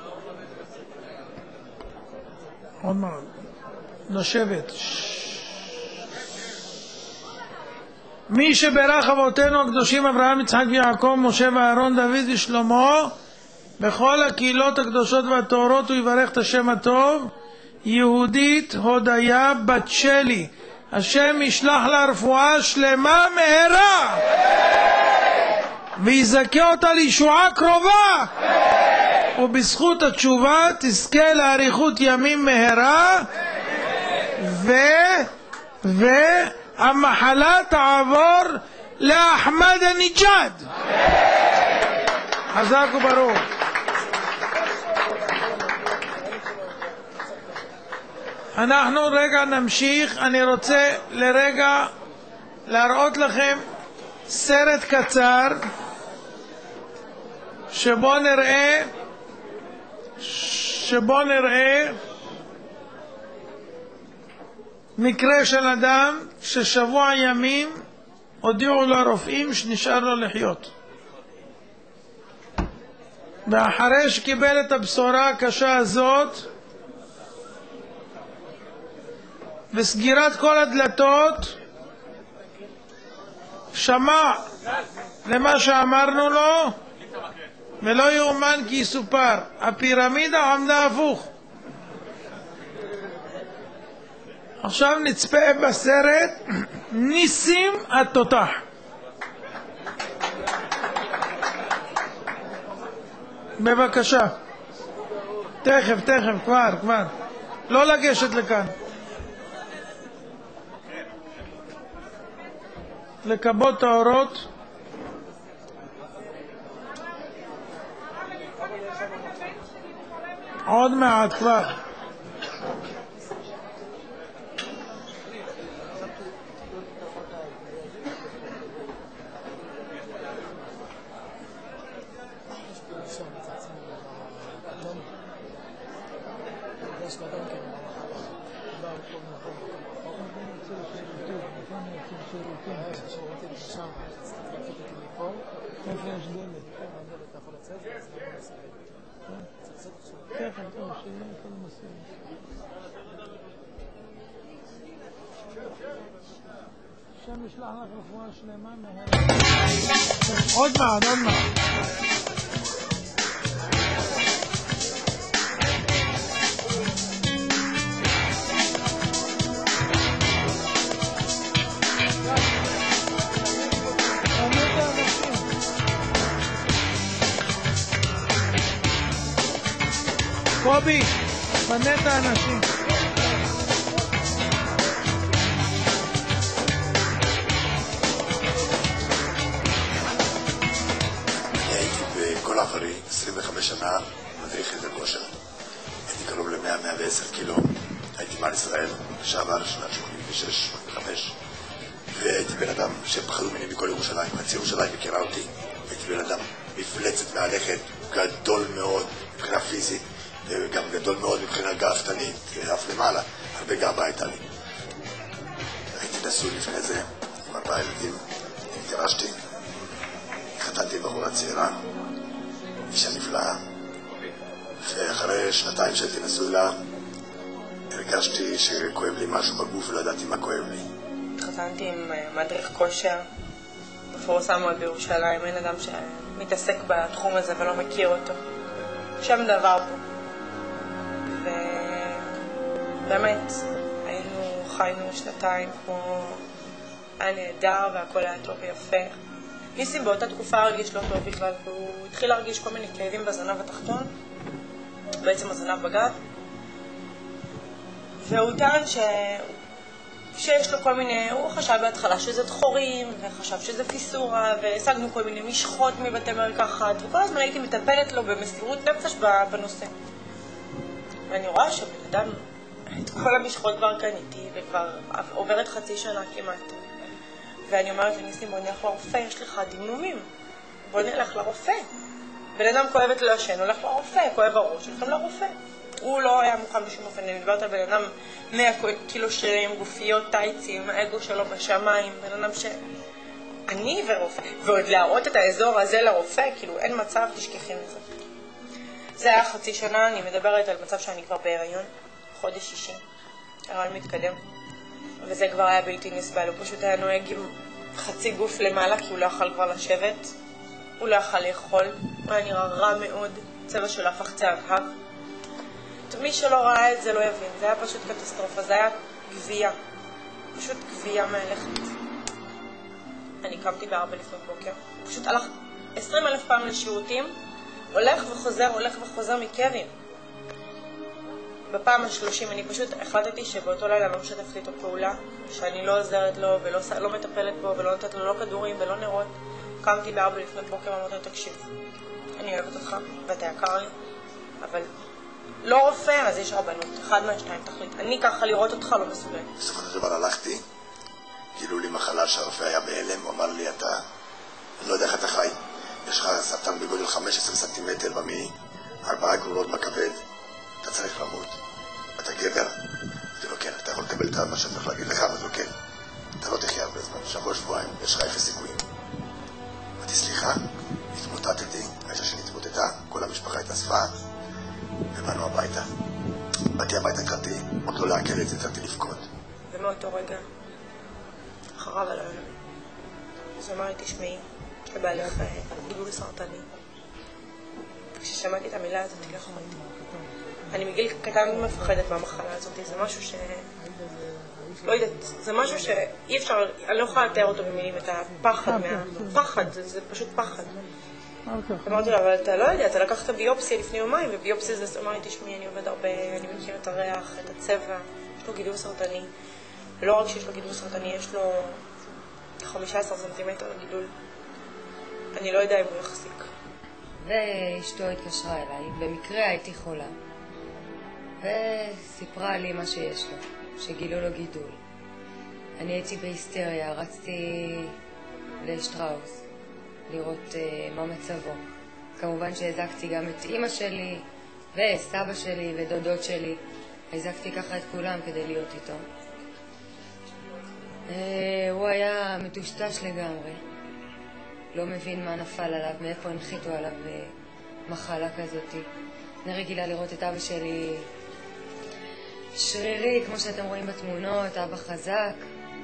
עוד מעט. לשבת. מי שברך אבותינו הקדושים אברהם, יצחק ויעקב, משה ואהרון, דוד ושלמה, בכל הקהילות הקדושות והטהורות הוא יברך את השם הטוב. יהודית הודיה בת שלי, השם ישלח לה רפואה שלמה מהרה ויזכה אותה לישועה קרובה, ובזכות התשובה תזכה לאריכות ימים מהרה, ו... והמחלה תעבור לאחמדינג'אד. חזק וברוך. אנחנו רגע נמשיך. אני רוצה לרגע להראות לכם סרט קצר שבו נראה שבו נראה מקרה של אדם ששבוע ימים הודיעו לו הרופאים שנשאר לו לחיות, ואחרי שקיבל את הבשורה הקשה הזאת וסגירת כל הדלתות, שמע למה שאמרנו לו, ולא יאומן כי יסופר, הפירמידה עמדה הפוך. עכשיו נצפה בסרט ניסים התותח. בבקשה. תכף, תכף, כבר, כבר. לא לגשת לכאן. לקבות את האורות. עוד מעט כבר. השם ישלח לך רפואה שלמה מהרה. עוד מעט, עוד מעט. קובי, פנה את האנשים. כל אחרי עשרים וחמש שנה מדריך את הכושר. הייתי קרוב ל-מאה עד מאה ועשר קילו. הייתי מעל ישראל, לשעבר שנת שמונים ושש שמונים וחמש, והייתי בן אדם שפחדו ממני בכל ירושלים. חצי ירושלים הכירה אותי. הייתי בן אדם מפלצת מהלכת, גדול מאוד מבחינה פיזית, וגם גדול מאוד מבחינה גאוותנית, אף למעלה, הרבה גאווה הייתה לי. הייתי נשוי לפני זה עם ארבעה ילדים, התגרשתי, התחתנתי עם בחורה צעירה, אישה נפלאה, ואחרי שנתיים שהייתי נשוי לה, הרגשתי שכואב לי משהו בגוף ולא ידעתי מה כואב לי. התחתנתי עם מדריך כושר מפורסם מאוד בירושלים, אין אדם שמתעסק בתחום הזה ולא מכיר אותו. שם דבר פה. ובאמת, היינו, חיינו שנתיים כמו היה נהדר והכל היה טוב ויפה. ניסים באותה תקופה הרגיש לא טוב בכלל, והוא התחיל להרגיש כל מיני כאבים בזנב התחתון, בעצם הזנב בגב, והוא טען ש... שיש לו כל מיני, הוא חשב בהתחלה שזה דחורים, וחשב שזה פיסורה, והשגנו כל מיני משחות מבתי מרקחת, וכל הזמן הייתי מטפלת לו במסירות נפש בנושא. ואני רואה שבן אדם, את כל המשחות כבר קניתי, וכבר עוברת חצי שנה כמעט. ואני אומרת לניסים, בוא נלך לרופא, יש לך דימומים, בוא נלך לרופא. בן אדם כואבת לו השן, הולך לרופא, כואב הראש, הולכים לרופא. הוא לא היה מוכן בשום אופן, אני מדברת על בן אדם מאה קילו שרירים, גופיות, טייצים, האגו שלו בשמיים, בן אדם ש... אני ורופא, ועוד להראות את האזור הזה לרופא, כאילו אין מצב, תשכחים את זה. זה היה חצי שנה, אני מדברת על מצב שאני כבר בהיריון, חודש שישי, הרעיון מתקדם, וזה כבר היה בלתי נסבל, הוא פשוט היה נוהג עם חצי גוף למעלה כי הוא לא יכול כבר לשבת, הוא לא יכול לאכול, הוא היה נראה רע מאוד, צבע שלו הפך צהבהב. מי שלא ראה את זה לא יבין, זה היה פשוט קטסטרופה, זה היה גבייה, פשוט גבייה מהלכת. אני קמתי בארבע לפנות בוקר, פשוט הלך עשרים אלף פעם לשירותים, הולך וחוזר, הולך וחוזר מקרים. בפעם השלושים אני פשוט החלטתי שבאותו לילה לא משתפתי איתו פעולה, שאני לא עוזרת לו ולא לא מטפלת בו ולא נותנת לו לא כדורים ולא נרות. קמתי בארבע לפנות בוקר ואמרתי לו, תקשיב, אני אוהבת אותך ואתה יקר לי, אבל לא רופא, אז יש רבנות, אחד מהשתיים תחליט. אני ככה לראות אותך לא מסוגלת. בסופו של דבר הלכתי, גילו לי מחלה שהרופא היה בהלם, הוא אמר לי, אתה, אני לא יודע איך אתה חי, יש לך סרטן בגודל חמישה עשר סנטימטר במעי, ארבעה גרורות בכבד, אתה צריך למות. אתה גבר? אמרתי לו, כן, אתה יכול לקבל את מה שאני הולך להגיד לך, אמרתי לו, כן, אתה לא תחיה הרבה זמן, שבוע שבועיים, יש לך אפס סיכויים. אמרתי, סליחה, התמוטטתי, האישה שלי התמוטטה, כל המשפחה התאספה, ובאנו הביתה. באתי הביתה, התחלתי עוד לא להקל את זה, התחלתי לבכות. ומאותו רגע חרב על העולם. אז אמר לי, תשמעי, לבעלך גידול סרטני. כששמעתי את המילה הזאת, לא יכולתי. אני מגיל קטן מפחדת מהמחלה הזאת, זה משהו ש... לא יודעת, זה משהו שאי אפשר, אני לא יכולה לתאר אותו במילים, את הפחד, מהפחד, זה פשוט פחד. אמרתי לו, אבל אתה לא יודע, אתה לקחת ביופסיה לפני יומיים, וביופסיה זה אמר לי, תשמעי, אני עובד הרבה, אני מכיר את הריח, את הצבע, יש לו גידול סרטני. ולא רק שיש לו גידול סרטני, יש לו חמישה עשר סנטימטר גידול. אני לא יודע אם הוא יחזיק. ואשתו התקשרה אליי, במקרה הייתי חולה. וסיפרה לי מה שיש לו, שגילו לו גידול. אני הייתי בהיסטריה, רצתי לשטראוס, לראות uh, מה מצבו. כמובן שהזקתי גם את אמא שלי, וסבא שלי, ודודות שלי. הזקתי ככה את כולם כדי להיות איתו. Uh, הוא היה מטושטש לגמרי. לא מבין מה נפל עליו, מאיפה הנחיתו עליו uh, מחלה כזאת. אני רגילה לראות את אבא שלי שרירי, כמו שאתם רואים בתמונות, אבא חזק,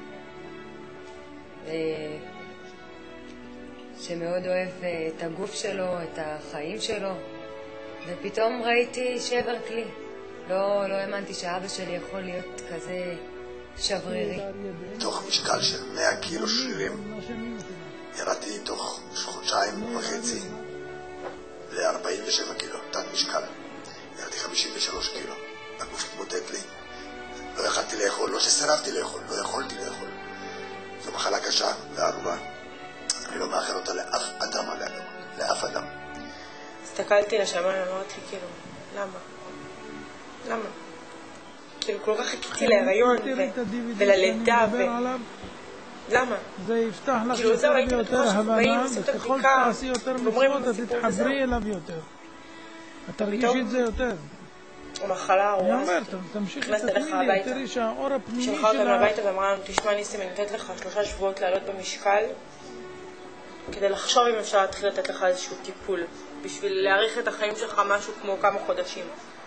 שמאוד אוהב את הגוף שלו, את החיים שלו, ופתאום ראיתי שבר כלי. לא, לא האמנתי שאבא שלי יכול להיות כזה שברירי. תוך משקל של מאה קילו שרירים, ירדתי תוך חודשיים וחצי ל-ארבעים ושבע קילו, תת משקל. ירדתי חמישים ושלוש קילו. הגוף התמוטט לי. לא יכלתי לאכול, לא שסרבתי לאכול, לא יכולתי לאכול. זו מחלה קשה וארובה. אני לא מאחל אותה לאף אדם על האדמה, לאף אדם. הסתכלתי לשמיים, אמרתי כאילו, למה? למה? כאילו כל כך חיכיתי להיריון וללידה ו... למה? זה יפתח לך יותר ויותר הבנה, וככל שתעשי יותר מצוות, אז תתחברי אליו יותר. אתה תרגישי את זה יותר. המחלה ארורה. אני אומרת, תמשיכי תתמידי, תראי שהאור הפנימי שלה... שלחה אותנו הביתה ואמרה לנו, תשמע ניסים, אני נותנת לך שלושה שבועות לעלות במשקל, כדי לחשוב אם אפשר להתחיל לתת לך איזשהו טיפול, בשביל להאריך את החיים שלך משהו כמו כמה חודשים.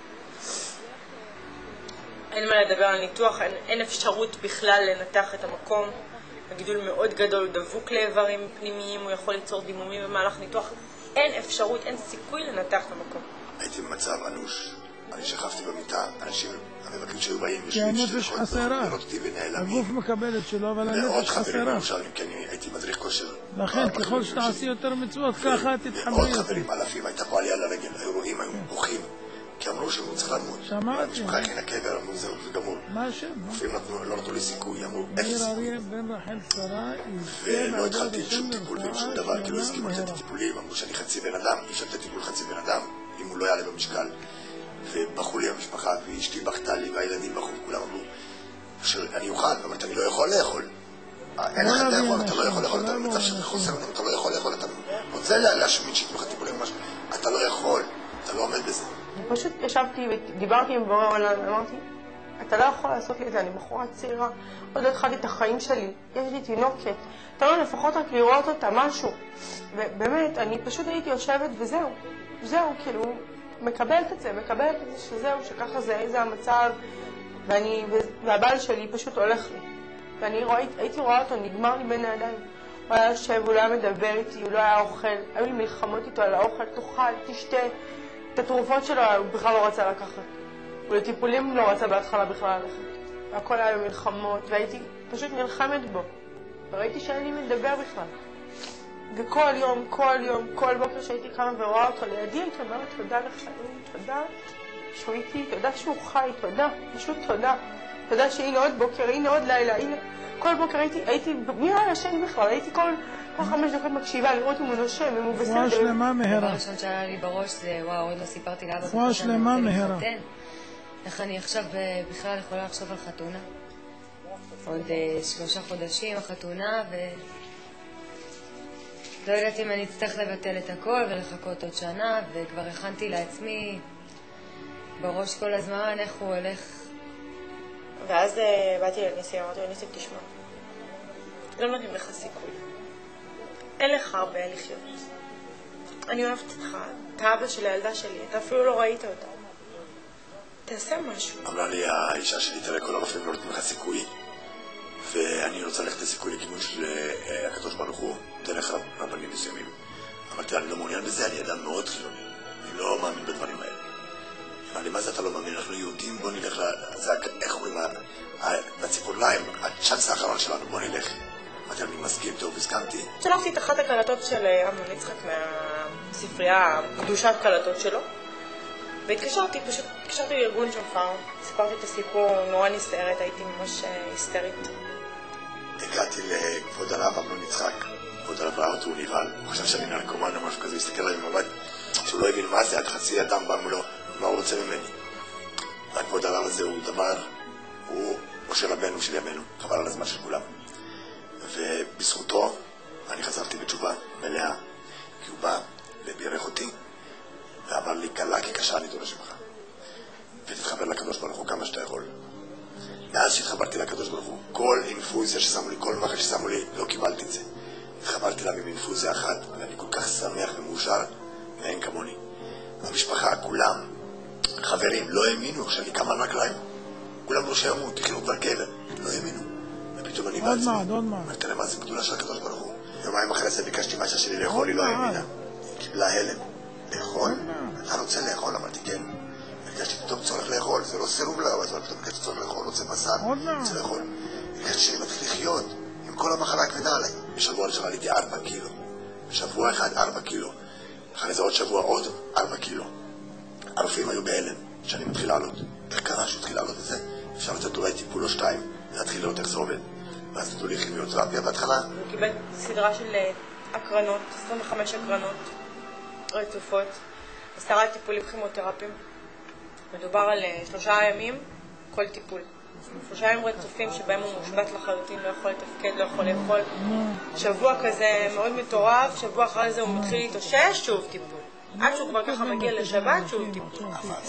אין מה לדבר על ניתוח, אין, אין אפשרות בכלל לנתח את המקום. הגידול מאוד גדול, דבוק לאיברים פנימיים, הוא יכול ליצור דימומים במהלך ניתוח. אין אפשרות, אין סיכוי לנתח את המקום. הייתי במצב אנוש. אני שכבתי במיטה, אנשים, המבקרים שהיו באים כי הנפש חסרה. הגוף מקבל את שלו, אבל הנפש חסרה. כי אני הייתי מדריך כושר. לכן, ככל שתעשי יותר מצוות, ככה תתחברי מאוד יותר. חברים אלפים, הייתה פה עלייה לרגל, היו רואים, היו בוכים, כי אמרו שהוא צריך למות. שמעתי. המשפחה הכינה קבר, אמרו זהו, זה גמור. מה השם? רופאים לא נתנו לי סיכוי, אמרו אפס ניר סיכוי. אריה בן רחל שרה, ולא התחלתי שום טיפול ושום דבר, כי לא הסכימו לתת טיפולים, אמרו שאני חצי בן אדם, אי אפשר לתת טיפול חצי בן אדם, אם הוא לא יעלה במשקל. ובחו לי המשפחה, ואשתי בכתה לי, והילדים בחו, כולם אמרו שאני אוכל, ואמרתי, אני לא יכול לאכול. אין לך לאכול, אתה לא יכול לאכול, אתה במצב של חוסר, אתה לא יכול לאכול, אתה רוצה להשמיד שיתנו לך טיפולים משהו, אתה לא יכול, אתה לא עומד בזה. אני פשוט ישבתי ודיברתי עם בורא עולם, ואמרתי, אתה לא יכול לעשות לי את זה, אני בחורה צעירה, עוד לא התחלתי את החיים שלי, יש לי תינוקת, אתה לא לפחות רק לראות אותה, משהו. ובאמת, אני פשוט הייתי יושבת וזהו, זהו, כאילו, מקבלת את זה, מקבלת את זה שזהו, שככה זה, זה המצב, ואני, והבעל שלי פשוט הולך לי. ואני רוא, הייתי רואה אותו, נגמר לי בין הידיים. הוא היה יושב, הוא לא היה מדבר איתי, הוא לא היה אוכל. היו לי מלחמות איתו על האוכל, תאכל, תשתה. את התרופות שלו הוא בכלל לא רצה לקחת. ולטיפולים לא רצה בהתחלה בכלל ללכת. והכל היה במלחמות, והייתי פשוט נלחמת בו. וראיתי שאין לי מדבר בכלל. וכל יום, כל יום, כל בוקר שהייתי קמה ורואה אותו לידי, הייתי אומרת תודה לחיים, תודה שהוא איתי, תודה שהוא חי, תודה, פשוט תודה. תודה שהנה עוד בוקר, הנה עוד לילה, הנה... כל בוקר הייתי, הייתי, מי היה ישן בכלל? הייתי כל, כל חמש דקות מקשיבה, לראות אם הוא נושם, אם הוא בסדר. רפואה שלמה מהרה. הדבר הראשון שעלה לי בראש זה, וואו, עוד לא סיפרתי לאבא. רפואה שלמה מהרה. איך אני עכשיו בכלל יכולה לחשוב על חתונה? עוד שלושה חודשים החתונה, ו... לא יודעת אם אני אצטרך לבטל את הכל ולחכות עוד שנה, וכבר הכנתי לעצמי בראש כל הזמן איך הוא הולך. ואז באתי לניסי, אמרתי לו, ניסי, תשמע, לא נותנים לך סיכוי. אין לך הרבה לחיות. אני אוהבת אותך, את האבא של הילדה שלי, אתה אפילו לא ראית אותה. תעשה משהו. אמרה לי האישה שלי, תראה, כל הרופאים לא נותנים לך סיכוי, ואני רוצה ללכת לסיכוי לכיוון של הקדוש ברוך הוא, דרך רבנים מסוימים. אמרתי, אני לא מעוניין בזה, אני אדם מאוד חילוני. אני לא מאמין בדברים האלה. אמר לי, מה זה אתה לא מאמין? אנחנו יהודים, בוא נלך לזה, איך אומרים, לציפורניים, הצ'אנס האחרון שלנו, בוא נלך. אמרתי, אני מסכים, טוב, הסכמתי. שלחתי את אחת הקלטות של אמנון יצחק מהספרייה, קדושת קלטות שלו, והתקשרתי, פשוט התקשרתי לארגון שופר, סיפרתי את הסיפור, נורא נסערת, הייתי ממש היסטרית. הגעתי לכבוד הרב אמנון יצחק, כבוד הרב ראה אותו, הוא נבהל, הוא חשב שאני נרקומן או משהו כזה, הוא הסתכל עליי במבט, שהוא לא הבין מה זה, עד חצי אדם בא מולו, מה הוא רוצה ממני. והכבוד הרב הזה הוא דבר, הוא משה רבנו של ימינו, חבל על הזמן של כולם. ובזכותו אני חזרתי בתשובה מלאה, כי הוא בא ובירך אותי, ואמר לי, קלה כי קשה אני דורש ממך. ותתחבר לקדוש ברוך הוא כמה שאתה יכול. מאז שהתחברתי לקדוש ברוך הוא, כל אינפוזיה ששמו לי, כל מחל ששמו לי, לא קיבלתי את זה. התחברתי לה באינפוזיה אחת, ואני כל כך שמח ומאושר, ואין כמוני. המשפחה, כולם, חברים, לא האמינו, שאני קם על רגליים. כולם לא שימות, תכינו כבר קבר, לא האמינו. ופתאום אני בעצמי, אמרתי להם, מה זה גדולה של הקדוש ברוך הוא? יומיים אחרי זה ביקשתי משהו שלי לאכול, היא לא האמינה. קיבלה הלם. לאכול? אתה רוצה לאכול? אמרתי, כן. הרגשתי פתאום צורך לאכול, זה לא סירוב לה, אבל פתאום הרגשתי צורך לאכול, רוצה בשר, רוצה לאכול. הרגשתי שאני מתחיל לחיות, עם כל המחלה הכבדה עליי. בשבוע ראשון עליתי ארבע קילו. בשבוע אחד ארבע קילו. אחרי זה עוד שבוע עוד ארבע קילו. הרופאים היו בהלם, שאני מתחיל לעלות. איך קרה שהוא התחיל לעלות את זה? אפשר לתת אולי טיפול או שתיים, להתחיל לראות איך זה עובד. ואז נתנו לי כימיותרפיה בהתחלה. הוא קיבל סדרה של הקרנות, עשרים וחמש הקרנות רצופות, עשרה טיפולים כימותרפיים. מדובר על שלושה ימים כל טיפול. שלושה ימים רצופים שבהם הוא מושבת לחלוטין, לא יכול לתפקד, לא יכול לאכול. שבוע כזה מאוד מטורף, שבוע אחרי זה הוא מתחיל להתאושש, שוב טיפול. עד שהוא כבר ככה מגיע לשבת, שוב טיפול.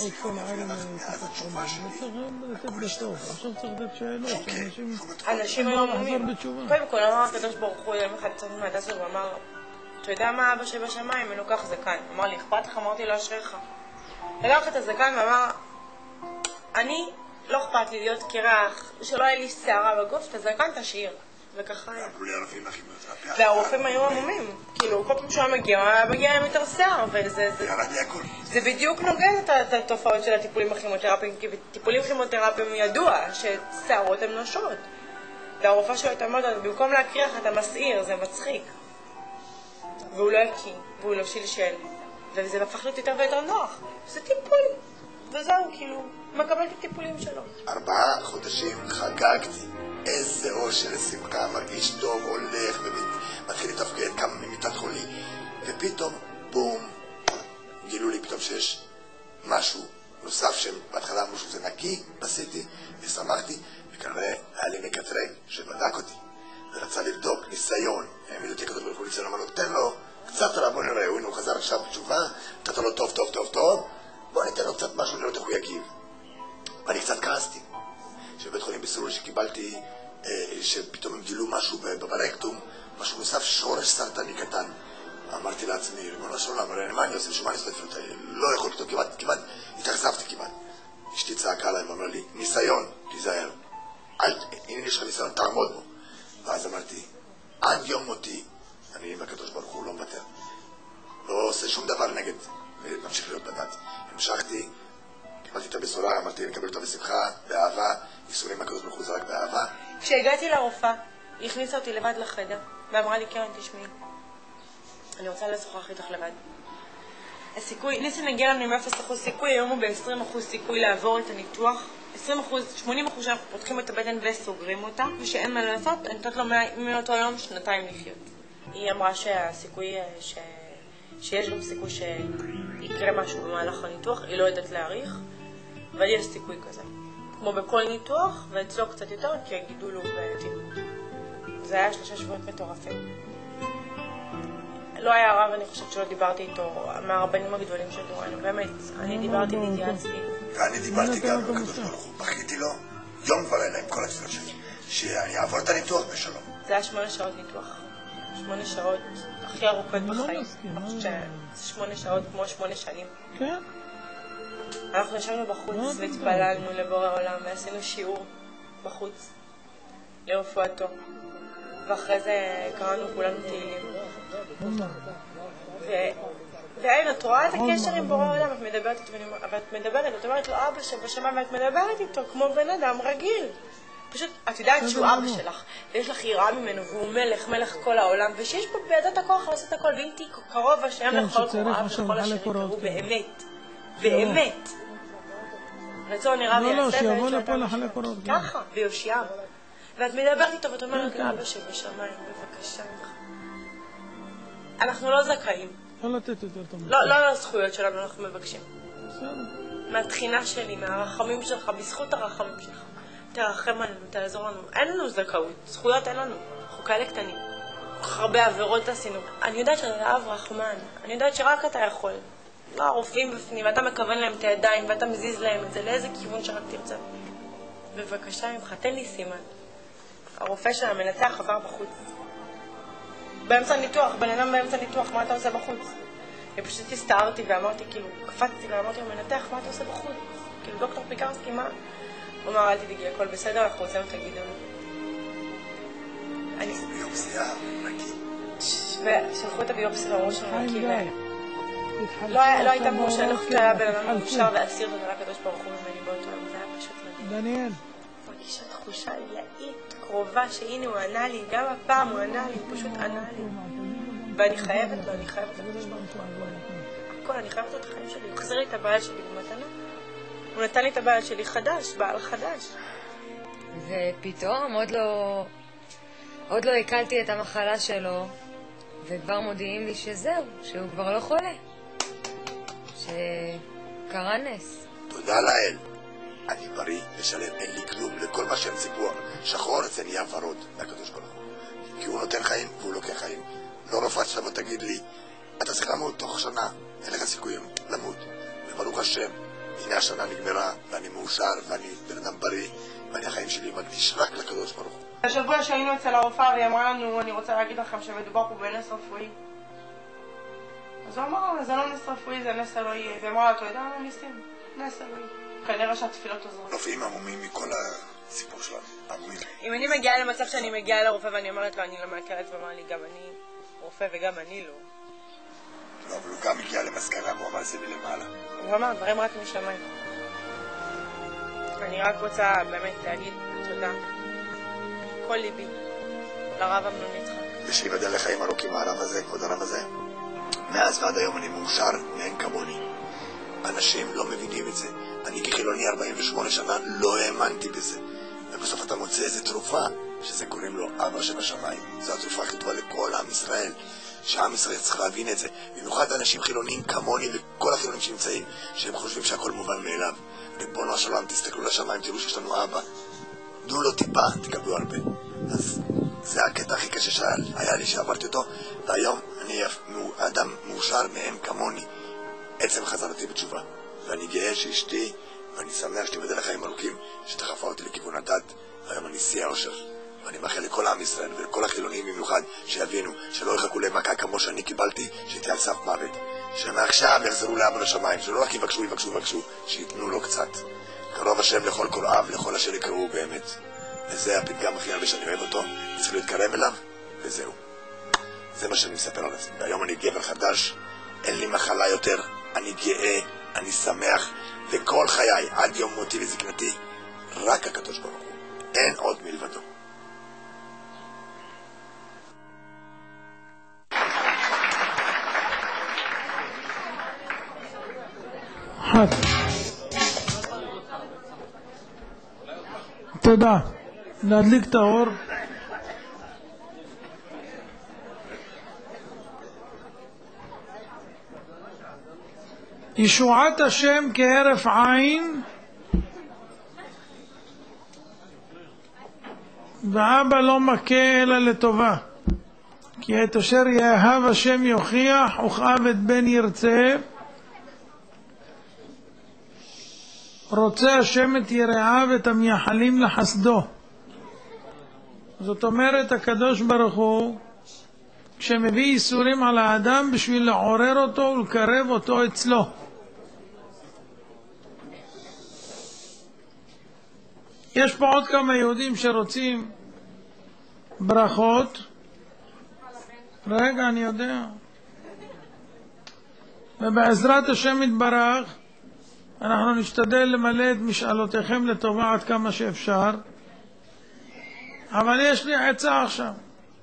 אנשים היום אומרים, קודם כל אמר הקדוש ברוך הוא, יום אחד צפנו מהדסות ואמר, אתה יודע מה אבא שבשמיים? אני לוקח זקן. אמר לי, אכפת לך? אמרתי לו, אשריך. לקח את הזקן ואמר, אני לא אכפת לי להיות קרח, שלא היה לי שערה בגוף, את הזקן תשאיר. וככה היה. והרופאים היו עמומים. כאילו, כל פעם שהוא מגיע, היה מגיע להם יותר שיער, וזה... זה בדיוק נוגד את התופעות של הטיפולים הכימותרפיים, כי בטיפולים כימותרפיים ידוע ששערות הן נושות. והרופאה שלו הייתה אומרת, במקום להקריח אתה מסעיר, זה מצחיק. והוא לא הקיא, והוא לא שלשל. וזה הפך להיות יותר ויותר נוח. זה טיפול. וזהו, כאילו, מקבל את הטיפולים שלו. ארבעה חודשים חגגתי. איזה אושר, שמחה, מרגיש טוב, הולך ומתחיל לתפקד, קם ממיטת חולי. ופתאום, בום, גילו לי פתאום שיש משהו נוסף שבהתחלה אמרו שזה נקי, עשיתי ושמחתי, וכנראה היה לי מקטרג שבדק אותי ורצה לבדוק, ניסיון. העמיד אותי כדור ברוך הוא ניסיון, אמר לו, תן לו קצת רע, בוא נראה, הוא חזר עכשיו בתשובה, נתת לו טוב, טוב, טוב, טוב, בוא ניתן לו קצת משהו, לראות איך הוא יגיב. ואני קצת כעסתי. שבבית חולים בסוריה שקיבלתי, שפתאום הם גילו משהו ברקטום, משהו נוסף, שורש סרטני קטן. אמרתי לעצמי, ריבונו של עולם, מה אני עושה? שמה אני עושה לפנות? לא יכולתי אותו, כמעט, כמעט, התאכזבתי כמעט. אשתי צעקה עליי ואמרה לי, ניסיון, תיזהר. הנה יש לך ניסיון, תעמוד בו. ואז אמרתי, עד יום מותי, אני עם הקדוש ברוך הוא לא מוותר. לא עושה שום דבר נגד, וממשיך להיות בדת. המשכתי, קיבלתי את הבשורה, אמרתי, נקבל אותה בשמחה, באהבה, ייסורים הקדוש ברוך הוא זה רק באהבה. כשהגעתי לרופאה, היא הכניסה אותי לבד לחדר, ואמרה לי, קרן, תשמעי, אני רוצה לשוחח איתך לבד. הסיכוי, ניסן הגיע לנו עם אפס אחוז סיכוי, היום הוא ב-עשרים אחוז סיכוי לעבור את הניתוח. עשרים אחוז, שמונים אחוז שאנחנו פותחים את הבטן וסוגרים אותה, ושאין מה לעשות, אני נותנת לו מאותו יום שנתיים לחיות. היא אמרה שהסיכוי, ש... שיש גם סיכוי שיקרה משהו במהלך הניתוח, היא לא יודעת להעריך, אבל יש סיכוי כזה. כמו בכל ניתוח, ואצלו קצת יותר, כי הגידול הוא בעייתי. זה היה שלושה שבועות מטורפים. לא היה רב, אני חושבת שלא דיברתי איתו, מהרבנים הגדולים של דורנו, באמת, אני דיברתי והתייעצתי. ואני דיברתי גם עם הקדוש ברוך הוא, בכיתי לו יום ולילה עם כל התפילות שלי, שאני אעבור את הניתוח בשלום. זה היה שמונה שעות ניתוח, שמונה שעות הכי ארוכות בחיים. אני חושבת שזה שמונה שעות כמו שמונה שנים. כן. אנחנו ישבנו בחוץ והתפללנו לבורא העולם ועשינו שיעור בחוץ לרפואתו. ואחרי זה קראנו כולנו תהילים. ואין, את רואה את הקשר עם בורא העולם, את מדברת איתו, ואת מדברת, את אומרת לו, אבא שבשמיים, ואת מדברת איתו כמו בן אדם רגיל. פשוט, את יודעת שהוא אבא שלך, ויש לך יראה ממנו, והוא מלך, מלך כל העולם, ושיש פה בידת הכוח לעשות הכל, ואם תהי קרוב השם לכל קוראיו, לכל אשר יקראו באמת. באמת. רצון נראה ויעשה, לא, לא, שיבוא לפה לחלק קורות. ככה, ויושיעם. ואת מדברת איתו ואת אומרת לאבא שבשמיים, בבקשה ממך. אנחנו לא זכאים. לא לתת יותר טוב. לא, לא לזכויות שלנו אנחנו מבקשים. מהתחינה שלי, מהרחמים שלך, בזכות הרחמים שלך. תרחם עלינו, תעזור לנו. אין לנו זכאות, זכויות אין לנו. אנחנו כאלה קטנים. כל כך הרבה עבירות עשינו. אני יודעת שאתה אב רחמן. אני יודעת שרק אתה יכול. לא, הרופאים בפנים, ואתה מכוון להם את הידיים, ואתה מזיז להם את זה, לאיזה כיוון שרק תרצה. בבקשה ממך, תן לי סימן. הרופא של המנתח עבר בחוץ. באמצע ניתוח, בן אדם באמצע ניתוח, מה אתה עושה בחוץ? ופשוט הסתערתי ואמרתי, כאילו, קפצתי ואמרתי למנתח, מה אתה עושה בחוץ? כאילו, דוקטור פיקרסקי, מה? הוא אמר, אל תדאגי, הכל בסדר, אנחנו רוצים להגיד לנו. אני... ביופסיה, נקי. ושלחו את הביופסיה לראש שלנו נקי, לא הייתה מורשה, לא חושבת היה בן אדם מאושר ואסיר תודה לקדוש ברוך הוא ממני באותו יום, זה היה פשוט מדהים. דניאל. מרגישה תחושה עילאית, קרובה, שהנה הוא ענה לי, גם הפעם הוא ענה לי, הוא פשוט ענה לי. ואני חייבת לו, אני חייבת לקדוש ברוך הוא. הכל, אני חייבת לו את החיים שלי, הוא החזיר לי את הבעל שלי במתנה. הוא נתן לי את הבעל שלי חדש, בעל חדש. ופתאום עוד לא... עוד לא הקלתי את המחלה שלו, וכבר מודיעים לי שזהו, שהוא כבר לא חולה. שקרה נס. תודה לאל. אני בריא ושלם, אין לי כלום לכל מה שהם ציפו. שחור זה נהיה ורוד מהקדוש ברוך הוא. כי הוא נותן חיים והוא לוקח חיים. לא רופאת שתבוא תגיד לי, אתה צריך למות תוך שנה, אין לך סיכויים למות. וברוך השם, הנה השנה נגמרה, ואני מאושר, ואני בן אדם בריא, ואני החיים שלי מקדיש רק לקדוש ברוך הוא. השבוע שהיינו אצל הרופאה והיא אמרה לנו, אני רוצה להגיד לכם שמדובר פה בנס רפואי. אז הוא אמר, זה לא נס רפואי, זה נס אלוהי. והיא אמרה, אתה יודע מה ניסים? נס אלוהי. כנראה שהתפילות עוזרות. רופאים עמומים מכל הסיפור שלנו, עמומים. אם אני מגיעה למצב שאני מגיעה לרופא ואני אומרת לו, אני לא מהכרת, ואמר לי, גם אני רופא וגם אני לא. לא, אבל הוא גם הגיע למסקנה, והוא אמר זה מלמעלה. הוא אמר, דברים רק משמיים. אני רק רוצה באמת להגיד תודה. כל ליבי. לרב אמנון יצחק. ושיבדל לחיים ארוכים הרב הזה, כבוד הרב הזה. מאז ועד היום אני מאושר, ואין כמוני. אנשים לא מבינים את זה. אני כחילוני ארבעים ושמונה שנה לא האמנתי בזה. ובסוף אתה מוצא איזה תרופה, שזה קוראים לו אבא שבשמיים. זו התרופה הכי טובה לכל עם ישראל. שעם ישראל צריך להבין את זה. במיוחד אנשים חילוניים כמוני וכל החילונים שנמצאים, שהם חושבים שהכל מובן מאליו. ריבונו של עולם, תסתכלו לשמיים, תראו שיש לנו אבא. תנו לו טיפה, תקבלו הרבה. אז זה הקטע הכי קשה שהיה לי שעברתי אותו, והיום אני אדם מאושר מהם כמוני. עצם חזרתי בתשובה. ואני גאה שאשתי, ואני שמח שתיבדל לחיים ארוכים, שתחפה אותי לכיוון הדת, והיום אני שיא האושר. ואני מאחל לכל עם ישראל ולכל החילונים במיוחד שיבינו שלא יחכו למכה כמו שאני קיבלתי, שהייתי על סף מוות. שמעכשיו יחזרו לאבא לשמיים, שלא רק יבקשו, יבקשו, יבקשו, שיתנו לו קצת. קרוב השם לכל קוראיו, לכל אשר יקראו באמת. וזה הפתגם הכי הרבה שאני אוהב אותו, צריך להתקרב אליו, וזהו. זה מה שאני מספר על עצמי. והיום אני גבר חדש, אין לי מחלה יותר, אני גאה, אני שמח, וכל חיי, עד יום מותי וזקנתי, רק הקדוש ברוך הוא. אין עוד מלבדו. תודה. להדליק את האור. ישועת השם כהרף עין, ואבא לא מכה אלא לטובה, כי את אשר יאהב השם יוכיח, וכאב את בן ירצה. רוצה השם את יראיו ואת המייחלים לחסדו. זאת אומרת, הקדוש ברוך הוא כשמביא איסורים על האדם בשביל לעורר אותו ולקרב אותו אצלו. יש פה עוד כמה יהודים שרוצים ברכות. רגע, אני יודע. ובעזרת השם יתברך אנחנו נשתדל למלא את משאלותיכם לטובה עד כמה שאפשר. אבל יש לי עצה עכשיו.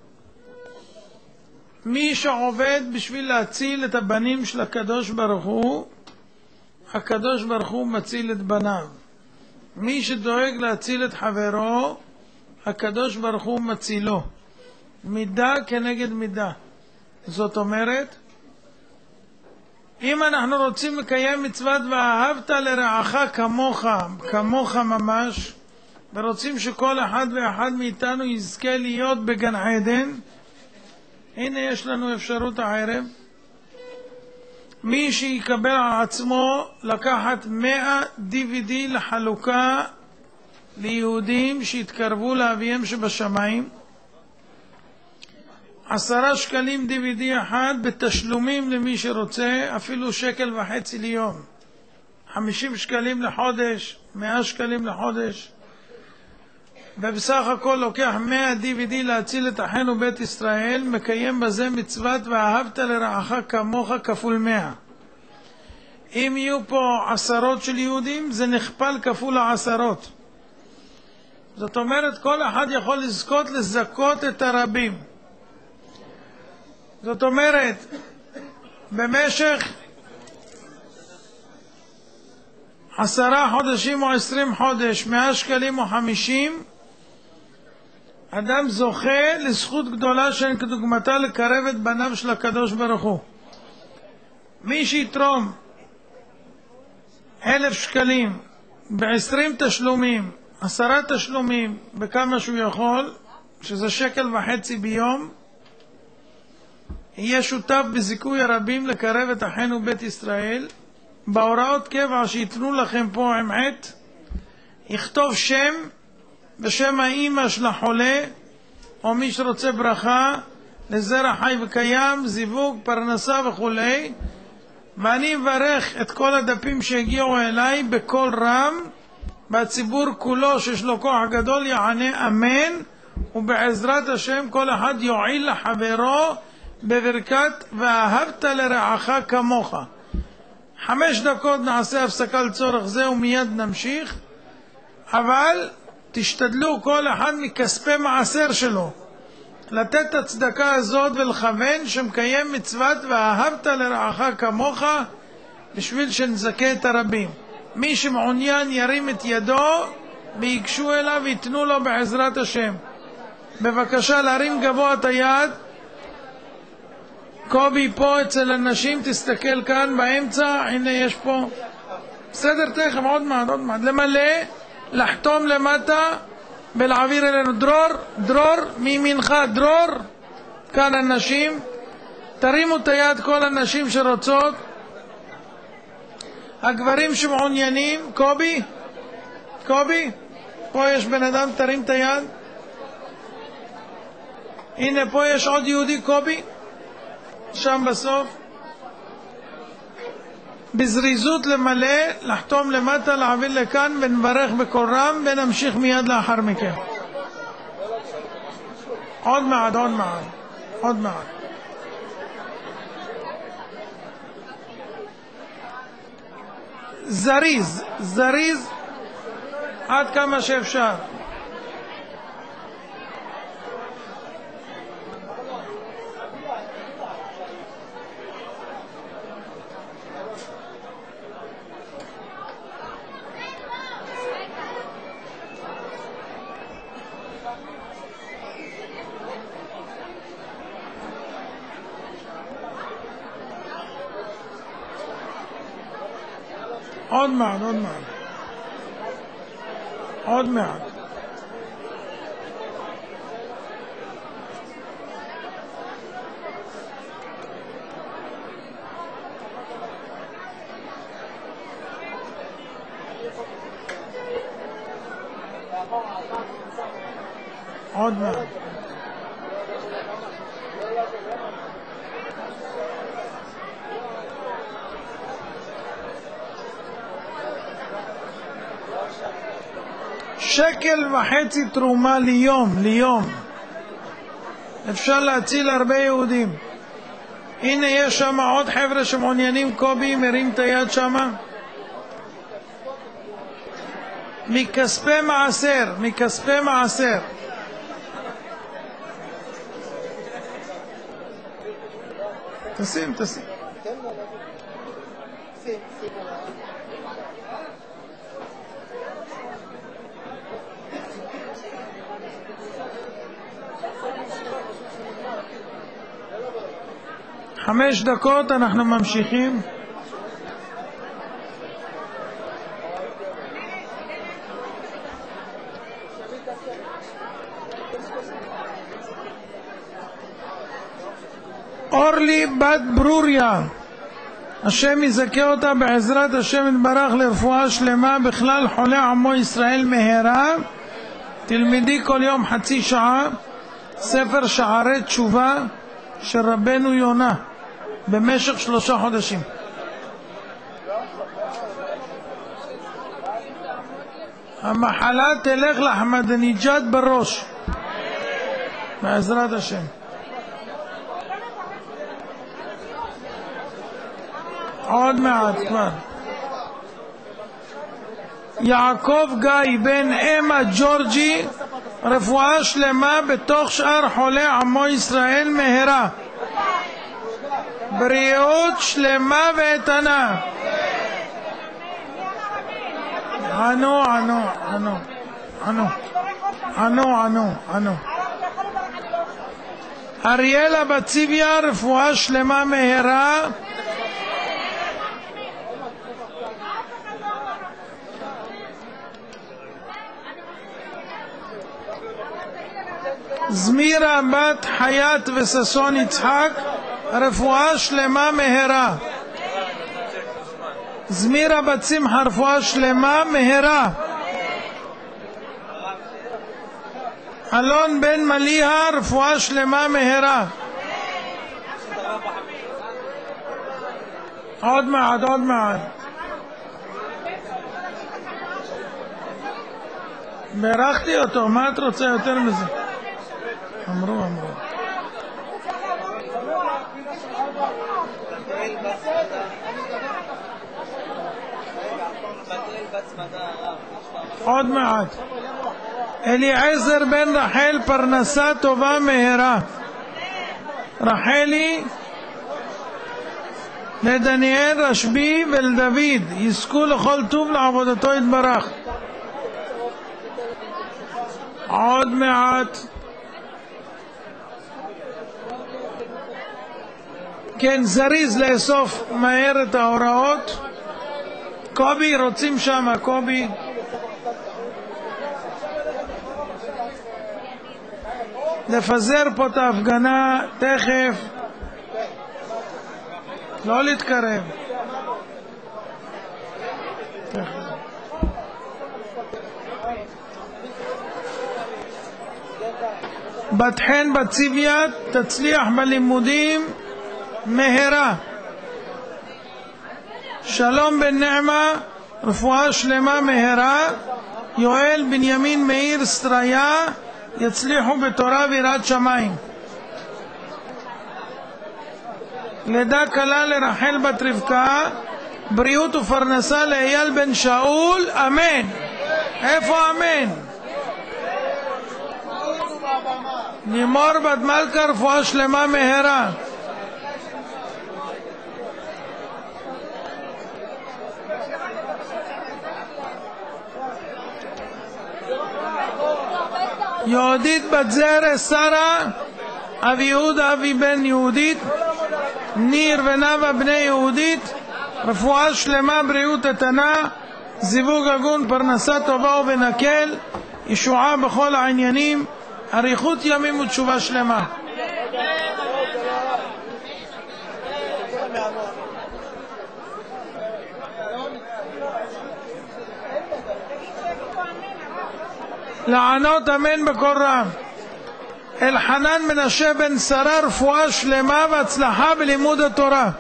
מי שעובד בשביל להציל את הבנים של הקדוש ברוך הוא, הקדוש ברוך הוא מציל את בניו. מי שדואג להציל את חברו, הקדוש ברוך הוא מצילו. מידה כנגד מידה. זאת אומרת, אם אנחנו רוצים לקיים מצוות ואהבת לרעך כמוך, כמוך ממש, ורוצים שכל אחד ואחד מאיתנו יזכה להיות בגן עדן, הנה יש לנו אפשרות הערב. מי שיקבל על עצמו לקחת מאה די וי די לחלוקה ליהודים שהתקרבו לאביהם שבשמיים, עשרה שקלים די וי די אחד בתשלומים למי שרוצה, אפילו שקל וחצי ליום, חמישים שקלים לחודש, מאה שקלים לחודש, ובסך הכל לוקח מאה די וי די להציל את אחינו בית ישראל, מקיים בזה מצוות ואהבת לרעך כמוך כפול מאה. אם יהיו פה עשרות של יהודים, זה נכפל כפול העשרות. זאת אומרת, כל אחד יכול לזכות לזכות את הרבים. זאת אומרת, במשך עשרה חודשים או עשרים חודש, מאה שקלים או חמישים, אדם זוכה לזכות גדולה שאין כדוגמתה לקרב את בניו של הקדוש ברוך הוא. מי שיתרום אלף שקלים בעשרים תשלומים, עשרה תשלומים, בכמה שהוא יכול, שזה שקל וחצי ביום, יהיה שותף בזיכוי הרבים לקרב את אחינו בית ישראל. בהוראות קבע שיתנו לכם פה עם עת, יכתוב שם בשם האמא של החולה, או מי שרוצה ברכה לזרע חי וקיים, זיווג, פרנסה וכו'. ואני מברך את כל הדפים שהגיעו אליי בכל רם, והציבור כולו שיש לו כוח גדול יענה אמן, ובעזרת השם כל אחד יועיל לחברו בברכת ואהבת לרעך כמוך. חמש דקות נעשה הפסקה לצורך זה ומיד נמשיך, אבל תשתדלו כל אחד מכספי מעשר שלו לתת את הצדקה הזאת ולכוון שמקיים מצוות ואהבת לרעך כמוך, בשביל שנזכה את הרבים. מי שמעוניין ירים את ידו ויגשו אליו ויתנו לו בעזרת השם. בבקשה להרים גבוה את היד. קובי פה אצל אנשים, תסתכל כאן באמצע, הנה יש פה. בסדר, תכף, עוד מעט, עוד מעט. למלא, לחתום למטה ולהעביר אלינו. דרור, דרור, מימינך, דרור. כאן אנשים. תרימו את היד כל הנשים שרוצות. הגברים שמעוניינים, קובי, קובי, פה יש בן אדם, תרים את היד. הנה פה יש עוד יהודי, קובי. שם בסוף. בזריזות למלא, לחתום למטה, להעביר לכאן, ונברך בקול רם ונמשיך מיד לאחר מכן. עוד מעט, עוד מעט, עוד מעט. זריז, זריז עד כמה שאפשר. עוד מעט, עוד מעט. עוד מעט. עוד מעט. שקל וחצי תרומה ליום, ליום. אפשר להציל הרבה יהודים. הנה יש שם עוד חבר'ה שמעוניינים. קובי מרים את היד שם. מכספי מעשר, מכספי מעשר. תשים, תשים. חמש דקות אנחנו ממשיכים. אורלי בת ברוריה, השם יזכה אותה בעזרת השם יתברך לרפואה שלמה בכלל חולי עמו ישראל מהרה. תלמדי כל יום חצי שעה ספר שערי תשובה של רבנו יונה במשך שלושה חודשים. המחלה תלך לאחמדינג'אד בראש בעזרת השם. עוד מעט כבר. יעקב גיא בן אמה ג'ורג'י, רפואה שלמה בתוך שאר חולי עמו ישראל מהרה. בריאות שלמה ואיתנה. ענו, ענו, ענו, ענו, ענו, ענו, ענו. אריאלה בציביה, רפואה שלמה מהרה. זמירה בת חייט וססון יצחק, רפואה שלמה מהרה. זמירה בת שמחה, רפואה שלמה מהרה. אלון בן מליה, רפואה שלמה מהרה. עוד מעט, עוד מעט. ברכתי אותו, מה את רוצה יותר מזה? אמרו, אמרו. עוד מעט. אליעזר בן רחל, פרנסה טובה מהרה. רחלי לדניאל רשבי ולדוד, יזכו לכל טוב לעבודתו יתברך. עוד מעט. כן, זריז לאסוף מהר את ההוראות. קובי, רוצים שם, קובי. לפזר פה את ההפגנה תכף. לא להתקרב. בת חן בציביה, תצליח בלימודים מהרה. שלום בן נעמה, רפואה שלמה מהרה. יואל בנימין מאיר סטריה, יצליחו בתורה ויראת שמיים. לידה קלה לרחל בת רבקה, בריאות ופרנסה לאייל בן שאול, אמן. איפה אמן? לימור בת מלכה, רפואה שלמה מהרה. יהודית בת זרע שרה, אבי יהודה אבי בן יהודית, ניר ונאווה בני יהודית, רפואה שלמה, בריאות איתנה, זיווג הגון, פרנסה טובה ובנקל, ישועה בכל העניינים, אריכות ימים ותשובה שלמה. לענות אמן בקול רם. אלחנן מנשה בן שרה, רפואה שלמה והצלחה בלימוד התורה.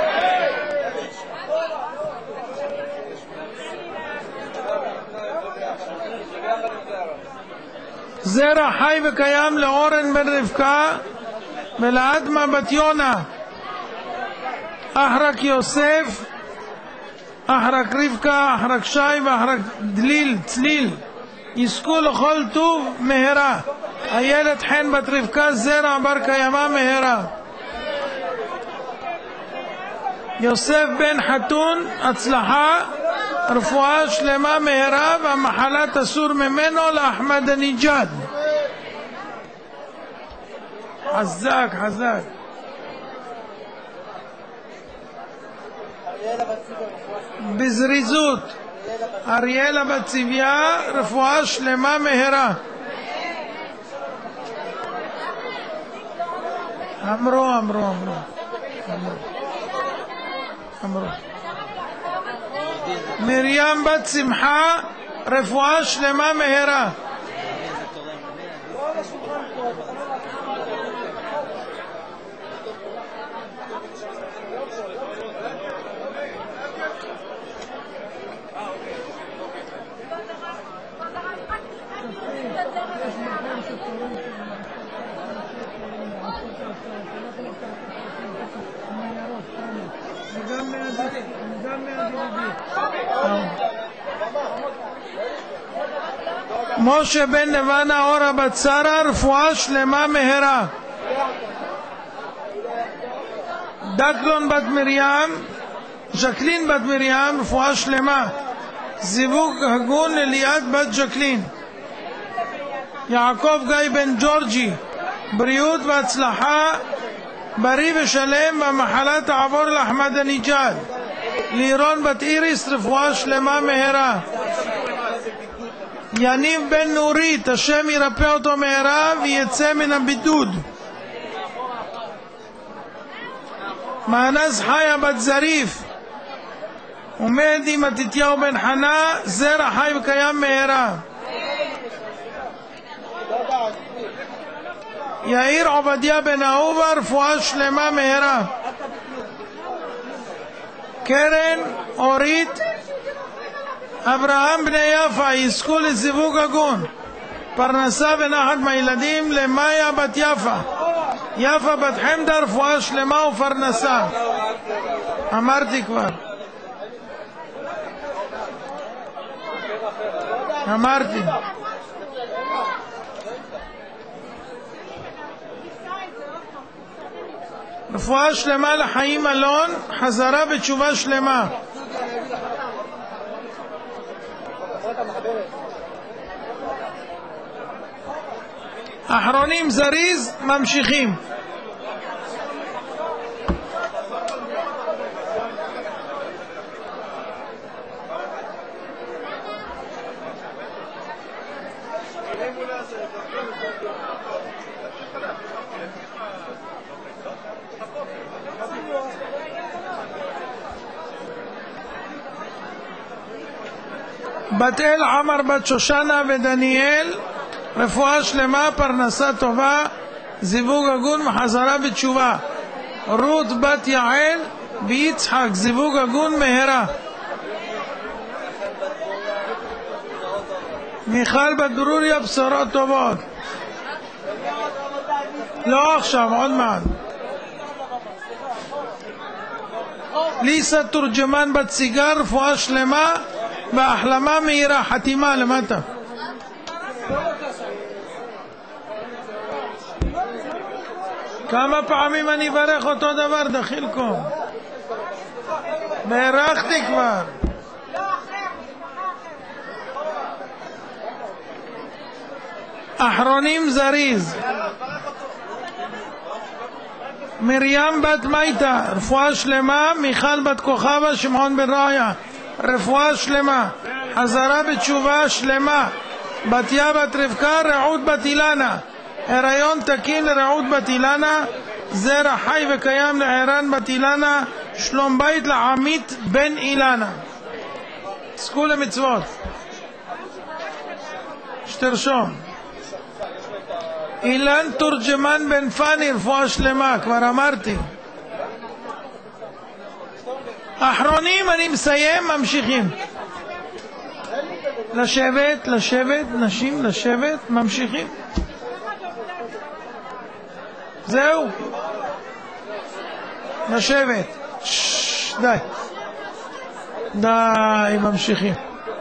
זרע חי וקיים לאורן בן רבקה ולאדמה בת יונה, אחרק יוסף, אחרק רבקה, אחרק שי ואחרק דליל צליל, יזכו לכל טוב מהרה. איילת חן בת רבקה, זרע בר קיימא מהרה. יוסף בן חתון, הצלחה, רפואה שלמה מהרה, והמחלה תסור ממנו לאחמדינג'אד. חזק חזק. בזריזות אריאלה בת צביה, רפואה שלמה מהרה. אמרו אמרו אמרו אמרו אמרו מרים בת שמחה, רפואה שלמה מהרה. משה בן נבנה, אורה בת שרה, רפואה שלמה מהרה. דקלון בת מרים, ז'קלין בת מרים, רפואה שלמה. זיווג הגון לליאת בת ז'קלין. יעקב גיא בן ג'ורג'י, בריאות והצלחה, בריא ושלם, והמחלה תעבור לאחמדינג'אד. לירון בת איריס, רפואה שלמה מהרה. יניב בן נורית, השם ירפא אותו מהרה ויצא מן הבידוד. מאנז חיה בת זריף ומדי מתתיהו בן חנה, זרע חי וקיים מהרה. יאיר עובדיה בן אהובה, רפואה שלמה מהרה. קרן אורית אברהם בני יפה, יזכו לזיווג הגון, פרנסה ונחת מהילדים. למאיה בת יפה, יפה בת חמדה, רפואה שלמה ופרנסה. אמרתי כבר, אמרתי. רפואה שלמה לחיים אלון, חזרה בתשובה שלמה. אחרונים זריז, ממשיכים. בת אל עמר בת שושנה ודניאל, רפואה שלמה, פרנסה טובה, זיווג הגון וחזרה בתשובה. רות בת יעל ויצחק, זיווג הגון מהרה. מיכל בת ברוריה, בשורות טובות. לא עכשיו, עוד מעט. ליסה תורג'מן בת סיגר, רפואה שלמה והחלמה מהירה. חתימה למטה. כמה פעמים אני אברך אותו דבר, דחילקום? ברכתי כבר. אחרונים זריז. מרים בת מייטה, רפואה שלמה. מיכל בת כוכבה, שמעון בן ראיה, רפואה שלמה. חזרה בתשובה שלמה. בתיה בת רבקה, רעות בת אילנה, הריון תקין לרעות בת אילנה. זרע חי וקיים לערן בת אילנה. שלום בית לעמית בן אילנה. זכו למצוות. שתרשום. אילן תורג'מן בן פני, רפואה שלמה, כבר אמרתי. אחרונים, אני מסיים, ממשיכים. לשבת, לשבת, נשים, לשבת, ממשיכים. זהו. לשבת. ששש, די. די, ממשיכים.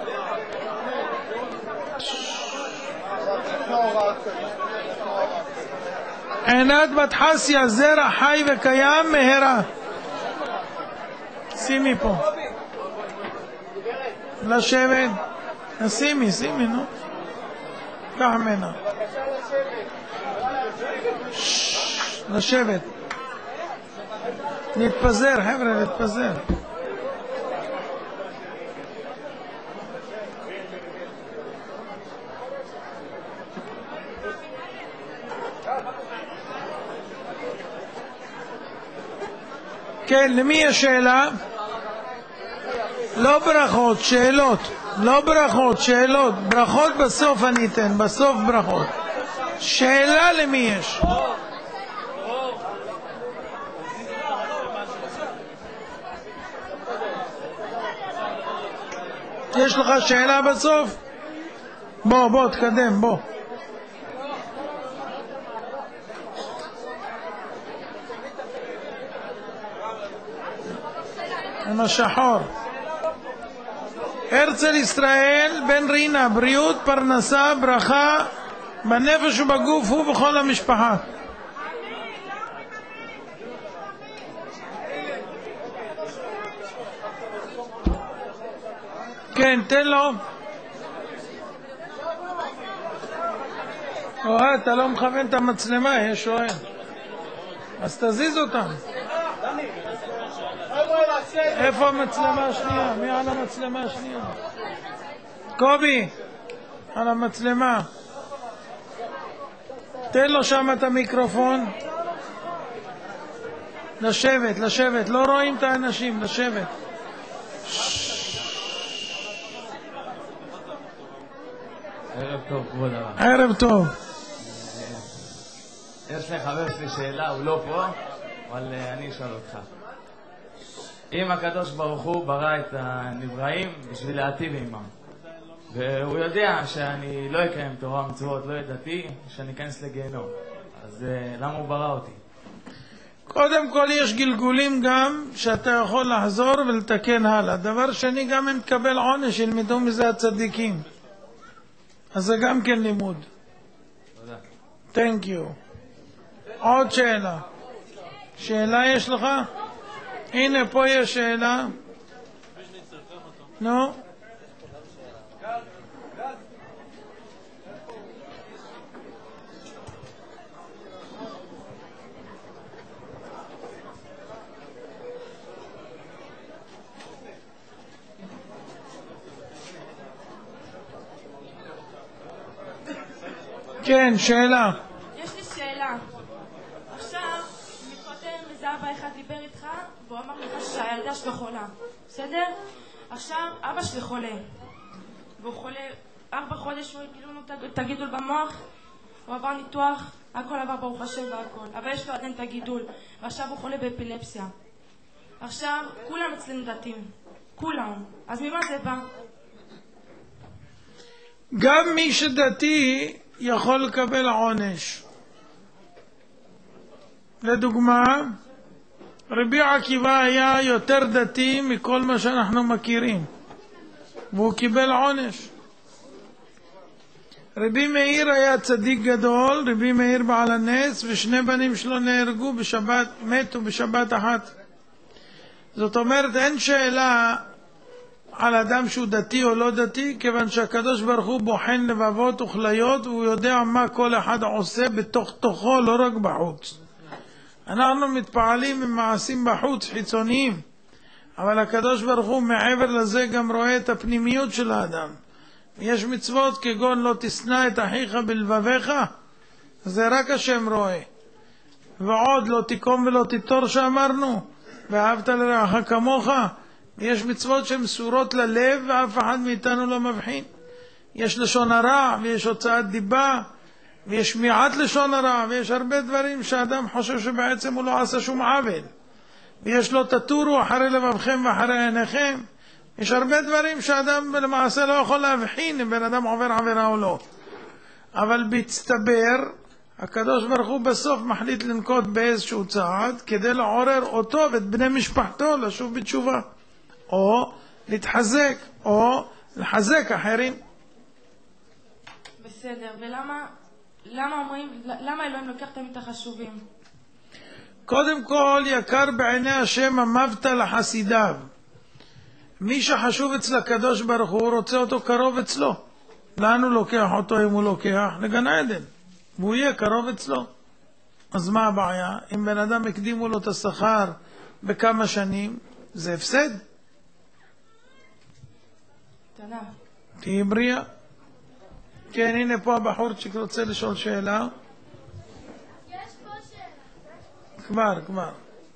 עינת בת חסיה, זרע חי וקיים, מהרה. שימי פה. לשבת. שימי, שימי, נו. קח ממנה. לשבת. נתפזר, חבר'ה, נתפזר. כן, למי יש שאלה? לא ברכות, שאלות. לא ברכות, שאלות. ברכות בסוף אני אתן, בסוף ברכות. שאלה למי יש? יש לך שאלה בסוף? בוא, בוא, תקדם, בוא. עם השחור. הרצל ישראל בן רינה, בריאות, פרנסה, ברכה בנפש ובגוף ובכל המשפחה. כן, תן לו. אוהד, אתה לא מכוון את המצלמה, יש שואל. אז תזיז אותם. איפה המצלמה השנייה? מי על המצלמה השנייה? קובי, על המצלמה. תן לו שם את המיקרופון. לשבת, לשבת. לא רואים את האנשים, לשבת. ערב טוב, כבוד הרב. ערב טוב. יש לחבר שלי שאלה, הוא לא פה, אבל אני אשאל אותך. אם הקדוש ברוך הוא ברא את הנבראים בשביל להטיב עמם, והוא יודע שאני לא אקיים תורה ומצוות, לא ידעתי, שאני אכנס לגיהנום, אז למה הוא ברא אותי? קודם כל יש גלגולים גם שאתה יכול לחזור ולתקן הלאה. דבר שני, גם אם תקבל עונש, ילמדו מזה הצדיקים. אז זה גם כן לימוד. תודה. Thank you. עוד שאלה. שאלה יש לך? הנה, פה יש שאלה. נו. כן, שאלה. יש לי שאלה. עכשיו, מקודם איזה אבא אחד דיבר איתך, והוא אמר לך שהילדה שלך חולה. בסדר? עכשיו, אבא שלי חולה. והוא חולה ארבע חודש, הוא גילו לו את הגידול במוח, הוא עבר ניתוח, הכל עבר ברוך השם והכל. אבל יש לו עדיין את הגידול, ועכשיו הוא חולה באפילפסיה. עכשיו, כולם אצלנו דתיים. כולם. אז ממה זה בא? גם מי שדתי יכול לקבל עונש. לדוגמה, רבי עקיבא היה יותר דתי מכל מה שאנחנו מכירים, והוא קיבל עונש. רבי מאיר היה צדיק גדול, רבי מאיר בעל הנס, ושני בנים שלו נהרגו בשבת, מתו בשבת אחת. זאת אומרת, אין שאלה על אדם שהוא דתי או לא דתי, כיוון שהקדוש ברוך הוא בוחן לבבות וכליות, והוא יודע מה כל אחד עושה בתוך תוכו, לא רק בחוץ. אנחנו מתפעלים עם מעשים בחוץ, חיצוניים, אבל הקדוש ברוך הוא מעבר לזה גם רואה את הפנימיות של האדם. יש מצוות כגון לא תשנא את אחיך בלבביך, זה רק השם רואה. ועוד לא תקום ולא תיטור שאמרנו, ואהבת לרעך כמוך. יש מצוות שהן סורות ללב ואף אחד מאיתנו לא מבחין. יש לשון הרע ויש הוצאת דיבה ויש מיעט לשון הרע ויש הרבה דברים שאדם חושב שבעצם הוא לא עשה שום עוול. ויש לו תטורו אחרי לבבכם ואחרי עיניכם. יש הרבה דברים שאדם למעשה לא יכול להבחין אם בן אדם עובר עבירה או לא. אבל בהצטבר, הקדוש ברוך הוא בסוף מחליט לנקוט באיזשהו צעד כדי לעורר אותו ואת בני משפחתו לשוב בתשובה, או להתחזק, או לחזק אחרים. בסדר, ולמה למה אומרים, למה אלוהים לוקח תמיד את החשובים? קודם כל, יקר בעיני השם אמרת לחסידיו. מי שחשוב אצל הקדוש ברוך הוא רוצה אותו קרוב אצלו. לאן הוא לוקח אותו אם הוא לוקח? לגן עדן, והוא יהיה קרוב אצלו. אז מה הבעיה? אם בן אדם הקדימו לו את השכר בכמה שנים, זה הפסד. תודה. תהי בריאה. כן, הנה פה הבחורצ'יק רוצה לשאול שאלה. יש פה שאלה. כבר, כבר.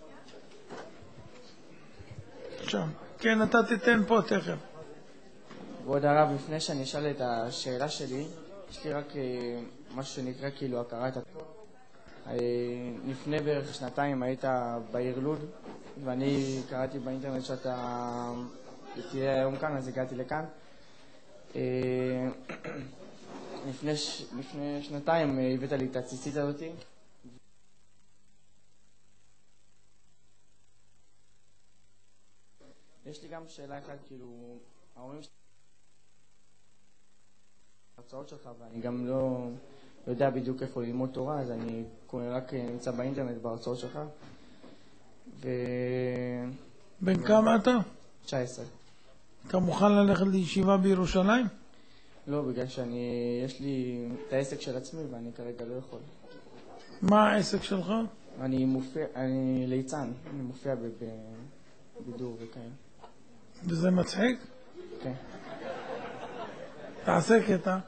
שם. כן, אתה תיתן פה תכף. כבוד הרב, לפני שאני אשאל את השאלה שלי, יש לי רק משהו שנקרא כאילו הכרת הטוב. לפני בערך שנתיים היית בעיר לוד, ואני קראתי באינטרנט שאתה תהיה היום כאן, אז הגעתי לכאן. לפני, לפני שנתיים הבאת לי את הציצית הזאת. יש לי גם שאלה אחת, כאילו, ההורים שלי הרצאות שלך, ואני גם לא יודע בדיוק איפה ללמוד תורה, אז אני רק נמצא באינטרנט בהרצאות שלך. ו... בן כמה אתה? תשע עשרה. אתה מוכן ללכת לישיבה בירושלים? לא, בגלל שאני, יש לי את העסק של עצמי ואני כרגע לא יכול. מה העסק שלך? אני מופיע, אני ליצן, אני מופיע בבידור וכאלה. וזה מצחיק? כן. תעשה קטע.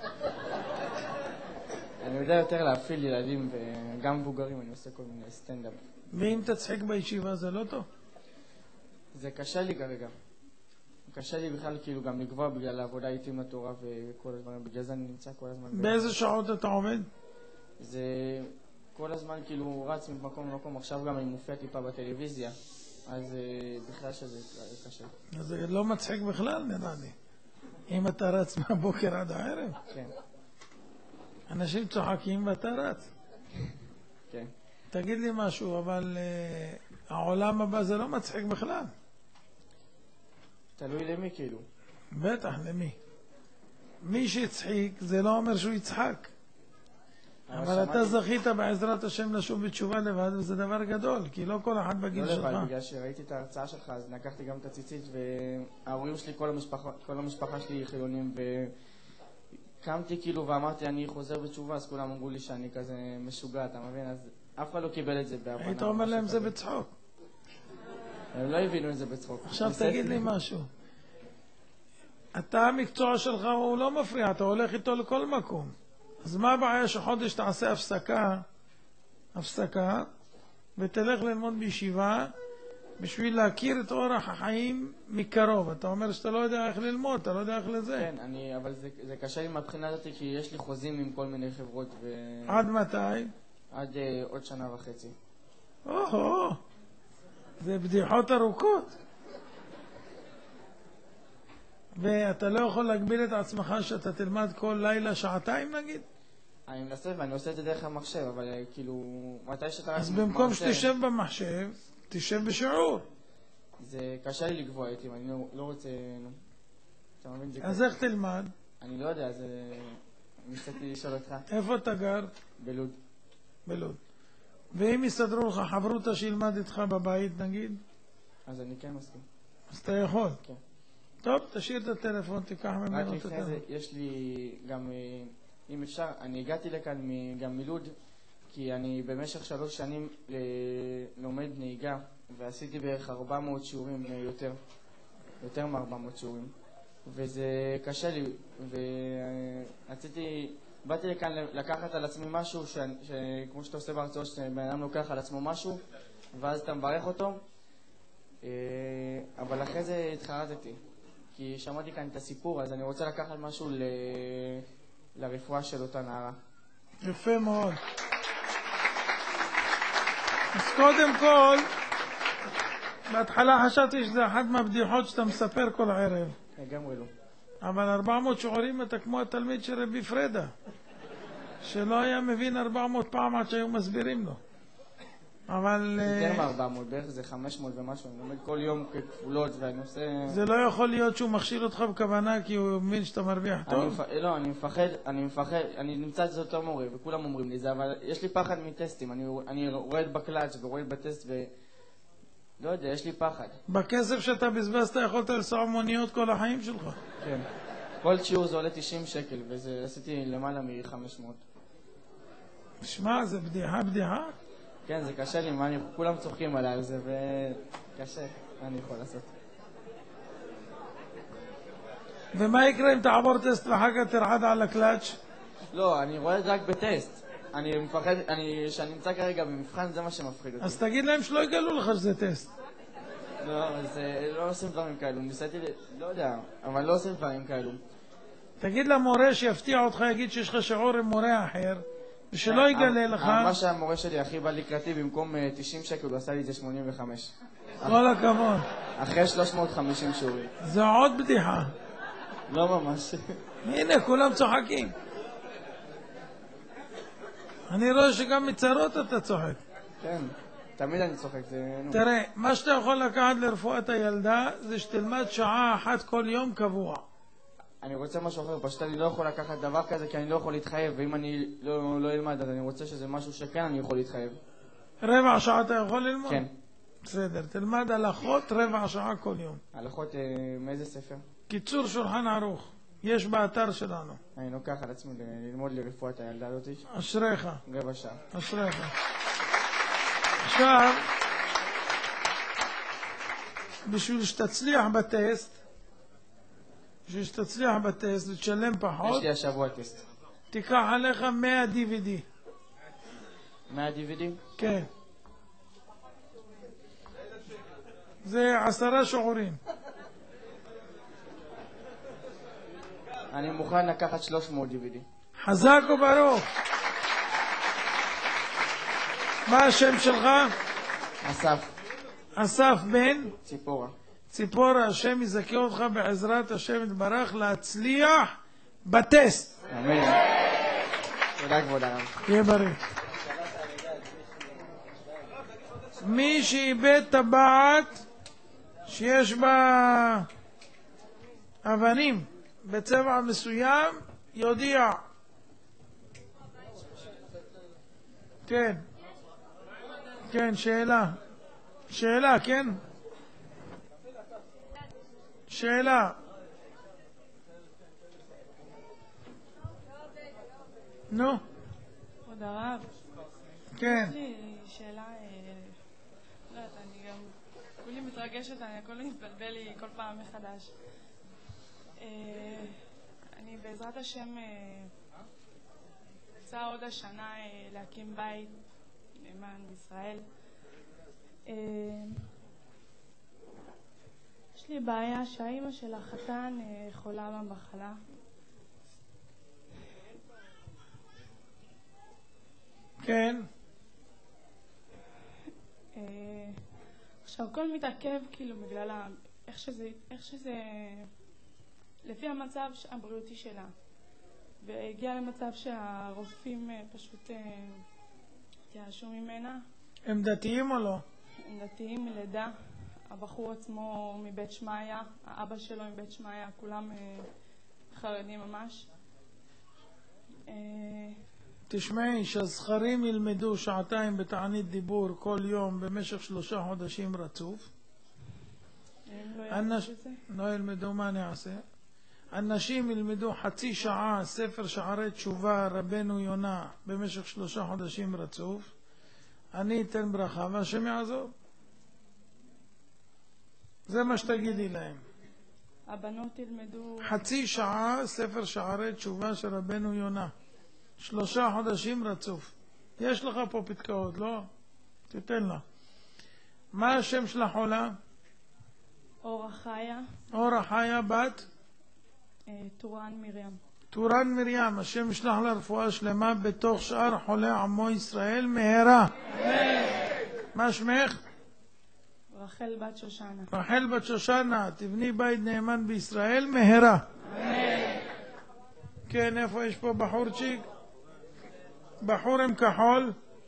אני יודע יותר להפעיל ילדים וגם מבוגרים, אני עושה כל מיני סטנדאפ. ואם תצחיק בישיבה זה לא טוב? זה קשה לי כרגע. קשה לי בכלל כאילו גם לקבוע בגלל העבודה איתי עם התורה וכל הזמן, בגלל זה אני נמצא כל הזמן. באיזה שעות אתה עובד? זה כל הזמן כאילו רץ ממקום למקום, עכשיו גם אני מופיע טיפה בטלוויזיה, אז בכלל שזה קשה. אז זה לא מצחיק בכלל נראה לי. אם אתה רץ מהבוקר עד הערב? כן. אנשים צוחקים ואתה רץ. כן. תגיד לי משהו, אבל העולם הבא זה לא מצחיק בכלל. תלוי למי כאילו. בטח, למי. מי שיצחיק זה לא אומר שהוא יצחק. אבל אתה זכית בעזרת השם לשוב בתשובה לבד, וזה דבר גדול, כי לא כל אחד בגיל שלך. לא לבד, בגלל שראיתי את ההרצאה שלך, אז לקחתי גם את הציצית, וההורים שלי, כל המשפחה, כל המשפחה שלי חילונים, וקמתי כאילו ואמרתי, אני חוזר בתשובה, אז כולם אמרו לי שאני כזה משוגע, אתה מבין? אז אף אחד לא קיבל את זה בהבנה. היית אומר להם זה בצחוק. הם לא הבינו את זה בצחוק. עכשיו תגיד לי משהו. אתה, המקצוע שלך הוא לא מפריע, אתה הולך איתו לכל מקום. אז מה הבעיה שחודש תעשה הפסקה, הפסקה, ותלך ללמוד בישיבה, בשביל להכיר את אורח החיים מקרוב. אתה אומר שאתה לא יודע איך ללמוד, אתה לא יודע איך לזה. כן, אני, אבל זה, זה קשה לי מהבחינה הזאת, כי יש לי חוזים עם כל מיני חברות. ו... עד מתי? עד uh, עוד שנה וחצי. או-הו, זה בדיחות ארוכות. ואתה לא יכול להגביל את עצמך שאתה תלמד כל לילה שעתיים נגיד? אני מנסה ואני עושה את זה דרך המחשב, אבל אה, כאילו, מתי שאתה... אז במקום מרצה, שתשב במחשב, תשב בשיעור. זה קשה לי לקבוע איתי, אני לא, לא רוצה... נו. אתה מבין? זה אז קשה. איך תלמד? אני לא יודע, זה... ניסיתי לשאול אותך. איפה אתה גר? בלוד. בלוד. ואם יסדרו לך חברותה שילמד איתך בבית נגיד? אז אני כן מסכים. אז אתה יכול. כן. טוב, תשאיר את הטלפון, תיקח רק ממנו את לפני זה, הטלפון. יש לי גם, אה, אם אפשר, אני הגעתי לכאן מ- גם מלוד, כי אני במשך שלוש שנים אה, לומד נהיגה, ועשיתי בערך ארבע מאות שיעורים אה, יותר, יותר מ-ארבע מאות שיעורים, וזה קשה לי, ורציתי, באתי לכאן לקחת על עצמי משהו, ש- שכמו שאתה עושה בהרצאות, שבן אדם לוקח על עצמו משהו, ואז אתה מברך אותו, אה, אבל אחרי זה התחרטתי. כי שמעתי כאן את הסיפור, אז אני רוצה לקחת משהו ל... לרפואה של אותה נערה. יפה מאוד. אז קודם כל, בהתחלה חשבתי שזה אחת מהבדיחות שאתה מספר כל ערב. לגמרי לא. אבל ארבע מאות שיעורים אתה כמו התלמיד של רבי פרדה, שלא היה מבין ארבע מאות פעם עד שהיו מסבירים לו. אבל... יותר מ-ארבע מאות, בערך זה חמש מאות ומשהו, אני לומד כל יום ככפולות ואני עושה... זה לא יכול להיות שהוא מכשיל אותך בכוונה כי הוא מבין שאתה מרוויח אני טוב. מפ... לא, אני מפחד, אני מפחד, אני נמצא אצל אותו מורה וכולם אומרים לי זה, אבל יש לי פחד מטסטים, אני, אני רואה בקלאץ' ורואה בטסט ו... לא יודע, יש לי פחד. בכסף שאתה בזבזת יכולת לנסוע מוניות כל החיים שלך. כן. כל שיעור זה עולה תשעים שקל וזה עשיתי למעלה מ-חמש מאות. שמע, זה בדיחה, בדיחה? כן, זה קשה לי, מה אני, כולם צוחקים עליי על זה, וקשה, מה אני יכול לעשות? ומה יקרה אם תעבור טסט ואחר כך תרעד על הקלאץ'? לא, אני רואה את זה רק בטסט. אני מפחד, אני, שאני נמצא כרגע במבחן, זה מה שמפחיד אותי. אז תגיד להם שלא יגלו לך שזה טסט. לא, זה, לא עושים דברים כאלו, ניסיתי, לא יודע, אבל לא עושים דברים כאלו. תגיד למורה שיפתיע אותך, יגיד שיש לך שיעור עם מורה אחר, ושלא יגלה לך. מה שהמורה שלי הכי בא לקראתי, במקום תשעים שקל, הוא עשה לי את זה שמונים וחמש. כל הכבוד. אחרי שלוש מאות וחמישים שיעורים. זו עוד בדיחה. לא ממש. הנה, כולם צוחקים. אני רואה שגם מצרות אתה צוחק. כן, תמיד אני צוחק, זה... תראה, מה שאתה יכול לקחת לרפואת הילדה, זה שתלמד שעה אחת כל יום קבוע. אני רוצה משהו אחר, פשוט אני לא יכול לקחת דבר כזה כי אני לא יכול להתחייב, ואם אני לא, לא אלמד, אז אני רוצה שזה משהו שכן אני יכול להתחייב. רבע שעה אתה יכול ללמוד? כן. בסדר, תלמד הלכות רבע שעה כל יום. הלכות, אה, מאיזה ספר? קיצור שולחן ערוך, יש באתר שלנו. אני לוקח על עצמי ללמוד לרפואת הילדה הזאת. אשריך. רבע שעה. אשריך. עכשיו, בשביל שתצליח בטסט, בשביל שתצליח בטסט ותשלם פחות, יש לי השבוע טסט. תיקח עליך מאה די וי די. מאה די וי די? כן. זה עשרה שיעורים. אני מוכן לקחת שלוש מאות די וי די. חזק וברוך. מה השם שלך? אסף. אסף בן? ציפורה. ציפורה, השם יזכה אותך בעזרת השם יתברך להצליח בטסט. אמן. תודה כבוד הרב. תהיה בריא. מי שאיבד טבעת שיש בה אבנים בצבע מסוים, יודיע. כן. כן, שאלה. שאלה, כן? שאלה. נו. כבוד הרב. כן. יש לי שאלה, אה, לא יודעת, אני גם כולי מתרגשת, אני הכל מתבלבל לי כל פעם מחדש. אה, אני בעזרת השם אה, רוצה עוד השנה אה, להקים בית למען ישראל. אה, יש לי בעיה שהאימא של החתן אה, חולה במחלה. כן. אה, עכשיו, הכל מתעכב כאילו בגלל ה... איך שזה, איך שזה, לפי המצב הבריאותי שלה. והגיע למצב שהרופאים אה, פשוט אה, התייאשו ממנה. הם דתיים או לא? הם דתיים מלידה. הבחור עצמו מבית שמעיה, האבא שלו מבית שמעיה, כולם אה, חרדים ממש. אה, תשמעי, שהזכרים ילמדו שעתיים בתענית דיבור כל יום במשך שלושה חודשים רצוף. הם לא הנש... ילמדו את זה? לא ילמדו, מה אני אעשה? אנשים ילמדו חצי שעה ספר שערי תשובה רבנו יונה במשך שלושה חודשים רצוף. אני אתן ברכה והשם יעזור. זה מה שתגידי להם. הבנות ילמדו... חצי שעה ספר שערי תשובה של רבנו יונה. שלושה חודשים רצוף. יש לך פה פתקאות, לא? תתן לה. מה השם של החולה? אורה חיה. אורה חיה בת? אה, טורן מרים. טורן מרים, השם ישלח לה רפואה שלמה בתוך שאר חולי עמו ישראל מהרה. מה שמך? רחל בת שושנה. רחל בת שושנה, תבני בית נאמן בישראל מהרה. כן, איפה יש פה בחורצ'יק? בחור עם כחול.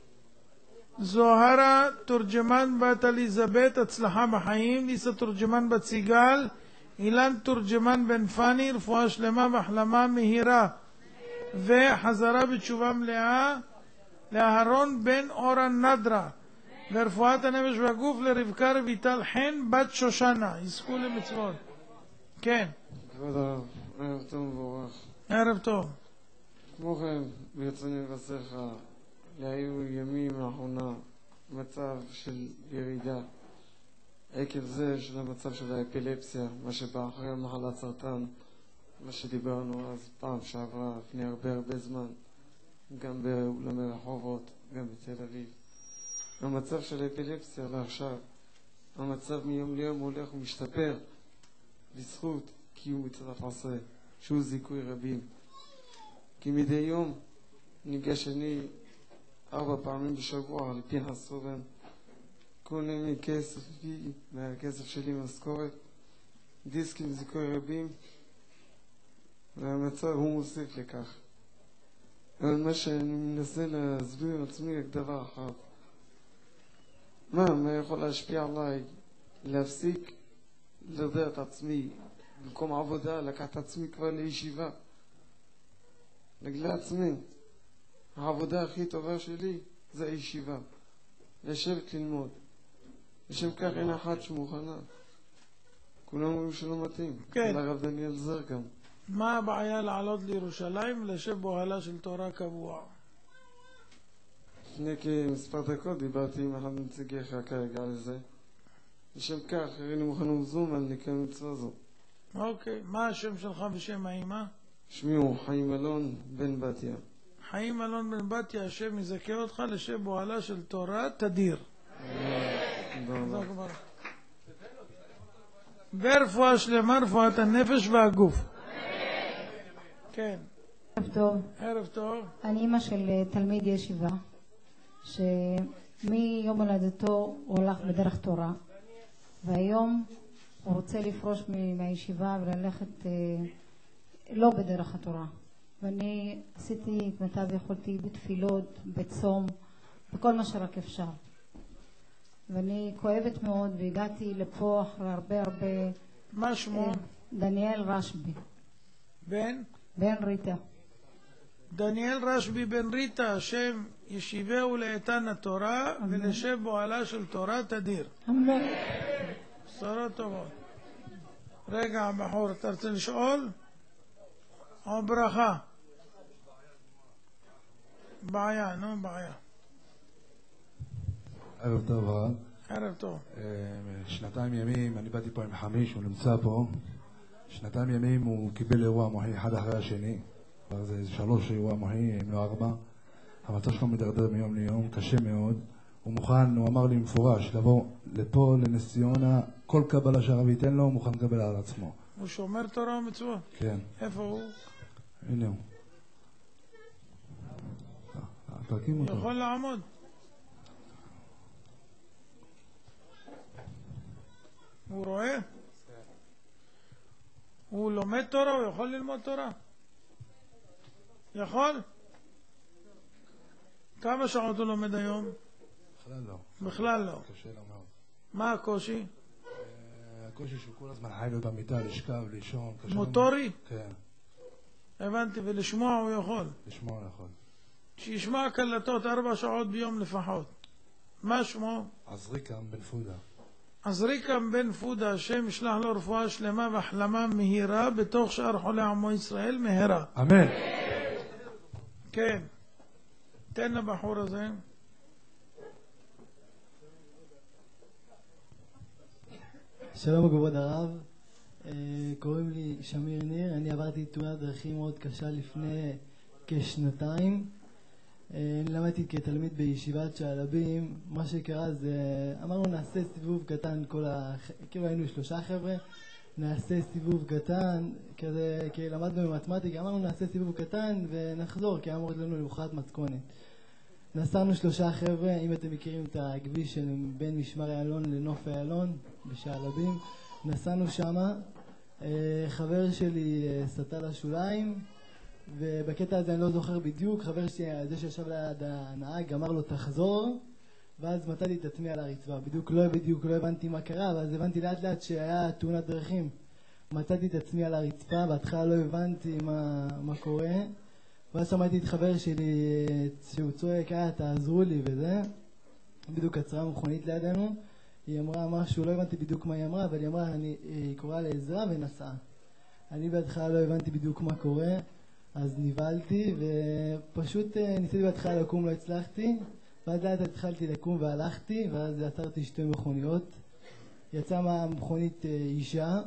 זוהרה תורג'מן בת אליזבת, הצלחה בחיים. ניסה תורג'מן בת סיגל. אילן תורג'מן בן פני, רפואה שלמה והחלמה מהירה וחזרה בתשובה מלאה. לאהרון בן אורן נדרה, ורפואת הנפש והגוף לרבקה רויטל חן בת שושנה, יזכו למצוות. כן. כבוד הרב, ערב טוב ומבורך. ערב טוב. כמו כן, ברצוני לבשר לך, היו ימים לאחרונה מצב של ירידה עקב זה של המצב של האפילפסיה, מה שבא אחרי מחלת סרטן, מה שדיברנו אז פעם שעברה לפני הרבה הרבה זמן, גם באולמי רחובות, גם בתל אביב. המצב של האפילפסיה לעכשיו, המצב מיום ליום הולך ומשתפר בזכות קיום מצוות עשה, שהוא זיכוי רבים. כי מדי יום ניגש אני ארבע פעמים בשבוע על פנחס סובן, קונה מכסף בי, מהכסף שלי משכורת, דיסקים זיכוי רבים, והמצב הוא מוסיף לכך. אבל מה שאני מנסה להסביר לעצמי רק דבר אחד, מה, מה יכול להשפיע עליי להפסיק לדעת את עצמי במקום עבודה, לקחת את עצמי כבר לישיבה, להגיד לעצמי, העבודה הכי טובה שלי זה הישיבה, לשבת ללמוד. לשם כך אין אחת שמוכנה. כולם אומרים שלא מתאים. כן. לרב דניאל זר גם. מה הבעיה לעלות לירושלים ולשב באוהלה של תורה קבוע? לפני כמספר דקות דיברתי עם אחד מנציגיך כרגע על זה. לשם כך הראינו מוכנו זום על נקיים מצווה זו. אוקיי, מה השם שלך ושם האמא? שמי הוא חיים אלון בן בתיה. חיים אלון בן בתיה, השם יזכה אותך לשב באוהלה של תורה תדיר. ורפואה שלמה, רפואת הנפש והגוף. כן. ערב טוב. ערב טוב. אני אמא של תלמיד ישיבה שמיום הולדתו הוא הולך בדרך תורה, והיום הוא רוצה לפרוש מהישיבה וללכת לא בדרך התורה, ואני עשיתי כמיטב יכולתי בתפילות, בצום, בכל מה שרק אפשר, ואני כואבת מאוד, והגעתי לפה אחרי הרבה הרבה... מה שמו? דניאל רשבי. בן? בן ריטה. דניאל רשבי בן ריטה, השם ישיבהו לאיתן התורה ולשב באוהלה של תורה תדיר. אמן. בשורות טובות. רגע, בחור, אתה רוצה לשאול? או ברכה? בעיה, נו, בעיה. ערב טוב, הרב. ערב טוב. שנתיים ימים, אני באתי פה עם חמיש, הוא נמצא פה. שנתיים ימים הוא קיבל אירוע מוחי אחד אחרי השני. כבר זה שלוש אירוע מוחי, אם לא ארבע. המצב שלו מדרדר מיום ליום, קשה מאוד. הוא מוכן, הוא אמר לי מפורש, לבוא לפה, לנס ציונה, כל קבלה שהרב ייתן לו, הוא מוכן לקבל על עצמו. הוא שומר תורה ומצוות? כן. איפה הוא? הנה הוא. תרקים אותו. יכול לעמוד. הוא רואה? הוא לומד תורה, הוא יכול ללמוד תורה. יכול? כמה שעות הוא לומד היום? בכלל לא. בכלל לא. קשה לו מאוד. מה הקושי? הקושי שהוא כל הזמן חי לו במיטה, לשכב, לישון. קשה לו מוטורי? מאוד. כן. הבנתי, ולשמוע הוא יכול. לשמוע הוא יכול. שישמע קלטות ארבע שעות ביום לפחות. מה שמו? עזריקם בן פודה. עזריקם בן פודה, השם ישלח לו רפואה שלמה והחלמה מהירה בתוך שאר חולי עמו ישראל מהירה. אמן. כן. תן לבחור הזה. שלום כבוד הרב, קוראים לי שמיר ניר, אני עברתי תאונת דרכים מאוד קשה לפני כשנתיים. אני למדתי כתלמיד בישיבת שעלבים. מה שקרה זה, אמרנו נעשה סיבוב קטן, כל ה... כאילו היינו שלושה חבר'ה, נעשה סיבוב קטן, כזה, כי למדנו במתמטיקה, אמרנו נעשה סיבוב קטן ונחזור, כי אמרו לנו למחרת מתכונת. נסענו שלושה חבר'ה, אם אתם מכירים את הכביש של בין משמר איילון לנוף איילון בשעלבים, נסענו שמה, חבר שלי סטה לשוליים, ובקטע הזה אני לא זוכר בדיוק, חבר שלי, זה שישב ליד הנהג, אמר לו תחזור, ואז מצאתי את עצמי על הרצפה. בדיוק לא, בדיוק לא הבנתי מה קרה, ואז הבנתי לאט לאט שהיה תאונת דרכים. מצאתי את עצמי על הרצפה, בהתחלה לא הבנתי מה, מה קורה, ואז שמעתי את חבר שלי שהוא צועק, אה, תעזרו לי וזה. בדיוק עצרה מכונית לידינו, היא אמרה משהו, לא הבנתי בדיוק מה היא אמרה, אבל היא אמרה, אני, היא קוראה לעזרה ונסעה. אני בהתחלה לא הבנתי בדיוק מה קורה, אז נבלתי, ופשוט ניסיתי בהתחלה לקום, לא הצלחתי, ואז לאט התחלתי לקום והלכתי, ואז עצרתי שתי מכוניות. יצאה מהמכונית אישה,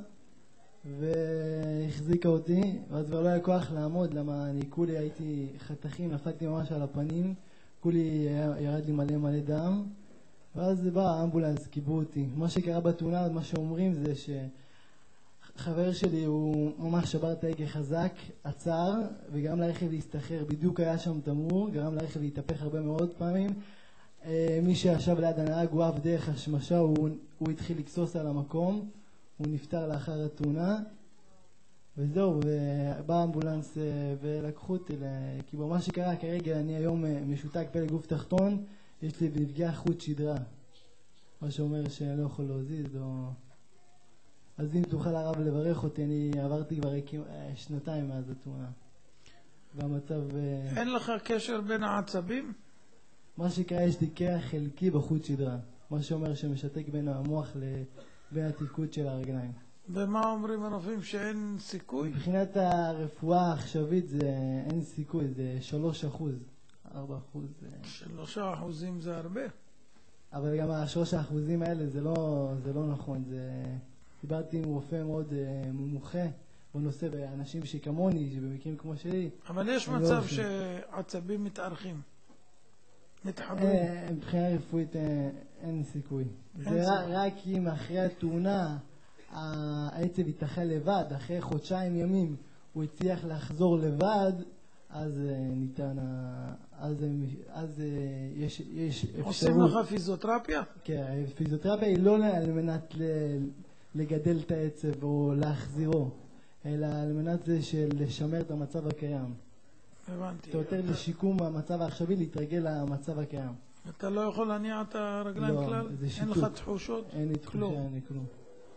והחזיקה אותי, ואז כבר לא היה כוח לעמוד, למה אני כולי הייתי חתכים, נפלתי ממש על הפנים, כולי ירד לי מלא מלא דם, ואז בא האמבולנס, קיבלו אותי. מה שקרה בתאונה, מה שאומרים זה שחבר שלי הוא ממש שבר את ההגה חזק, עצר, וגרם לרכב להסתחרר, בדיוק היה שם תמרור, גרם לרכב להתהפך הרבה מאוד פעמים. מי שישב ליד הנהג הוא אף דרך השמשה, הוא, הוא התחיל לקסוס על המקום, הוא נפטר לאחר התאונה, וזהו, ובא האמבולנס ולקחו אותי, כי במה שקרה כרגע אני היום משותק פלא גוף תחתון, יש לי נפגע חוט שדרה, מה שאומר שאני לא יכול להזיז, או... אז אם תוכל הרב לברך אותי, אני עברתי כבר שנתיים מאז התאונה, והמצב... אין לך קשר בין העצבים? מה שקרה, יש לי קרע חלקי בחוט שדרה, מה שאומר שמשתק בין המוח לבין התפקוד של הרגליים. ומה אומרים הרופאים, שאין סיכוי? מבחינת הרפואה העכשווית זה אין סיכוי, זה שלוש אחוז, ארבע אחוז. שלושה אחוזים זה הרבה. אבל גם השלוש האחוזים האלה זה לא, זה לא נכון. זה... דיברתי עם רופא מאוד מומחה בנושא, באנשים שכמוני, שבמקרים כמו שלי. אבל יש מצב לא שעצבים מתארחים, מתחברים. מבחינה רפואית אין סיכוי. זה רק אם אחרי התאונה העצב יתאכל לבד, אחרי חודשיים ימים הוא הצליח לחזור לבד, אז ניתן, אז, אז יש, יש אפשרות. עושים לך פיזיותרפיה? כן, פיזיותרפיה היא לא על מנת לגדל את העצב או להחזירו, אלא על מנת זה של לשמר את המצב הקיים. הבנתי. אתה יותר לשיקום המצב העכשווי, להתרגל למצב הקיים. אתה לא יכול להניע את הרגליים לא, כלל? אין לך תחושות? אין לי תחושה, אין לי כלום.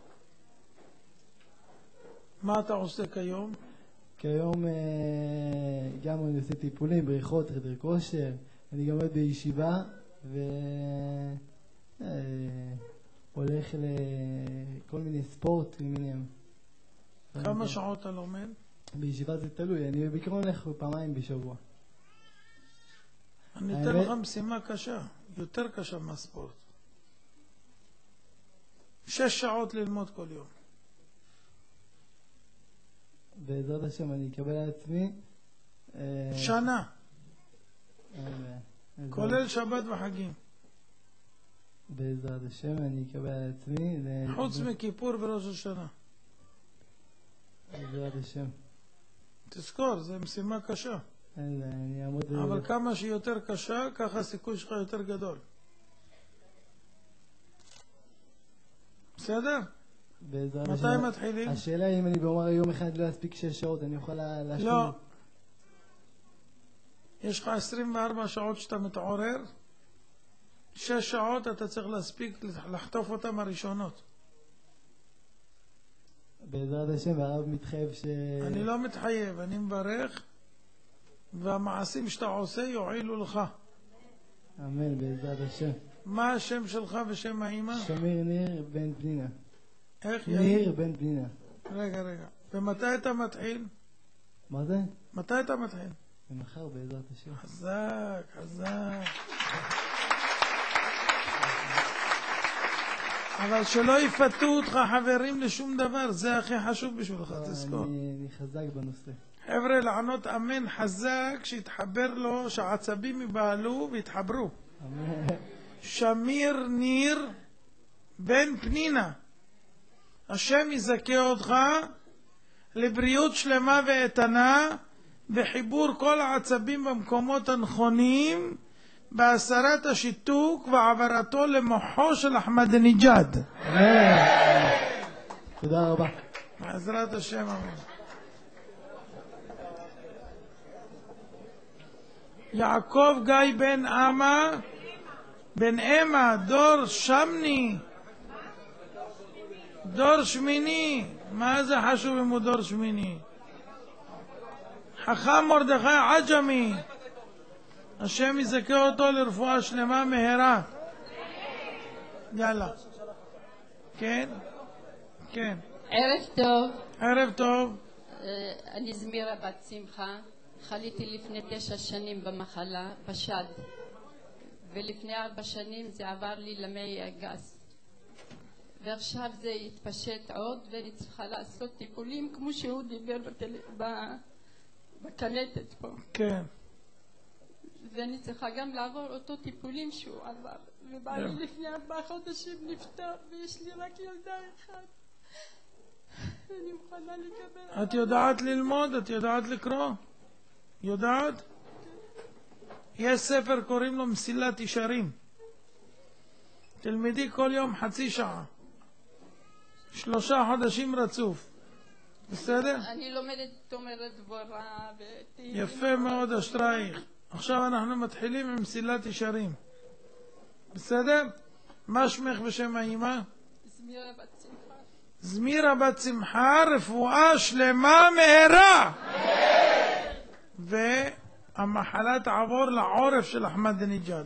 מה אתה עושה כיום? כיום גם אני עושה טיפולים, בריחות, חדר כושר, אני גם עובד בישיבה והולך לכל מיני ספורט למיניהם. כמה שעות אתה לומד? בישיבה זה תלוי, אני בעיקרון הולך פעמיים בשבוע. אני אתן לך משימה קשה, יותר קשה מהספורט. שש שעות ללמוד כל יום. בעזרת השם אני אקבל על עצמי שנה, כולל שבת וחגים. בעזרת השם אני אקבל על עצמי חוץ מכיפור וראש השנה. בעזרת השם. תזכור, זו משימה קשה, אבל כמה שהיא יותר קשה ככה הסיכוי שלך יותר גדול. בסדר? מתי מתחילים? השאלה היא אם אני באומר יום אחד לא אספיק שש שעות, אני יכול להשלים. לא. יש לך עשרים וארבע שעות שאתה מתעורר, שש שעות אתה צריך להספיק לחטוף אותם הראשונות. בעזרת השם, והרב מתחייב ש... אני לא מתחייב, אני מברך, והמעשים שאתה עושה יועילו לך. אמן, בעזרת השם. מה השם שלך ושם האמא? שמיר ניר בן פנינה. איך? ניר בן פנינה. רגע, רגע. ומתי אתה מתחיל? מה זה? מתי אתה מתחיל? ומחר בעזרת השם. חזק, חזק. אבל שלא יפתו אותך חברים לשום דבר, זה הכי חשוב בשבילך, תזכור. אני חזק בנושא. חבר'ה, לענות אמן חזק, שיתחבר לו, שהעצבים יבעלו ויתחברו. אמן. שמיר ניר בן פנינה, השם יזכה אותך לבריאות שלמה ואיתנה, בחיבור כל העצבים במקומות הנכונים, בהסרת השיתוק והעברתו למוחו של אחמדינג'אד. תודה רבה. בעזרת השם, אמן. יעקב גיא בן אמה, בן אמה, דור שמני, דור שמיני. מה זה חשוב אם הוא דור שמיני? חכם מרדכי עג'מי, השם יזכה אותו לרפואה שלמה מהרה. יאללה. כן? כן. ערב טוב. ערב טוב. אני זמירה בת שמחה. חליתי לפני תשע שנים במחלה, בשד. ולפני ארבע שנים זה עבר לי למעי הגס. ועכשיו זה התפשט עוד, ואני צריכה לעשות טיפולים כמו שהוא דיבר בטל... ב... בקלטת פה. כן. ואני צריכה גם לעבור אותו טיפולים שהוא עבר. ובעלי לפני ארבעה חודשים נפטר, ויש לי רק ילדה אחת. ואני מוכנה לקבל... את יודעת ללמוד? את יודעת לקרוא? יודעת? יש ספר קוראים לו מסילת ישרים. תלמדי כל יום חצי שעה. שלושה חודשים רצוף. בסדר? אני לומדת תומרת דבורה ותהילים. יפה מאוד אשרייך. עכשיו אנחנו מתחילים עם מסילת ישרים. בסדר? מה שמך בשם האמא? זמירה בת שמחה. זמירה בת שמחה, רפואה שלמה מהרה. והמחלה תעבור לעורף של אחמדינג'אד.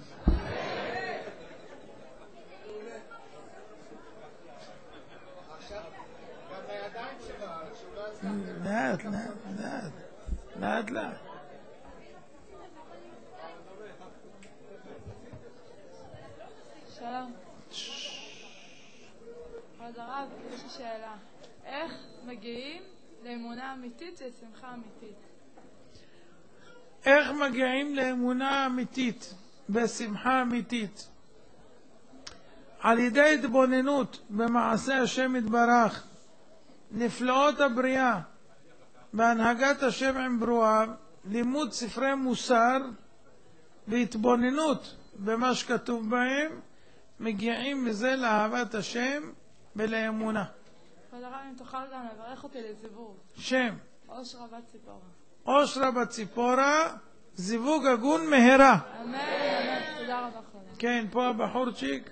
לאט, לאט, לאט. לאט, לאט. שלום. כבוד הרב, יש לי שאלה. איך מגיעים לאמונה אמיתית ושמחה אמיתית? איך מגיעים לאמונה אמיתית ושמחה אמיתית? על ידי התבוננות במעשה השם יתברך, נפלאות הבריאה, בהנהגת השם עם ברואיו, לימוד ספרי מוסר והתבוננות במה שכתוב בהם, מגיעים מזה לאהבת השם ולאמונה. כבוד הרב, אם תוכל גם לברך אותי לזיווג. שם? אושרה בת ציפורה. אושרה בת ציפורה, זיווג הגון מהרה. אמן, אמן. תודה רבה חולה. כן, פה הבחורצ'יק.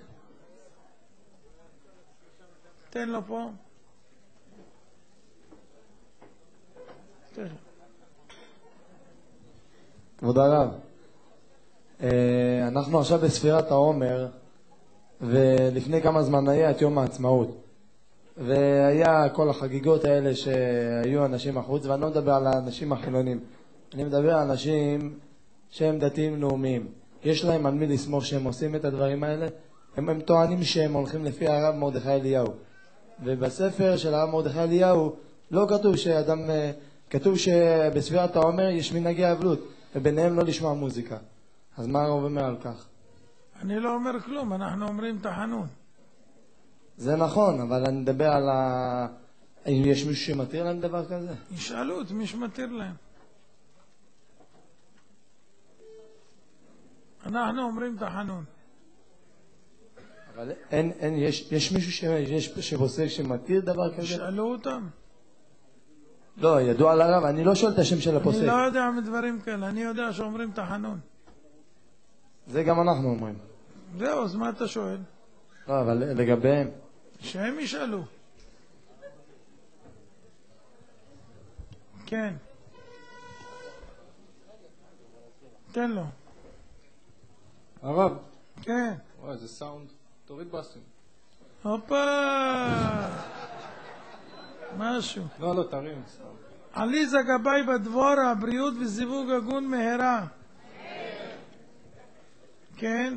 תן לו פה. תן. כבוד הרב, אנחנו עכשיו בספירת העומר, ולפני כמה זמן היה את יום העצמאות, והיה כל החגיגות האלה שהיו אנשים החוץ, ואני לא מדבר על האנשים החילונים, אני מדבר על אנשים שהם דתיים לאומיים, יש להם על מי לסמוך שהם עושים את הדברים האלה, הם, הם טוענים שהם הולכים לפי הרב מרדכי אליהו, ובספר של הרב מרדכי אליהו לא כתוב שאדם, כתוב שבספירת העומר יש מנהגי אבלות, וביניהם לא לשמוע מוזיקה. אז מה הרב אומר על כך? אני לא אומר כלום, אנחנו אומרים תחנון. זה נכון, אבל אני מדבר על ה... אם יש מישהו שמתיר להם דבר כזה? ישאלו את מי שמתיר להם. אנחנו אומרים תחנון. אבל אין, אין, יש, יש מישהו ש... יש, שבוסק שמתיר דבר כזה? ישאלו אותם. לא, ידוע לרב, אני לא שואל את השם של הפוסק. אני לא יודע מדברים כאלה, אני יודע שאומרים תחנון. זה גם אנחנו אומרים. זהו, אז מה אתה שואל? לא, אבל לגביהם. שהם ישאלו. כן. תן לו. הרב. כן. וואי, איזה סאונד. תוריד בסים. הופה! משהו. לא, לא, תרים. עליזה גבאי בדבורה, בריאות וזיווג הגון מהרה. כן?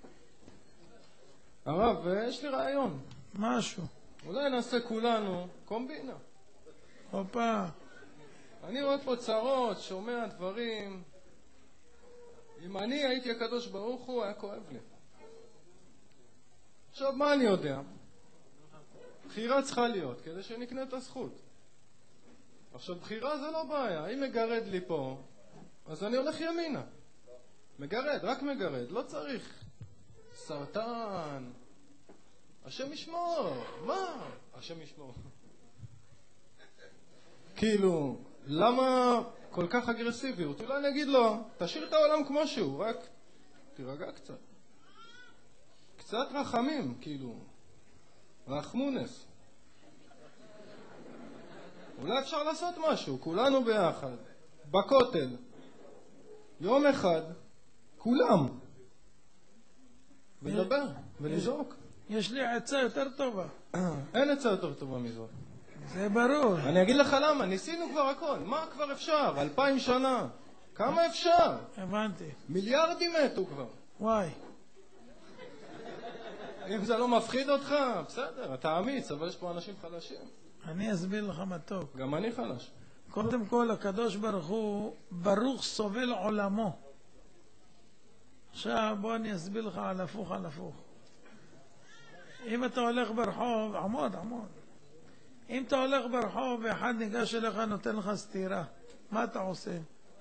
הרב, יש לי רעיון. משהו. אולי נעשה כולנו קומבינה. הופה. אני רואה פה צרות, שומע דברים. אם אני הייתי הקדוש ברוך הוא, היה כואב לי. עכשיו, מה אני יודע? בחירה צריכה להיות, כדי שנקנה את הזכות. עכשיו, בחירה זה לא בעיה. אם מגרד לי פה, אז אני הולך ימינה. מגרד, רק מגרד. לא צריך סרטן. השם ישמור. מה? השם ישמור. כאילו, למה כל כך אגרסיביות? אולי אני אגיד לו, תשאיר את העולם כמו שהוא, רק תירגע קצת. קצת רחמים, כאילו. רחמונס. אולי אפשר לעשות משהו, כולנו ביחד. בכותל. יום אחד, כולם. ולדבר, ולזעוק. יש לי עצה יותר טובה. אין עצה יותר טובה מזאת. זה ברור. אני אגיד לך למה, ניסינו כבר הכל. מה כבר אפשר? אלפיים שנה. כמה אפשר? הבנתי. מיליארדים מתו כבר. וואי. אם זה לא מפחיד אותך, בסדר, אתה אמיץ, אבל יש פה אנשים חלשים. אני אסביר לך מתוק. גם אני חלש. קודם כל, הקדוש ברוך הוא, ברוך סובל עולמו. עכשיו בוא אני אסביר לך על הפוך על הפוך. אם אתה הולך ברחוב, עמוד, עמוד. אם אתה הולך ברחוב ואחד ניגש אליך נותן לך סתירה, מה אתה עושה?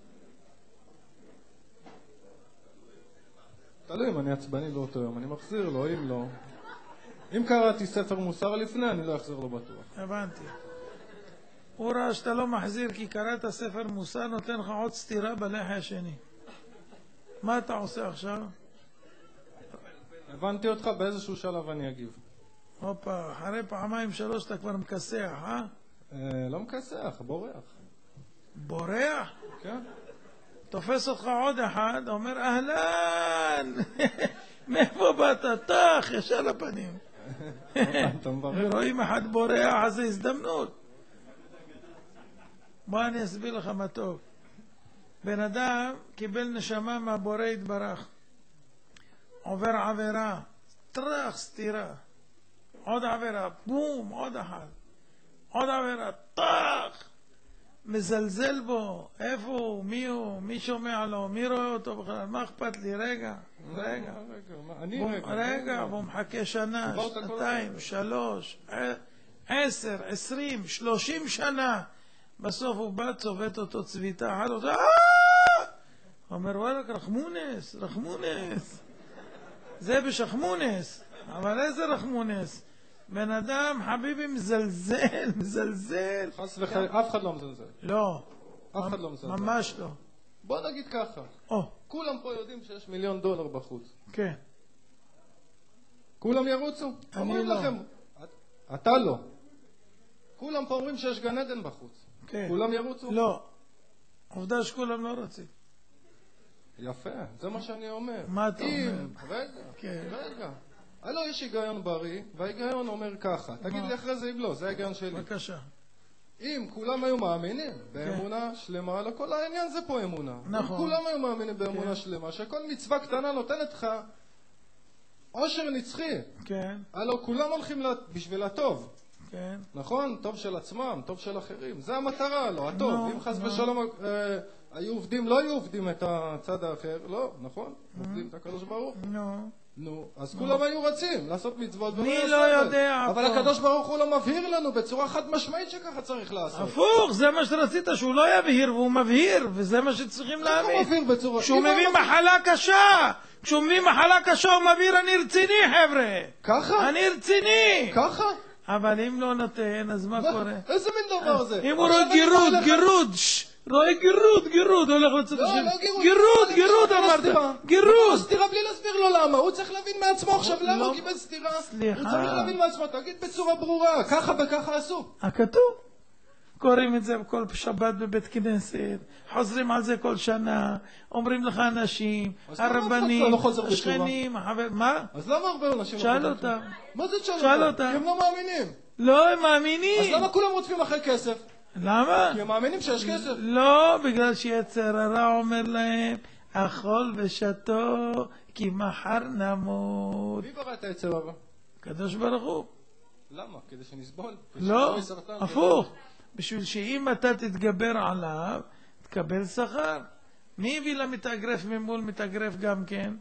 תלוי אם אני עצבני באותו יום, אני מחזיר לו, אם לא. אם קראתי ספר מוסר לפני, אני לא אחזיר לו בטוח. הבנתי. הוא ראה שאתה לא מחזיר כי קראת ספר מוסר, נותן לך עוד סתירה בלחי השני. מה אתה עושה עכשיו? הבנתי אותך, באיזשהו שלב אני אגיב. הופה, אחרי פעמיים שלוש אתה כבר מקסח, אה? אה, לא מקסח, בורח. בורח? כן. תופס אותך עוד אחד, אומר אהלן, מאיפה באת? תח, ישר לפנים. ורואים אחד בורח, אז זה הזדמנות. בוא אני אסביר לך מה טוב. בן אדם קיבל נשמה מהבורא יתברך. עובר עבירה, טרח סתירה. עוד עבירה, בום, עוד אחד. עוד עבירה, טח. מזלזל בו, איפה הוא, מי הוא, מי שומע לו, מי רואה אותו בכלל, מה אכפת לי, רגע, רגע. רגע, והוא מחכה שנה, שנתיים, שלוש, עשר, עשרים, שלושים שנה. בסוף הוא בא, צובט אותו צביתה, אחת אותו, אההה! אומר, וואלק, רחמונס, רחמונס. זה בשחמונס, אבל איזה רחמונס? בן אדם, חביבי, מזלזל, מזלזל. חס וחלילה, אף אחד לא מזלזל. לא. אף אחד לא מזלזל. ממש לא. בוא נגיד ככה. כולם פה יודעים שיש מיליון דולר בחוץ. כן. כולם ירוצו? אני לא. אתה לא. כולם פה אומרים שיש גן עדן בחוץ. כן. כולם ירוצו? לא. עובדה שכולם לא רוצים. יפה, זה מה שאני אומר. מה אתה אומר? רגע, רגע. הלא יש היגיון בריא, וההיגיון אומר ככה. תגיד לי אחרי זה אם לא, זה ההיגיון שלי. בבקשה. אם כולם היו מאמינים באמונה שלמה, לא כל העניין זה פה אמונה. נכון. אם כולם היו מאמינים באמונה שלמה, שכל מצווה קטנה נותנת לך עושר נצחי. כן. הלא כולם הולכים בשביל הטוב. כן. נכון? טוב של עצמם, טוב של אחרים. זה המטרה, לא, הטוב. אם חס ושלום היו עובדים, לא היו עובדים את הצד האחר, לא, נכון? עובדים את הקדוש ברוך. נו. נו, אז כולם היו רצים לעשות מצוות. מי לא יודע? אבל הקדוש ברוך הוא לא מבהיר לנו בצורה חד משמעית שככה צריך לעשות. הפוך, זה מה שרצית, שהוא לא יבהיר, והוא מבהיר, וזה מה שצריכים להבין. כשהוא מביא מחלה קשה, כשהוא מביא מחלה קשה הוא מבהיר, אני רציני חבר'ה. ככה? אני רציני. ככה? אבל אם לא נותן, אז מה קורה? איזה מין דבר זה? אם הוא רואה גירוד, גירוד, רואה גירוד, גירוד, הולך לצד השני. לא, לא גירוד. גירוד, גירוד אמרת. גירוד. סתירה בלי להסביר לו למה. הוא צריך להבין מעצמו עכשיו למה הוא קיבל סתירה. סליחה. הוא צריך להבין מעצמו. תגיד בצורה ברורה. ככה וככה עשו. הכתוב. קוראים את זה כל שבת בבית כנסת, חוזרים על זה כל שנה, אומרים לך אנשים, הרבנים, השכנים, החבר... מה? אז למה הרבה אנשים... שאל אותם. מה זה שאל אותם? שאל אותם. כי הם לא מאמינים. לא, הם מאמינים. אז למה כולם רודפים אחרי כסף? למה? כי הם מאמינים שיש כסף. לא, בגלל שיצר הרע אומר להם, אכול ושתו, כי מחר נמות. מי ברא את היצר הרע? קדוש ברוך הוא. למה? כדי שנסבול? לא, הפוך. בשביל שאם אתה תתגבר עליו, תקבל שכר. מי הביא למתאגרף ממול מתאגרף גם כן?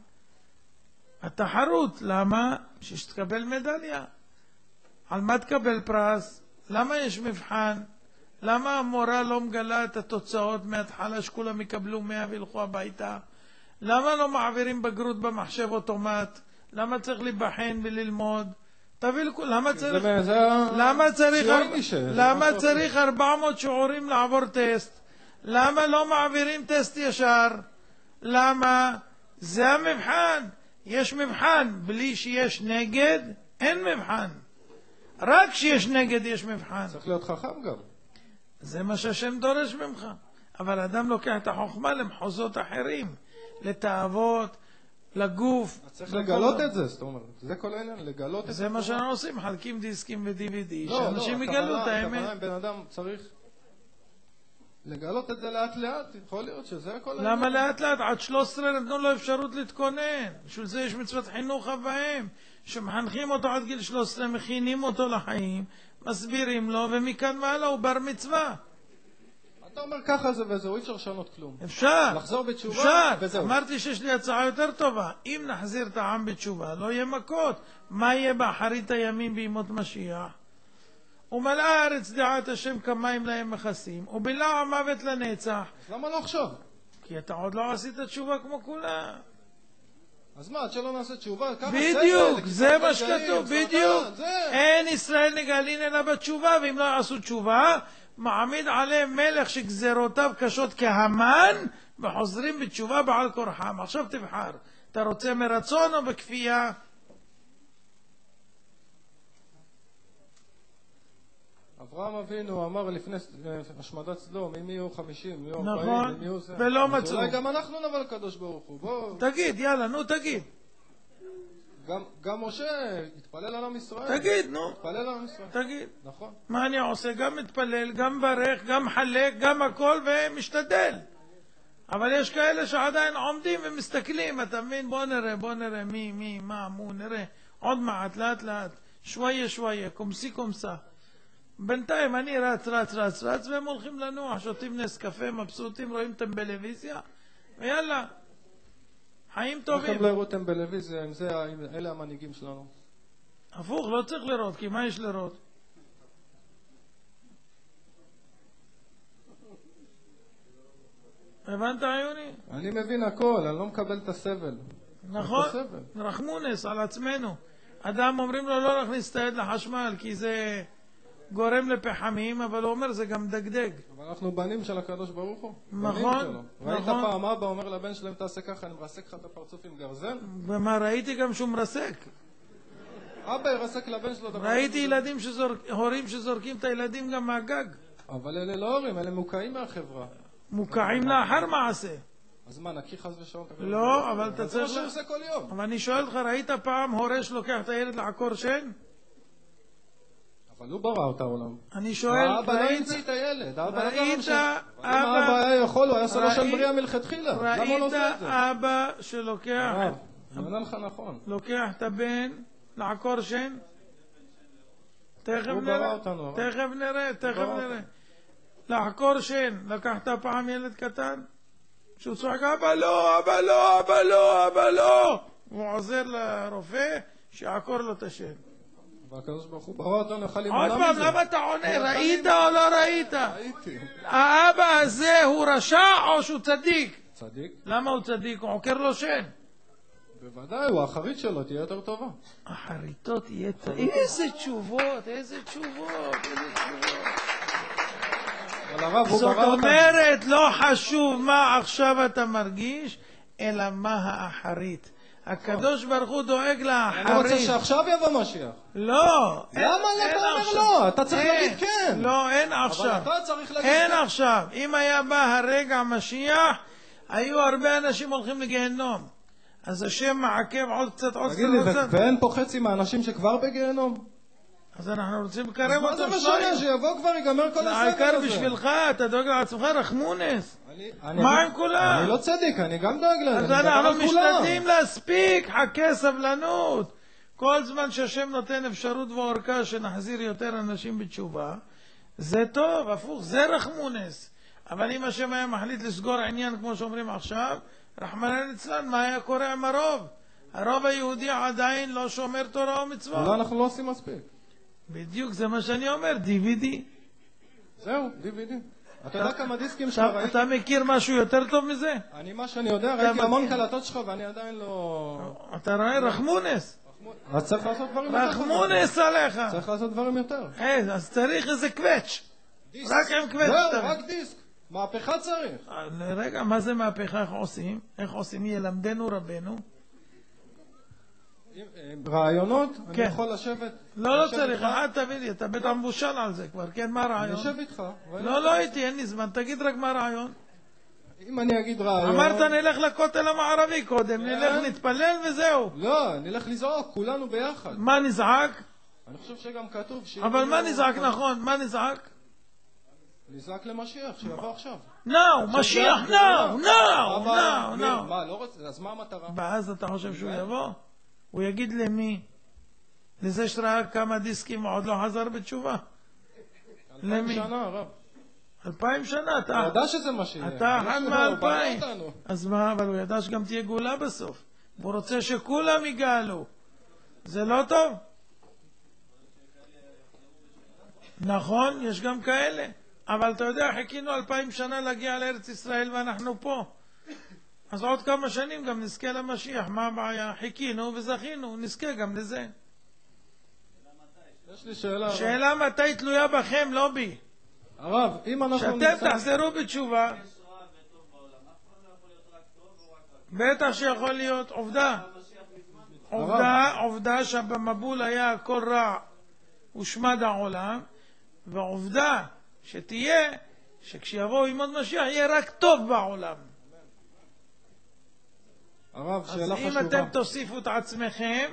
התחרות. למה? שתקבל מדליה. על מה תקבל פרס? למה יש מבחן? למה המורה לא מגלה את התוצאות מההתחלה שכולם יקבלו מאה וילכו הביתה? למה לא מעבירים בגרות במחשב אוטומט? למה צריך להיבחן וללמוד? תביא לכו, למה צריך, למה צריך, למה צריך ארבע מאות שיעורים לעבור טסט? למה לא מעבירים טסט ישר? למה? זה המבחן. יש מבחן. בלי שיש נגד, אין מבחן. רק כשיש נגד יש מבחן. צריך להיות חכם גם. זה מה שהשם דורש ממך. אבל אדם לוקח את החוכמה למחוזות אחרים, לתאוות, לגוף. צריך לגלות את זה, זאת אומרת. זה כל העניין, לגלות את זה. זה מה שאנחנו עושים, מחלקים דיסקים ו-די וי די, שאנשים יגלו את האמת. הכוונה, בן אדם צריך לגלות את זה לאט לאט, יכול להיות שזה הכל העניין. למה לאט לאט? עד שלוש עשרה נתנו לו אפשרות להתכונן. בשביל זה יש מצוות חינוך אבהם, שמחנכים אותו עד גיל שלוש עשרה, מכינים אותו לחיים, מסבירים לו, ומכאן מעלה הוא בר מצווה. אתה אומר ככה זה וזהו, אי אפשר לשנות כלום. אפשר. לחזור בתשובה אפשר. וזהו. אמרתי שיש לי הצעה יותר טובה. אם נחזיר את העם בתשובה, לא יהיה מכות. מה יהיה באחרית הימים בימות משיח? ומלאה הארץ דעת השם כמים להם מכסים, ובלע המוות לנצח. אז למה לא עכשיו? כי אתה עוד לא עשית תשובה כמו כולם. אז מה, עד שלא נעשה תשובה? בדיוק, זה מה שכתוב, בדיוק. אין ישראל נגאלין אלא בתשובה, ואם לא יעשו תשובה, מעמיד עליהם מלך שגזרותיו קשות כהמן, וחוזרים בתשובה בעל כורחם. עכשיו תבחר, אתה רוצה מרצון או בכפייה? אברהם אבינו אמר לפני השמדת סדום, אם יהיו חמישים, אם יהיו ארבעים, נכון, אם יהיו זה. ולא אז מצאו. אולי גם אנחנו נבוא לקדוש ברוך הוא, בוא. תגיד, יאללה, נו תגיד. גם, גם משה התפלל על עם ישראל. תגיד, נו. התפלל על עם ישראל. תגיד. נכון. מה אני עושה? גם מתפלל, גם ברך, גם חלק, גם הכל, ומשתדל. אבל יש כאלה שעדיין עומדים ומסתכלים, אתה מבין? בוא נראה, בוא נראה, מי, מי, מה, מו, נראה. עוד מעט, לאט לאט. שויה, שויה, קומסי, קומסה. בינתיים אני רץ, רץ, רץ, רץ, והם הולכים לנוע, שותים נס קפה, מבסוטים, רואים אותם בטלוויזיה, ויאללה, חיים טובים. איך הם לא הראו אותם בטלוויזיה, אם זה, אלה המנהיגים שלנו? הפוך, לא צריך לראות, כי מה יש לראות? הבנת, עיוני? אני מבין הכל, אני לא מקבל את הסבל. נכון, רחמונס על עצמנו. אדם אומרים לו לא להכניס את היד לחשמל, כי זה גורם לפחמים, אבל הוא אומר זה גם דגדג. אבל אנחנו בנים של הקדוש ברוך הוא. נכון, ראית נכון. פעם אבא אומר לבן שלהם תעשה ככה, אני מרסק לך את הפרצוף עם גרזן? ומה, ראיתי גם שהוא מרסק. אבא ירסק לבן שלו. ראיתי ילדים שזורק, הורים שזורקים את הילדים גם מהגג. אבל אלה לא הורים, אלה מוקעים מהחברה. מוקעים לאחר מעשה. אז מה, נקי חס ושלום? לא, אבל אתה צריך... זה מה שהוא עושה כל יום. אבל אני שואל אותך, ראית פעם הורה שלוקח את הילד לעקור שן? אבל הוא ברא אותה עולם. אני שואל, האבא לא המציא את הילד. ראית אבא... האבא היה יכול, הוא היה עושה לו שם בריאה מלכתחילה. למה הוא לא עושה את זה? ראית אבא שלוקח... אני עונה לך נכון. לוקח את הבן לעקור שן? תכף הוא נראה. ברא אותנו. תכף נראה, תכף נראה. לעקור שן, לקחת פעם ילד קטן? שהוא צועק, אבא לא, אבא לא, אבא לא, אבא לא. הוא עוזר לרופא שיעקור לו את השן. והקדוש ברוך הוא ברא אותנו, יכול להימנע מזה. עוד פעם, למה אתה עונה? ראית או לא ראית? ראיתי. האבא הזה הוא רשע או שהוא צדיק? צדיק. למה הוא צדיק? הוא עוקר לו שן. בוודאי, הוא האחרית שלו תהיה יותר טובה. אחריתו תהיה טובה. איזה תשובות, איזה תשובות, איזה תשובות. אבל הרב, הוא זאת ברא אותם. אומרת, לא חשוב מה עכשיו אתה מרגיש, אלא מה האחרית. הקדוש ברוך הוא דואג לאחרית. אני רוצה שעכשיו יבוא משיח. לא. למה אתה אומר לא? אתה צריך להגיד כן. לא, אין עכשיו. אבל אתה צריך להגיד אין כן. עכשיו. אם היה בא הרגע משיח, היו הרבה אנשים הולכים לגיהנום. אז השם מעכב עוד קצת, עוד קצת, תגיד לי, עוד קצת. ואין פה חצי מהאנשים שכבר בגיהנום? אז אנחנו רוצים לקרב אז מה אותו. זה משנה? שיבוא כבר, ייגמר כל הסדר הזה. העיקר בשבילך, אתה דואג לעצמך, רחמונס. אני- מה עם כולם? אני לא צדיק, אני גם דואג לזה. אז אני מדבר אנחנו על כולם. משתדלים להספיק, חכה סבלנות. כל זמן שהשם נותן אפשרות ואורכה שנחזיר יותר אנשים בתשובה, זה טוב, הפוך, זה רחמונס. אבל אם השם היה מחליט לסגור עניין כמו שאומרים עכשיו, רחמנא ליצלן, מה היה קורה עם הרוב? הרוב היהודי עדיין לא שומר תורה ומצוות. לא, אנחנו לא עושים מספיק. בדיוק, זה מה שאני אומר, די וי די. זהו, די וי די. אתה יודע כמה דיסקים שלך אתה- ראיתי? אתה מכיר משהו יותר טוב מזה? אני, מה שאני יודע, אתה ראיתי המון מכיר? קלטות שלך ואני עדיין לא... אתה רואה, רחמונס. אז צריך לעשות דברים יותר חזקים. רחמונס עליך. צריך לעשות דברים יותר. אה, אז צריך איזה קווץ'. דיסק. רק עם קווץ'. זהו, אתה- רק דיסק. מהפכה צריך. רגע, מה זה מהפכה? איך עושים? איך עושים? ילמדנו רבנו. רעיונות, אני כן. יכול לשבת... לא, לא לשבת צריך, איתך? אל תביא לי, אתה בטח מבושל על זה כבר, כן, מה אני הרעיון? יושב איתך. ואני- לא, לא איתי, אין לי זמן, תגיד רק מה הרעיון. אם אני אגיד רעיון... אמרת נלך לכותל המערבי קודם, נלך נתפלל וזהו. לא, נלך לזעוק, כולנו ביחד. מה נזעק? אני חושב שגם כתוב... ש- אבל מה נזעק נכון? מה נזעק? נזעק למשיח, שיבוא עכשיו. Now, משיח, now, now, now, now. מה, לא רוצה? אז מה המטרה? ואז אתה חושב שהוא יבוא? הוא יגיד למי? לזה שראה כמה דיסקים ועוד לא חזר בתשובה. אלפיים למי? שנה, הרב. אלפיים שנה, אתה... הוא ידע שזה מה שיהיה. אתה הוא אחד ידע מאלפיים. שהוא ברא אותנו. אז מה, אבל הוא ידע שגם תהיה גאולה בסוף. והוא רוצה שכולם יגאלו. זה לא טוב? נכון, יש גם כאלה. אבל אתה יודע, חיכינו אלפיים שנה להגיע לארץ ישראל ואנחנו פה. אז עוד כמה שנים גם נזכה למשיח. מה הבעיה? חיכינו וזכינו, נזכה גם לזה. יש לי שאלה. הרב. שאלה מתי תלויה בכם, לא בי. הרב, אם אנחנו... שאתם נסיים- תחזרו בתשובה. בטח שיכול להיות. עובדה. עובדה, עובדה שבמבול היה הכל רע, הושמד העולם, ועובדה שתהיה, שכשיבואו ימות משיח יהיה רק טוב בעולם. הרב, אז שאלה אם חשובה. אתם תוסיפו את עצמכם,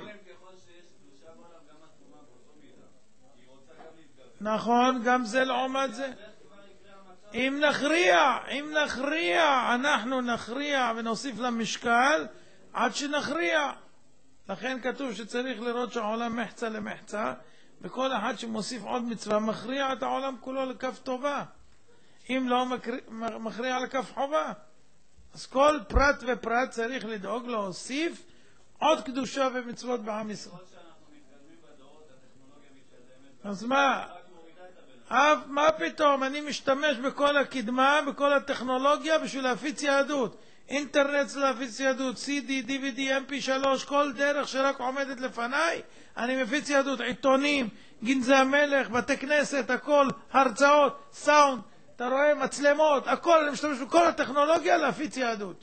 נכון, גם זה לעומת זה. אם נכריע, אם נכריע, אנחנו נכריע ונוסיף למשקל עד שנכריע. לכן כתוב שצריך לראות שהעולם מחצה למחצה, וכל אחד שמוסיף עוד מצווה מכריע את העולם כולו לכף טובה. אם לא מכריע, מכריע לכף חובה. אז כל פרט ופרט צריך לדאוג להוסיף עוד קדושה ומצוות בעם ישראל. אז מה? אף, מה פתאום? אני משתמש בכל הקדמה, בכל הטכנולוגיה בשביל להפיץ יהדות. אינטרנט להפיץ יהדות, סי די, די וי די, אם פי שלוש, כל דרך שרק עומדת לפניי, אני מפיץ יהדות, עיתונים, גנזי המלך, בתי כנסת, הכל, הרצאות, סאונד, אתה רואה, מצלמות, הכל, אני משתמש בכל הטכנולוגיה להפיץ יהדות.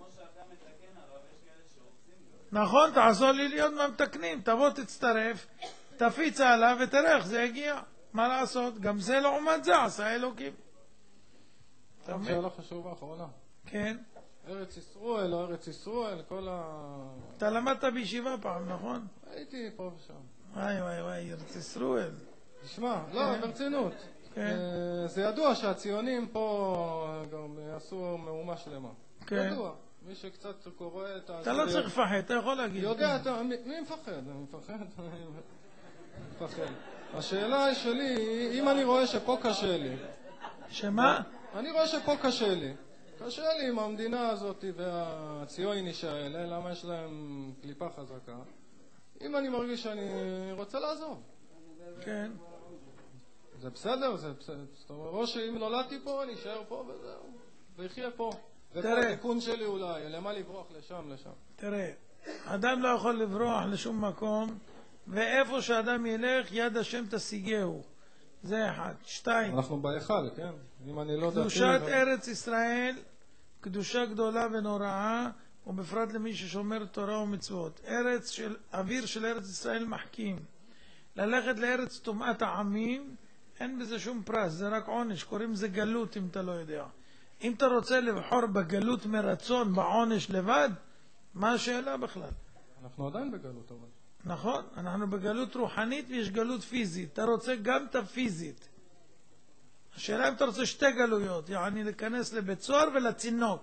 נכון, תעזור לי להיות מהמתקנים, תבוא תצטרף, תפיץ הלאה ותראה איך זה יגיע. מה לעשות? גם זה לעומת זה עשה אלוקים. שאלה חשובה אחרונה. כן. ארץ ישראל, לא ארץ ישראל, כל ה... אתה למדת בישיבה פעם, נכון? הייתי פה ושם. וואי וואי וואי, ארץ ישראל. תשמע, לא, ברצינות. כן. אה, זה ידוע שהציונים פה גם יעשו מהומה שלמה. כן. ידוע. מי שקצת קורא את ה... אתה לא צריך לפחד, אתה יכול להגיד. יודע, אתה... מי מי מפחד? אני מפחד? אני מפחד. השאלה שלי היא, אם אני רואה שפה קשה לי... שמה? אני רואה שפה קשה לי. קשה לי עם המדינה הזאת והציוניש האלה, למה יש להם קליפה חזקה. אם אני מרגיש שאני רוצה לעזוב. כן. זה בסדר, זה בסדר. זאת אומרת, או שאם נולדתי פה, אני אשאר פה וזהו. ויחיה פה. וכל תראה. התיקון שלי אולי, למה לברוח לשם, לשם. תראה, אדם לא יכול לברוח לשום מקום, ואיפה שאדם ילך, יד השם תשיגהו. זה אחד. שתיים. אנחנו בהיכל, כן? אם אני לא דתי... קדושת ארץ ישראל, קדושה גדולה ונוראה, ובפרט למי ששומר תורה ומצוות. ארץ של, אוויר של ארץ ישראל מחכים. ללכת לארץ טומאת העמים, אין בזה שום פרס, זה רק עונש. קוראים זה גלות, אם אתה לא יודע. אם אתה רוצה לבחור בגלות מרצון, בעונש לבד, מה השאלה בכלל? אנחנו עדיין בגלות, אבל. נכון, אנחנו בגלות רוחנית ויש גלות פיזית. אתה רוצה גם את הפיזית. השאלה אם אתה רוצה שתי גלויות, יעני להיכנס לבית סוהר ולצינוק.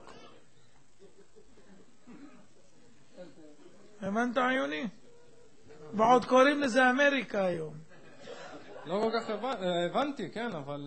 הבנת עיוני? ועוד קוראים לזה אמריקה היום. לא כל כך הבנתי, כן, אבל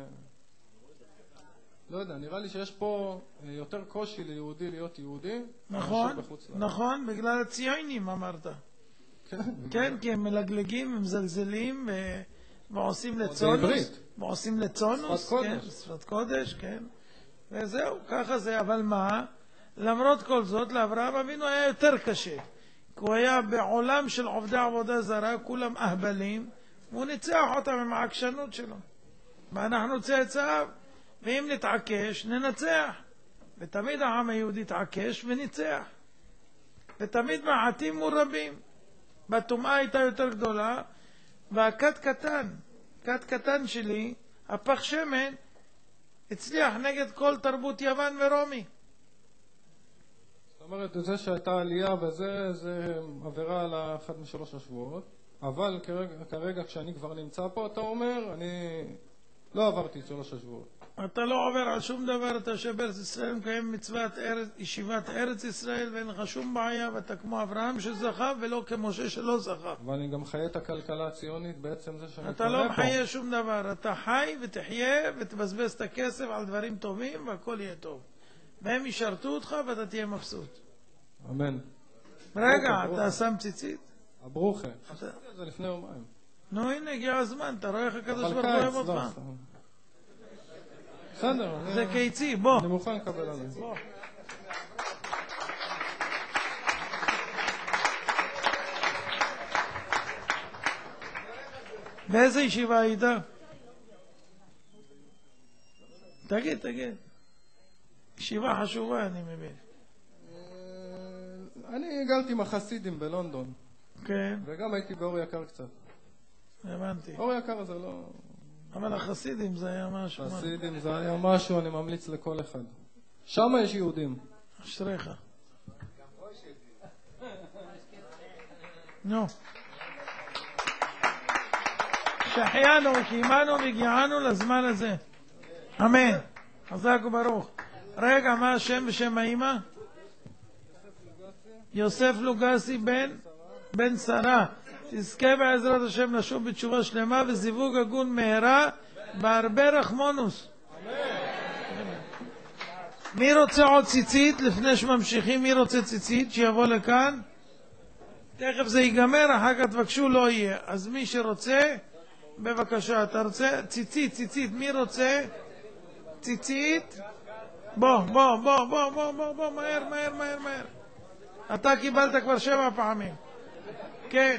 לא יודע, נראה לי שיש פה יותר קושי ליהודי להיות יהודי. נכון, נכון, בגלל הציונים אמרת. כן, כי הם מלגלגים, הם מזלזלים ועושים לצונוס. ועושים לצונוס, כן, שפת קודש, כן. וזהו, ככה זה. אבל מה? למרות כל זאת, לאברהם אבינו היה יותר קשה. כי הוא היה בעולם של עובדי עבודה זרה, כולם אהבלים, והוא ניצח אותם עם העקשנות שלו. ואנחנו צאצאיו, ואם נתעקש, ננצח. ותמיד העם היהודי התעקש וניצח. ותמיד מעטים מול רבים. בטומאה הייתה יותר גדולה, והכת קטן, כת קטן שלי, הפח שמן, הצליח נגד כל תרבות יוון ורומי. זאת אומרת, זה שהייתה עלייה וזה, זה עבירה על אחד משלוש השבועות, אבל כרגע, כרגע כשאני כבר נמצא פה, אתה אומר, אני לא עברתי את שלוש השבועות. אתה לא עובר על שום דבר, אתה יושב בארץ ישראל, מקיים מצוות ארץ, ישיבת ארץ ישראל, ואין לך שום בעיה, ואתה כמו אברהם שזכה, ולא כמשה שלא זכה. אבל אני גם חי את הכלכלה הציונית בעצם זה שאני אתה קורא פה. לא מחיה שום דבר, אתה חי ותחיה ותבזבז את הכסף על דברים טובים, והכל יהיה טוב. והם ישרתו אותך ואתה תהיה מבסוט. אמן. רגע, אתה שם ציצית? הברוכה. חשבתי על זה לפני יומיים. נו, הנה, הגיע הזמן, אתה רואה איך הקדוש ברוך הוא אוהב אותך. בסדר. זה קיצי, בוא. אני מוכן לקבל על זה. בוא. באיזה ישיבה היית? תגיד, תגיד. ישיבה חשובה, אני מבין. אני גרתי עם החסידים בלונדון. כן. וגם הייתי באור יקר קצת. הבנתי. אור יקר זה לא... אבל החסידים זה היה משהו. החסידים זה היה משהו, אני ממליץ לכל אחד. שם יש יהודים. אשריך. נו. שהחיינו וקיימנו והגיענו לזמן הזה. אמן. חזק וברוך. רגע, מה השם ושם האמא? יוסף לוגסי בן בן שרה. תזכה בעזרת השם לשוב בתשובה שלמה וזיווג הגון מהרה בהרבה רחמונוס. מי רוצה עוד ציצית? לפני שממשיכים, מי רוצה ציצית? שיבוא לכאן. תכף זה ייגמר, אחר כך תבקשו, לא יהיה. אז מי שרוצה, בבקשה, אתה רוצה? ציצית, ציצית, מי רוצה? ציצית? בוא, בוא, בוא, בוא, בוא, בוא, בוא, מהר, מהר, מהר, מהר. אתה קיבלת כבר שבע פעמים. כן.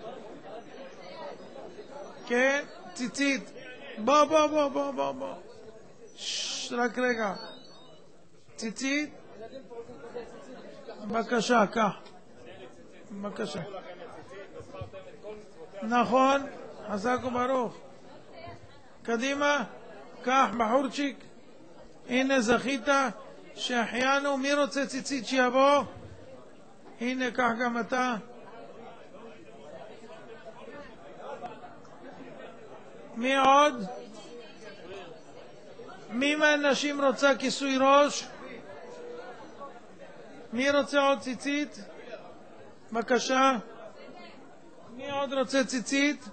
כן, ציצית. בוא, בוא, בוא, בוא, בוא, בוא. ששש, רק רגע. ציצית. בבקשה, קח. בבקשה. נכון, חזק וברוך. קדימה, קח בחורצ'יק. הנה זכית שהחיינו. מי רוצה ציצית שיבוא? הנה, קח גם אתה. מי עוד? מי מהנשים רוצה כיסוי ראש? מי רוצה עוד ציצית? בבקשה. מי עוד רוצה ציצית?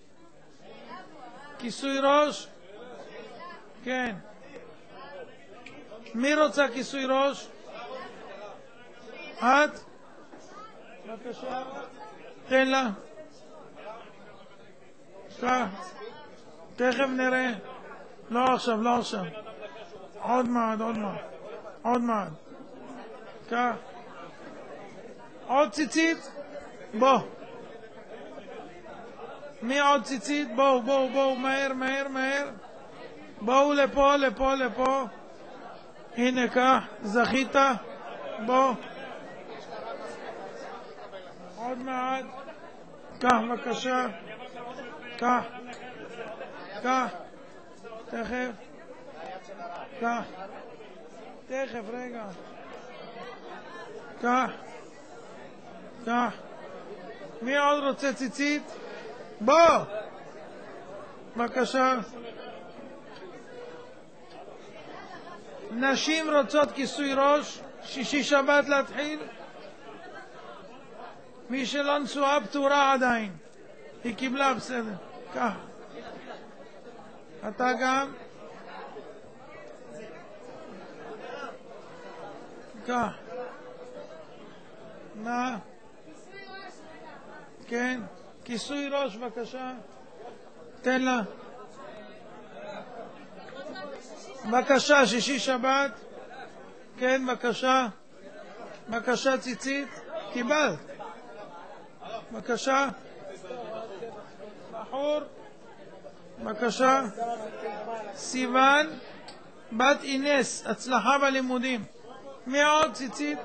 כיסוי ראש? כן. מי רוצה כיסוי ראש? את? בבקשה. תן לה. כך. תכף נראה. לא עכשיו, לא עכשיו. עוד מעט, עוד מעט. עוד מעט. כך. עוד ציצית? בוא. מי עוד ציצית? בואו, בואו, בואו, מהר, מהר, מהר. בואו לפה, לפה, לפה. הנה כך, זכית. בוא. עוד מעט. קח בבקשה. קח. קח. תכף. קח. תכף, רגע. קח. קח. מי עוד רוצה ציצית? בוא. בבקשה. נשים רוצות כיסוי ראש, שישי שבת להתחיל. מי שלא נשואה פטורה עדיין. היא קיבלה בסדר. קח. אתה גם. קח. מה? כן. כיסוי ראש בבקשה. תן לה. בבקשה, שישי שבת. כן, בבקשה. בבקשה ציצית. קיבלת. בבקשה. בחור. בבקשה. סיוון. בת אינס. הצלחה בלימודים. מי עוד ציצית?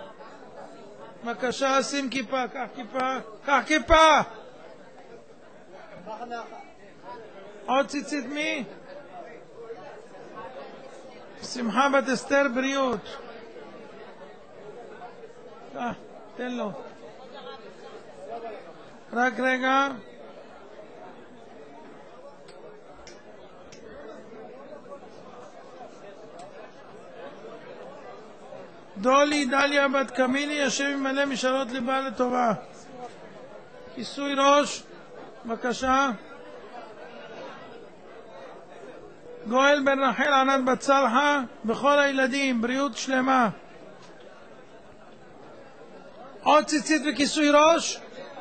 בבקשה, שים כיפה. קח כיפה. קח כיפה. עוד ציצית מי? שמחה בת אסתר בריאות. אה, תן לו. רק רגע. דולי דליה בת קמיני, השם ימלא משאלות ליבה לטובה. כיסוי ראש, בבקשה. גואל בן רחל ענת בת צלחה, בכל הילדים, בריאות שלמה. עוד ציצית וכיסוי ראש?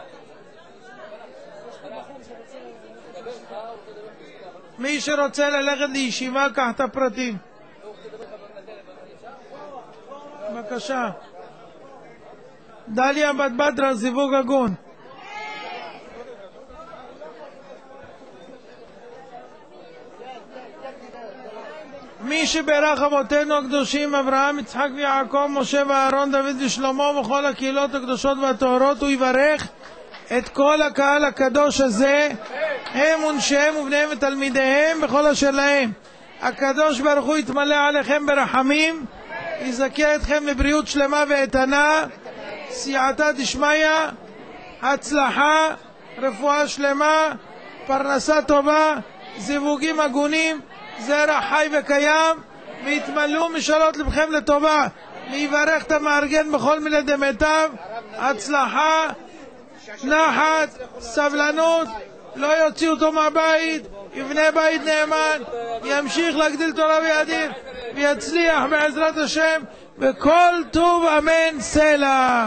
מי שרוצה ללכת לישיבה, קח את הפרטים. בבקשה. דליה בת בדרה, זיווג הגון. מי שברך אבותינו הקדושים אברהם, יצחק ויעקב, משה ואהרון, דוד ושלמה וכל הקהילות הקדושות והטהורות, הוא יברך את כל הקהל הקדוש הזה, הם ונשיהם ובניהם ותלמידיהם בכל אשר להם. הקדוש ברוך הוא יתמלא עליכם ברחמים, יזכה אתכם לבריאות שלמה ואיתנה, סייעתא דשמיא, הצלחה, רפואה שלמה, פרנסה טובה, זיווגים הגונים, זרע חי וקיים, והתמלאו משאלות לבכם לטובה. להיברך את המארגן בכל מיני דמיטב, הצלחה, נחת, סבלנות, לא יוציא אותו מהבית, יבנה בית נאמן, ימשיך להגדיל תורה וידיר, ויצליח בעזרת השם, וכל טוב אמן סלע.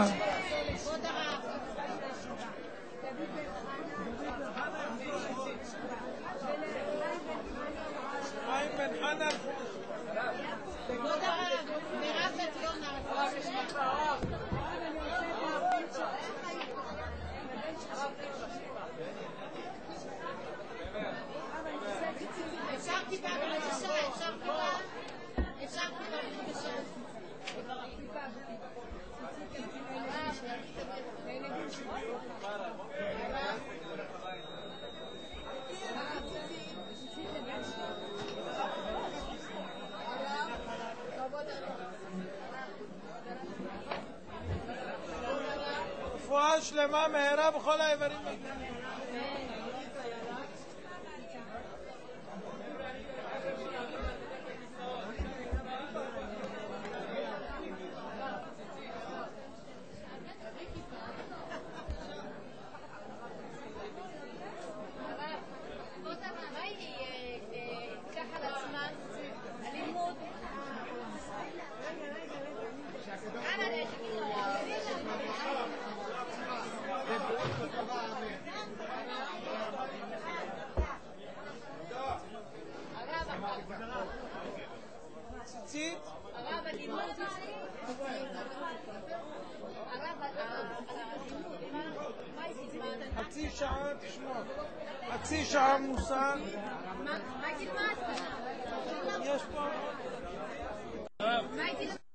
רפואה שלמה מהרה בכל האיברים. ציצית? הרב, הלימוד... הרב, שעה תשמור. חצי שעה מוסר. מה הייתי למעשה? יש פה... מה הייתי למעשה?